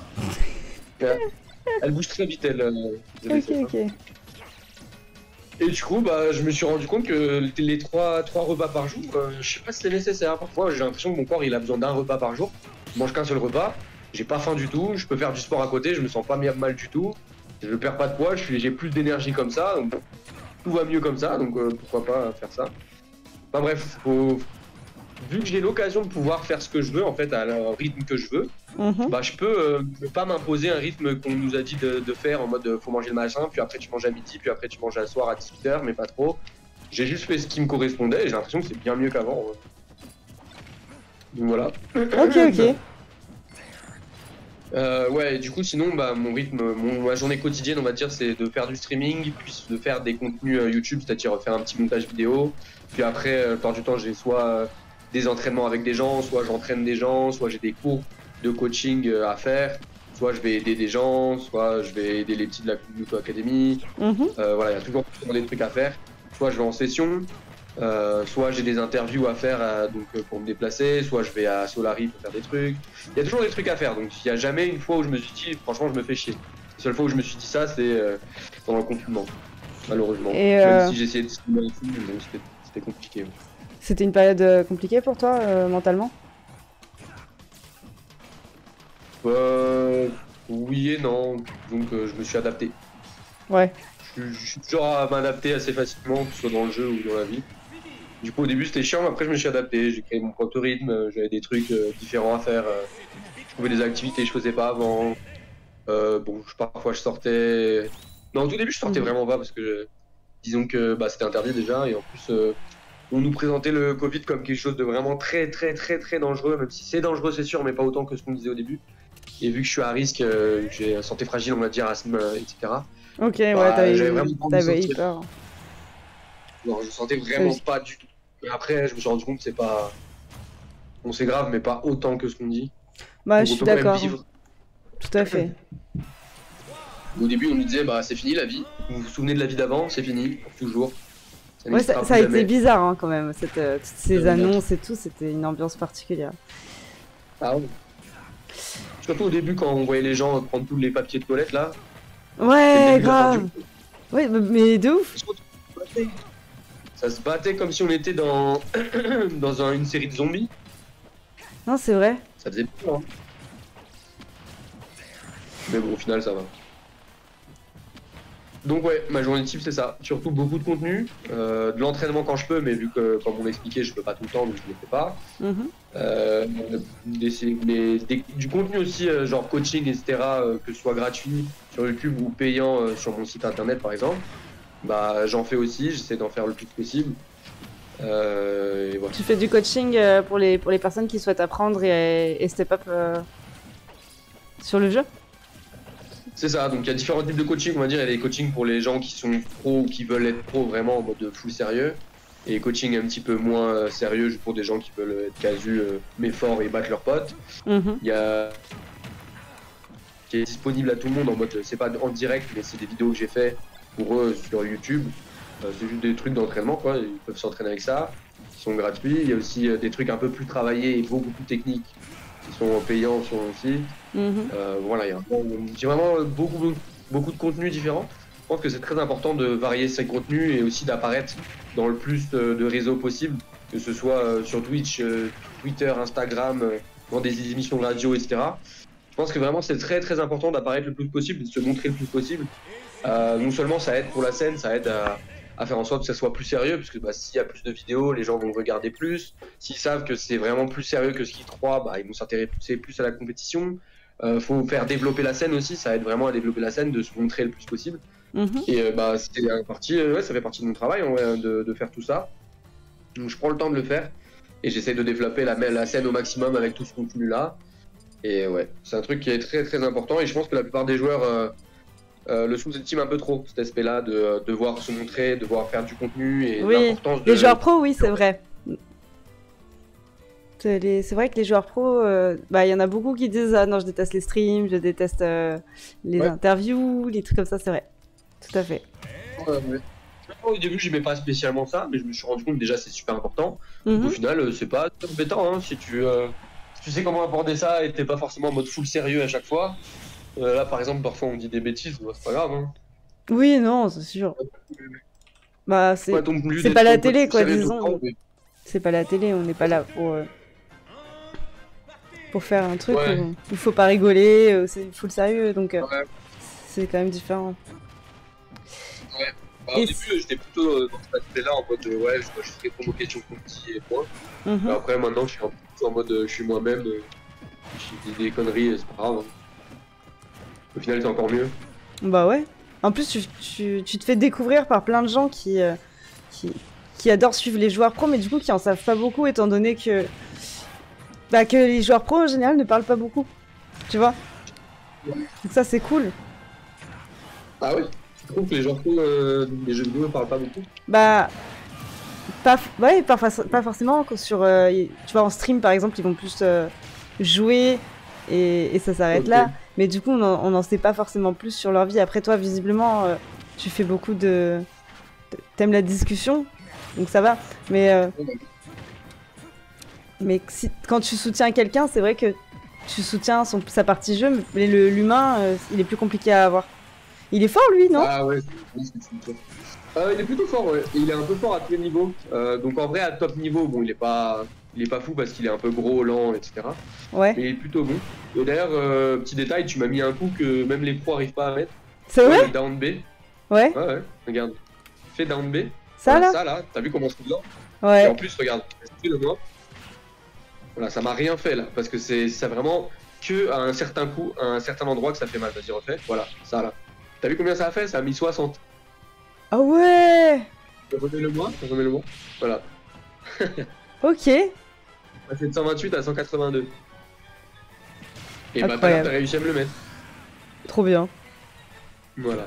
Elle bouge très vite, elle. Ok. Et du coup, je me suis rendu compte que les trois repas par jour, je sais pas si c'est nécessaire. Parfois, j'ai l'impression que mon corps, il a besoin d'un repas par jour. Je mange qu'un seul repas, j'ai pas faim du tout, je peux faire du sport à côté, je me sens pas mal du tout. Je perds pas de poids, j'ai plus d'énergie comme ça, donc tout va mieux comme ça, donc pourquoi pas faire ça. Enfin bref, vu que j'ai l'occasion de pouvoir faire ce que je veux, en fait, à un rythme que je veux, Mhm. je peux pas m'imposer un rythme qu'on nous a dit de faire en mode faut manger le matin, puis après tu manges à midi, puis après tu manges à soir à 18h, mais pas trop. J'ai juste fait ce qui me correspondait et j'ai l'impression que c'est bien mieux qu'avant. Donc voilà. Ok. Ouais, et du coup, sinon, mon rythme, ma journée quotidienne, on va dire, c'est de faire du streaming, puis de faire des contenus YouTube, c'est-à-dire faire un petit montage vidéo. Puis après, la plupart du temps, j'ai soit des entraînements avec des gens, soit j'entraîne des gens, soit j'ai des cours de coaching à faire, soit je vais aider des gens, soit je vais aider les petits de la Kunuto Academy. Mhm. Voilà, il y a toujours des trucs à faire. Soit je vais en session, Soit j'ai des interviews à faire pour me déplacer, soit je vais à Solari pour faire des trucs. Il y a toujours des trucs à faire, donc il n'y a jamais une fois où je me suis dit franchement je me fais chier. La seule fois où je me suis dit ça c'est pendant le confinement, malheureusement. Et Même si j'essayais de se mettre dessus, donc c'était compliqué. Ouais. c'était une période compliquée pour toi, mentalement? Oui et non, donc je me suis adapté. Ouais. Je suis toujours à m'adapter assez facilement, que ce soit dans le jeu ou dans la vie. Du coup, au début, c'était chiant, mais après, je me suis adapté. J'ai créé mon propre rythme, j'avais des trucs différents à faire. Je trouvais des activités que je faisais pas avant. Parfois, je sortais. Non, au tout début, je sortais vraiment pas parce que disons que c'était interdit déjà. Et en plus, on nous présentait le Covid comme quelque chose de vraiment très, très, très, très dangereux, même si c'est dangereux, c'est sûr, mais pas autant que ce qu'on disait au début. Et vu que je suis à risque, j'ai une santé fragile, on va dire, asthme, etc. Ok, ouais, t'avais eu sentir... peur. Non, je sentais vraiment pas du tout. Mais après, je me suis rendu compte que c'est pas. Bon, c'est grave, mais pas autant que ce qu'on dit. Bah, donc, je suis d'accord. Vivre. Tout à fait. Au début, on nous disait, c'est fini la vie. Vous vous souvenez de la vie d'avant, c'est fini, pour toujours. Ouais, ça a été bizarre hein, quand même, toutes ces annonces et tout, c'était une ambiance particulière. Ah ouais. Surtout au début, quand on voyait les gens prendre tous les papiers de toilette là. Ouais, grave. Ouais, mais de ouf. Ça se battait comme si on était dans une série de zombies. Non, c'est vrai. Ça faisait peur. Hein. Mais bon, au final, ça va. Donc ouais, ma journée type c'est ça. Surtout beaucoup de contenu, de l'entraînement quand je peux, mais vu que comme on l'a expliqué, je peux pas tout le temps, donc je le fais pas. Du contenu aussi, genre coaching, etc., que ce soit gratuit sur YouTube ou payant sur mon site internet par exemple. J'en fais aussi, j'essaie d'en faire le plus possible. Et voilà. Tu fais du coaching pour les personnes qui souhaitent apprendre et step up sur le jeu? C'est ça, donc il y a différents types de coaching, on va dire. Il y a des coachings pour les gens qui sont pros ou qui veulent être pros vraiment en mode full sérieux. Et coaching un petit peu moins sérieux pour des gens qui veulent être casus mais forts et battre leurs potes. Il y a qui est disponible à tout le monde en mode, c'est pas en direct, mais c'est des vidéos que j'ai fait pour eux sur YouTube. C'est juste des trucs d'entraînement, quoi. Ils peuvent s'entraîner avec ça, qui sont gratuits. Il y a aussi des trucs un peu plus travaillés et beaucoup plus techniques qui sont payants sur mon site. Voilà, j'ai vraiment beaucoup de contenus différents. Je pense que c'est très important de varier ses contenus et aussi d'apparaître dans le plus de réseaux possible, que ce soit sur Twitch, Twitter, Instagram, dans des émissions de radio, etc. Je pense que vraiment c'est très très important d'apparaître le plus possible, de se montrer le plus possible. Non seulement ça aide pour la scène, ça aide à faire en sorte que ça soit plus sérieux, parce que s'il y a plus de vidéos, les gens vont regarder plus. S'ils savent que c'est vraiment plus sérieux que ce qu'ils croient, ils vont s'intéresser plus à la compétition. Faut faire développer la scène aussi, ça aide vraiment à développer la scène, de se montrer le plus possible. Et c'était ça fait partie de mon travail de faire tout ça. Donc je prends le temps de le faire et j'essaie de développer la scène au maximum avec tout ce contenu là. Et ouais, c'est un truc qui est très très important et je pense que la plupart des joueurs le sous-estiment un peu trop, cet aspect-là de devoir se montrer, devoir faire du contenu et l'importance de... Les joueurs pros, oui, c'est vrai. C'est vrai que les joueurs pros, y en a beaucoup qui disent « Ah non, je déteste les streams, je déteste les interviews, les trucs comme ça », c'est vrai. Tout à fait. Au début, j'aimais pas spécialement ça, mais je me suis rendu compte déjà c'est super important. Au final, c'est pas embêtant, hein, si tu sais comment aborder ça et t'es pas forcément en mode full sérieux à chaque fois. Là, par exemple, parfois on dit des bêtises, c'est pas grave. Hein. Oui, non, c'est sûr. C'est pas la télé, quoi, disons. C'est pas la télé, on n'est pas là pour faire un truc où il faut pas rigoler, c'est full sérieux, donc c'est quand même différent. Ouais. Au début, j'étais plutôt dans cet aspect-là, en mode je ferai trop nos questions et point. Après, maintenant, je suis en mode je suis moi-même, je dis des conneries, c'est pas grave. Hein. Au final, c'est encore mieux. Bah ouais. En plus, tu te fais découvrir par plein de gens qui adorent suivre les joueurs pros, mais du coup, qui en savent pas beaucoup, étant donné que les joueurs pros, en général, ne parlent pas beaucoup. Tu vois? Donc ça, c'est cool. Ah ouais? Tu trouves que les joueurs pros des jeux vidéo ne parlent pas beaucoup? Pas forcément. Tu vois, en stream, par exemple, ils vont plus jouer et ça s'arrête là. Mais du coup, on n'en sait pas forcément plus sur leur vie. Après, toi, visiblement, tu fais beaucoup de... T'aimes la discussion. Donc ça va. Mais si, quand tu soutiens quelqu'un, c'est vrai que tu soutiens sa partie jeu, mais l'humain, il est plus compliqué à avoir. Il est fort, lui, non? Ah ouais, il est plutôt fort, ouais. Il est un peu fort à tous les niveaux. Donc en vrai, à top niveau, bon, il est pas fou parce qu'il est un peu gros, lent, etc. Ouais. Mais il est plutôt bon. Et d'ailleurs, petit détail, tu m'as mis un coup que même les pros arrivent pas à mettre. C'est vrai? Le down B. Ouais. Ouais, regarde. Fais down B. Ça, Voilà, là? ça là, t'as vu comment c'est dedans? Ouais. Et en plus, regarde, le moi. Voilà, ça m'a rien fait là, parce que c'est vraiment que à un certain coup, à un certain endroit que ça fait mal. Vas-y, refais. Voilà, ça là. T'as vu combien ça a fait? Ça a mis 60. Ah ouais! Remets-le-moi, remets-le-moi. Voilà. Ok. Passer de 128 à 182. Et bah, Incroyable. t'as réussi à me le mettre. Trop bien. Voilà.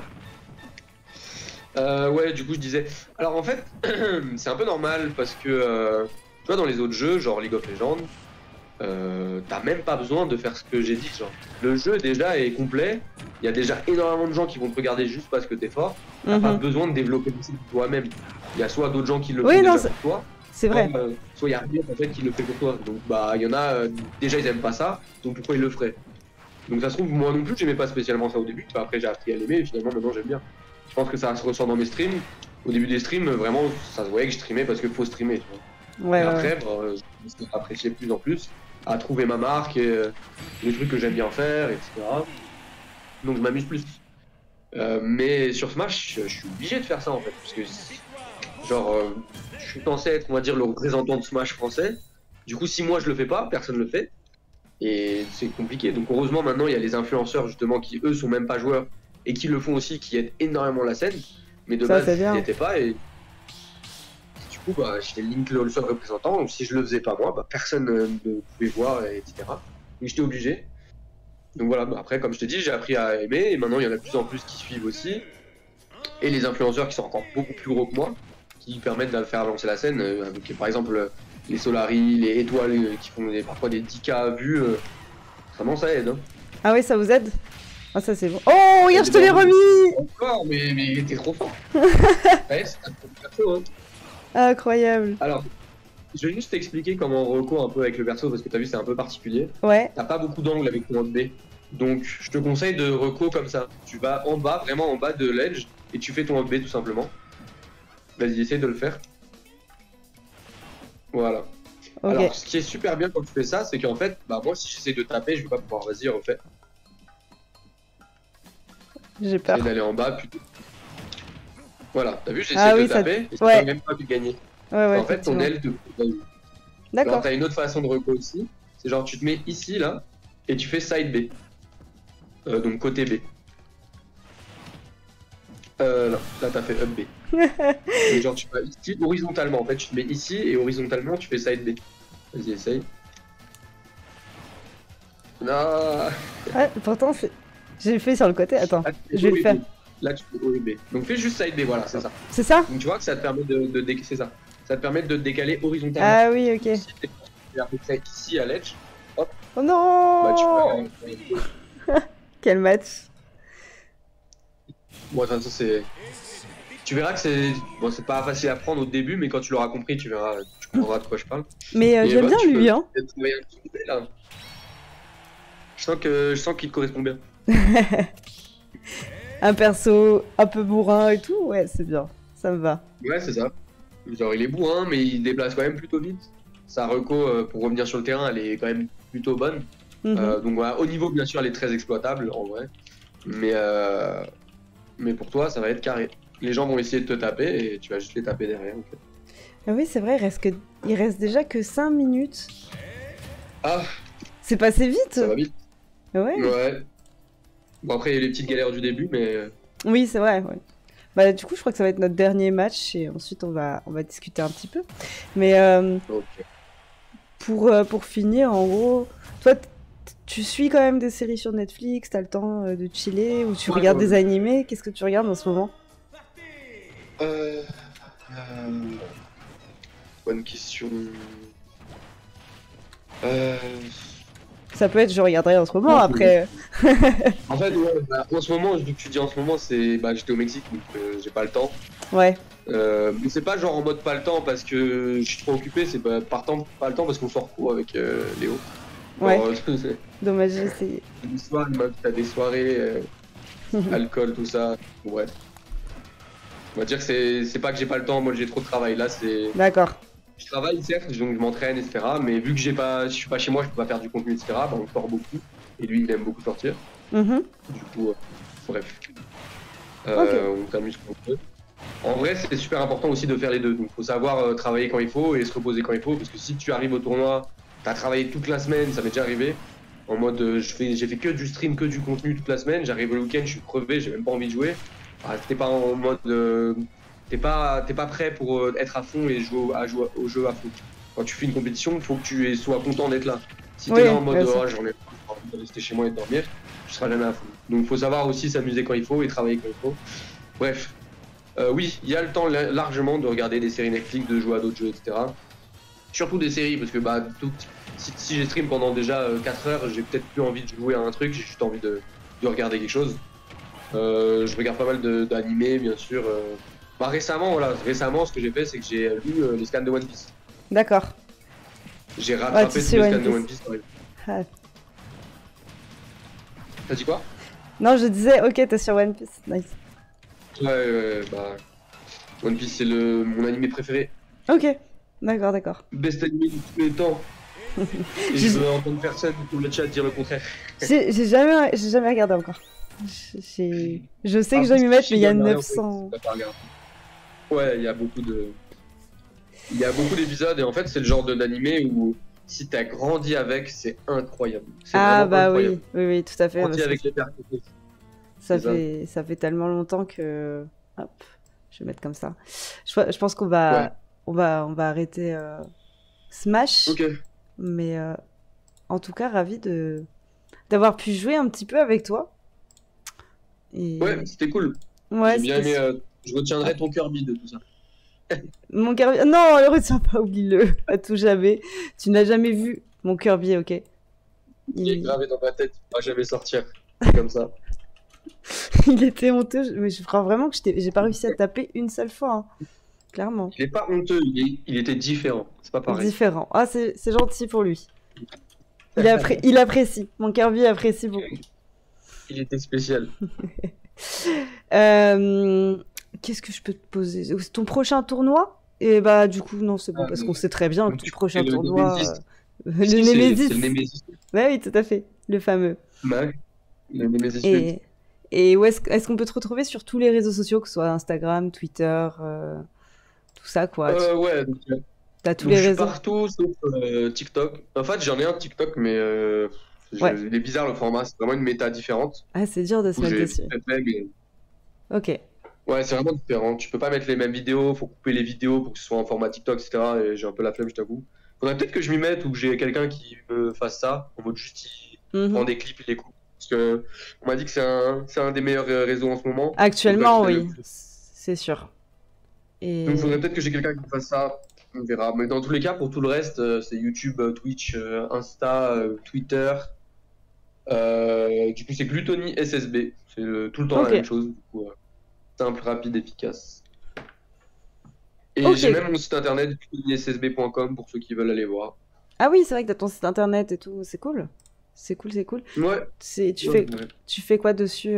Ouais, du coup, je disais. Alors en fait, c'est un peu normal parce que, tu vois, dans les autres jeux, genre League of Legends, t'as même pas besoin de faire ce que j'ai dit. Genre, le jeu déjà est complet. Il y a déjà énormément de gens qui vont te regarder juste parce que t'es fort. T'as pas besoin de développer le site toi-même. Il y a soit d'autres gens qui le font déjà pour toi, c'est vrai. soit il y a rien en fait qui le fait pour toi. Donc bah il y en a déjà ils aiment pas ça, donc pourquoi ils le feraient? Donc ça se trouve moi non plus j'aimais pas spécialement ça au début. Enfin, après j'ai appris à l'aimer et finalement maintenant j'aime bien. Je pense que ça se ressent dans mes streams. Au début des streams vraiment ça se voyait que je streamais parce qu'il faut streamer. Tu vois. Ouais, et ouais, après ouais. bah, je appréciais de plus en plus à trouver ma marque et les trucs que j'aime bien faire, etc. Donc je m'amuse plus. Mais sur Smash, je suis obligé de faire ça en fait, parce que genre, je suis censé être, on va dire, le représentant de Smash français. Du coup, si moi je le fais pas, personne le fait, et c'est compliqué. Donc heureusement maintenant il y a les influenceurs justement qui eux sont même pas joueurs et qui le font aussi, qui aident énormément la scène. Mais de Ça, base c'est ils bien. n'y étaient pas et du coup bah j'étais Link le seul représentant. Donc si je le faisais pas moi, bah, personne ne pouvait voir, etc. Donc j'étais obligé. Donc voilà, bah, après comme je t'ai dit, j'ai appris à aimer et maintenant il y en a de plus en plus qui suivent aussi. Et les influenceurs qui sont encore beaucoup plus gros que moi, qui permettent de faire avancer la scène, avec par exemple les Solari, les étoiles qui font parfois des 10K vues, vraiment ça aide. Hein. Ah oui, ça vous aide? Ah ça c'est bon. Oh, regarde, je te l'ai remis! Encore, mais il était trop fort. Ouais, c'est un peu perso, hein. Incroyable. Alors, je vais juste t'expliquer comment on recourt un peu avec le perso, parce que t'as vu, c'est un peu particulier. Ouais. T'as pas beaucoup d'angle avec ton B. Donc, je te conseille de reco comme ça. Tu vas en bas, vraiment en bas de l'edge, et tu fais ton B tout simplement. Vas-y, essaye de le faire. Voilà. Ok. Alors, ce qui est super bien quand tu fais ça, c'est qu'en fait, bah moi, si j'essaie de taper, je vais pas pouvoir. Vas-y, refais. J'ai peur. J'essaie d'aller en bas, plutôt. Voilà, t'as vu, j'essaie Ah de oui, ça... taper, et Ouais. même pas pu gagner. Ouais, ouais, En fait, ton effectivement. aile te. D'accord. T'as une autre façon de reco aussi. C'est genre, tu te mets ici, là, et tu fais side B. Donc côté B. Non, là t'as fait up B. Donc, genre, tu vas ici, horizontalement. En fait, tu te mets ici, et horizontalement, tu fais side B. Vas-y, essaye. Non. Ouais, pourtant, j'ai fait sur le côté. Attends, Là, je vais le faire. Là, tu fais O et B. Donc fais juste side B, voilà, c'est ça. C'est ça? Donc tu vois que ça te permet c'est ça. Ça te permet de te décaler horizontalement. Ah oui, ok. Si t'es à peu près ici à l'edge, hop, Oh non! bah tu peux. Quel match! Bon, de toute façon, c'est. Tu verras que c'est. Bon, c'est pas facile à prendre au début, mais quand tu l'auras compris, tu verras, tu comprendras de quoi je parle. Mais Et j'aime bah, bien tu lui, peux hein. peut-être trouver un petit peu, là. Je sens qu'il te correspond bien. Un perso un peu bourrin et tout, ouais, c'est bien. Ça me va. Ouais, c'est ça. Genre, il est bourrin, mais il déplace quand même plutôt vite. Sa reco, pour revenir sur le terrain, elle est quand même plutôt bonne. Donc voilà, au niveau, bien sûr, elle est très exploitable, en vrai. Mais pour toi, ça va être carré. Les gens vont essayer de te taper et tu vas juste les taper derrière. En fait. Ah oui, c'est vrai, il reste déjà que 5 minutes. Ah, C'est passé vite? ça va vite. Ouais. Ouais. Bon, après, il y a les petites galères du début, mais. Oui, c'est vrai, ouais. Bah, du coup, je crois que ça va être notre dernier match et ensuite on va discuter un petit peu. Mais Ok. pour finir, en gros, toi, tu suis quand même des séries sur Netflix, t'as le temps de chiller ou tu regardes des animés? Qu'est-ce que tu regardes en ce moment? Bonne question. Ça peut être, je regarderai en ce moment, Ouais, après. En fait, ouais, bah, en ce moment, vu que tu dis en ce moment, c'est bah, j'étais au Mexique, donc j'ai pas le temps. Ouais, Mais c'est pas genre en mode pas le temps parce que je suis trop occupé, c'est pas le temps parce qu'on sort court avec Léo. ouais. Genre, Dommage, j'ai essayé. le soir, il m'invite à des soirées, alcool, tout ça. Bon, ouais. On va dire que c'est pas que j'ai pas le temps, moi j'ai trop de travail. Là, c'est. D'accord. Je travaille certes, donc je m'entraîne, etc. Mais vu que je suis pas chez moi, je peux pas faire du contenu, etc. Bah, on sort beaucoup. Et lui, il aime beaucoup sortir. Mhm. Du coup, bref. Ok. On s'amuse quand on peut. En vrai, c'est super important aussi de faire les deux. Donc, faut savoir travailler quand il faut et se reposer quand il faut. Parce que si tu arrives au tournoi, t'as travaillé toute la semaine, ça m'est déjà arrivé. En mode, j'ai fait que du stream, que du contenu toute la semaine. J'arrive le week-end, je suis crevé, j'ai même pas envie de jouer. Ah, t'es pas en mode, t'es pas prêt pour être à fond et jouer au jeu à fond. Quand tu fais une compétition, il faut que tu sois content d'être là. Si t'es Oui, là en mode, bien sûr. oh, j'en ai envie de rester chez moi et de dormir, tu seras jamais à fond. Donc, faut savoir aussi s'amuser quand il faut et travailler quand il faut. Bref. Oui, il y a le temps largement de regarder des séries Netflix, de jouer à d'autres jeux, etc. Surtout des séries, parce que bah, si j'ai stream pendant déjà 4 heures, j'ai peut-être plus envie de jouer à un truc, j'ai juste envie de regarder quelque chose. Je regarde pas mal d'animés, bien sûr. Bah, récemment, ce que j'ai fait, c'est que j'ai lu les scans de One Piece. D'accord. J'ai Ouais, rattrapé tu tous sais les One scans de Piece. One Piece. Ouais. Ah. T'as dit quoi? Non, je disais, ok, t'es sur One Piece. Nice. Ouais, bah. One Piece, c'est mon animé préféré. Ok. D'accord, d'accord. Best animé de tous les temps. Et je veux entendre personne sur le chat dire le contraire. J'ai jamais regardé encore. Je sais que je dois m'y mettre, mais il y a 900. Ouais, il y a beaucoup d'épisodes et en fait c'est le genre d'animé où si t'as grandi avec, c'est incroyable. C'est Ah vraiment bah incroyable. oui, tout à fait. Grandi Parce avec que les personnages. ça fait tellement longtemps que. Hop, je vais mettre comme ça. Je pense qu'on Ouais. on va arrêter Smash, Ok. mais en tout cas, ravi d'avoir pu jouer un petit peu avec toi. Et Ouais, c'était cool. ouais, J'ai bien c'était aimé. Je retiendrai ton Kirby de tout ça. mon Kirby. Non, le retiens pas, oublie-le, à tout jamais. Tu n'as jamais vu mon Kirby, ok? Il est Il... gravé dans ma tête, il va jamais sortir. C'est comme ça. il était honteux, mais je crois vraiment que j'ai pas réussi à taper une seule fois, hein. Clairement. Il est pas honteux, il était différent. C'est pas pareil. Différent. Ah, c'est gentil pour lui. Il apprécie. Mon Kirby apprécie beaucoup. Il était spécial. Qu'est-ce que je peux te poser? Ton prochain tournoi? Et bah, du coup, non, c'est bon, parce qu'on sait très bien que ton prochain tournoi. Le Nemesis. C'est le Nemesis. Ouais, oui, tout à fait. Le fameux. Ouais, le Nemesis. Et où est-ce qu'on peut te retrouver sur tous les réseaux sociaux, que ce soit Instagram, Twitter, tout ça, quoi. Ouais, T'as tous les réseaux. partout sauf TikTok. En fait, j'en ai un TikTok, mais Ouais. il est bizarre le format. C'est vraiment une méta différente. Ah, c'est dur de se mettre dessus. Ok. Ouais, c'est vraiment différent. Tu peux pas mettre les mêmes vidéos, faut couper les vidéos pour que ce soit en format TikTok, etc. Et j'ai un peu la flemme, je t'avoue. Faudrait peut-être que je m'y mette ou que j'ai quelqu'un qui me fasse ça. En mode juste, il prend des clips, il les coupe. Parce que on m'a dit que c'est un des meilleurs réseaux en ce moment. Actuellement, oui. C'est sûr. Donc, il faudrait peut-être que j'ai quelqu'un qui me fasse ça. On verra. Mais dans tous les cas, pour tout le reste, c'est YouTube, Twitch, Insta, Twitter. Du coup, c'est Gluttony SSB. C'est tout le temps la même chose. Du coup, simple, rapide, efficace. Et j'ai même mon site internet, gluttonyssb.com, pour ceux qui veulent aller voir. Ah oui, c'est vrai que t'as ton site internet et tout. C'est cool. C'est cool. Ouais. Tu fais quoi dessus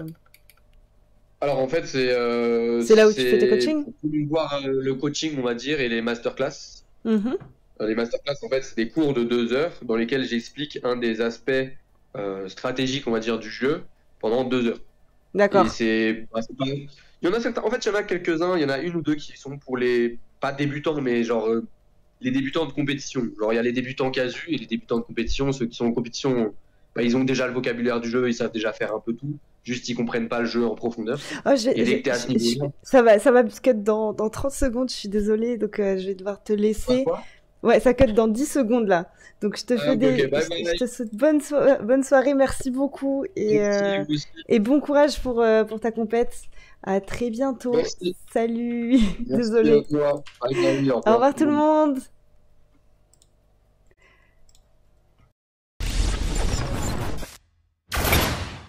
Alors en fait, c'est là où tu fais tes coachings? Pour voir le coaching, on va dire, et les masterclass. Les masterclass, en fait, c'est des cours de 2 heures dans lesquels j'explique un des aspects stratégiques, on va dire, du jeu pendant 2 heures. D'accord. Et il y en a certains, en fait, il y en a quelques-uns, il y en a une ou deux qui sont pour les, pas débutants, mais genre les débutants de compétition. Genre, il y a les débutants casu et les débutants de compétition. Ceux qui sont en compétition, bah, ils ont déjà le vocabulaire du jeu, ils savent déjà faire un peu tout. Juste, ils comprennent pas le jeu en profondeur. Oh, ça va cut dans 30 secondes, je suis désolée, donc je vais devoir te laisser. Ouais, ça cut dans 10 secondes là. Donc je te fais je te souhaite bonne soirée, merci beaucoup et bon courage pour ta compète. À très bientôt. Merci. Salut. Merci. Désolée. Au revoir tout le monde.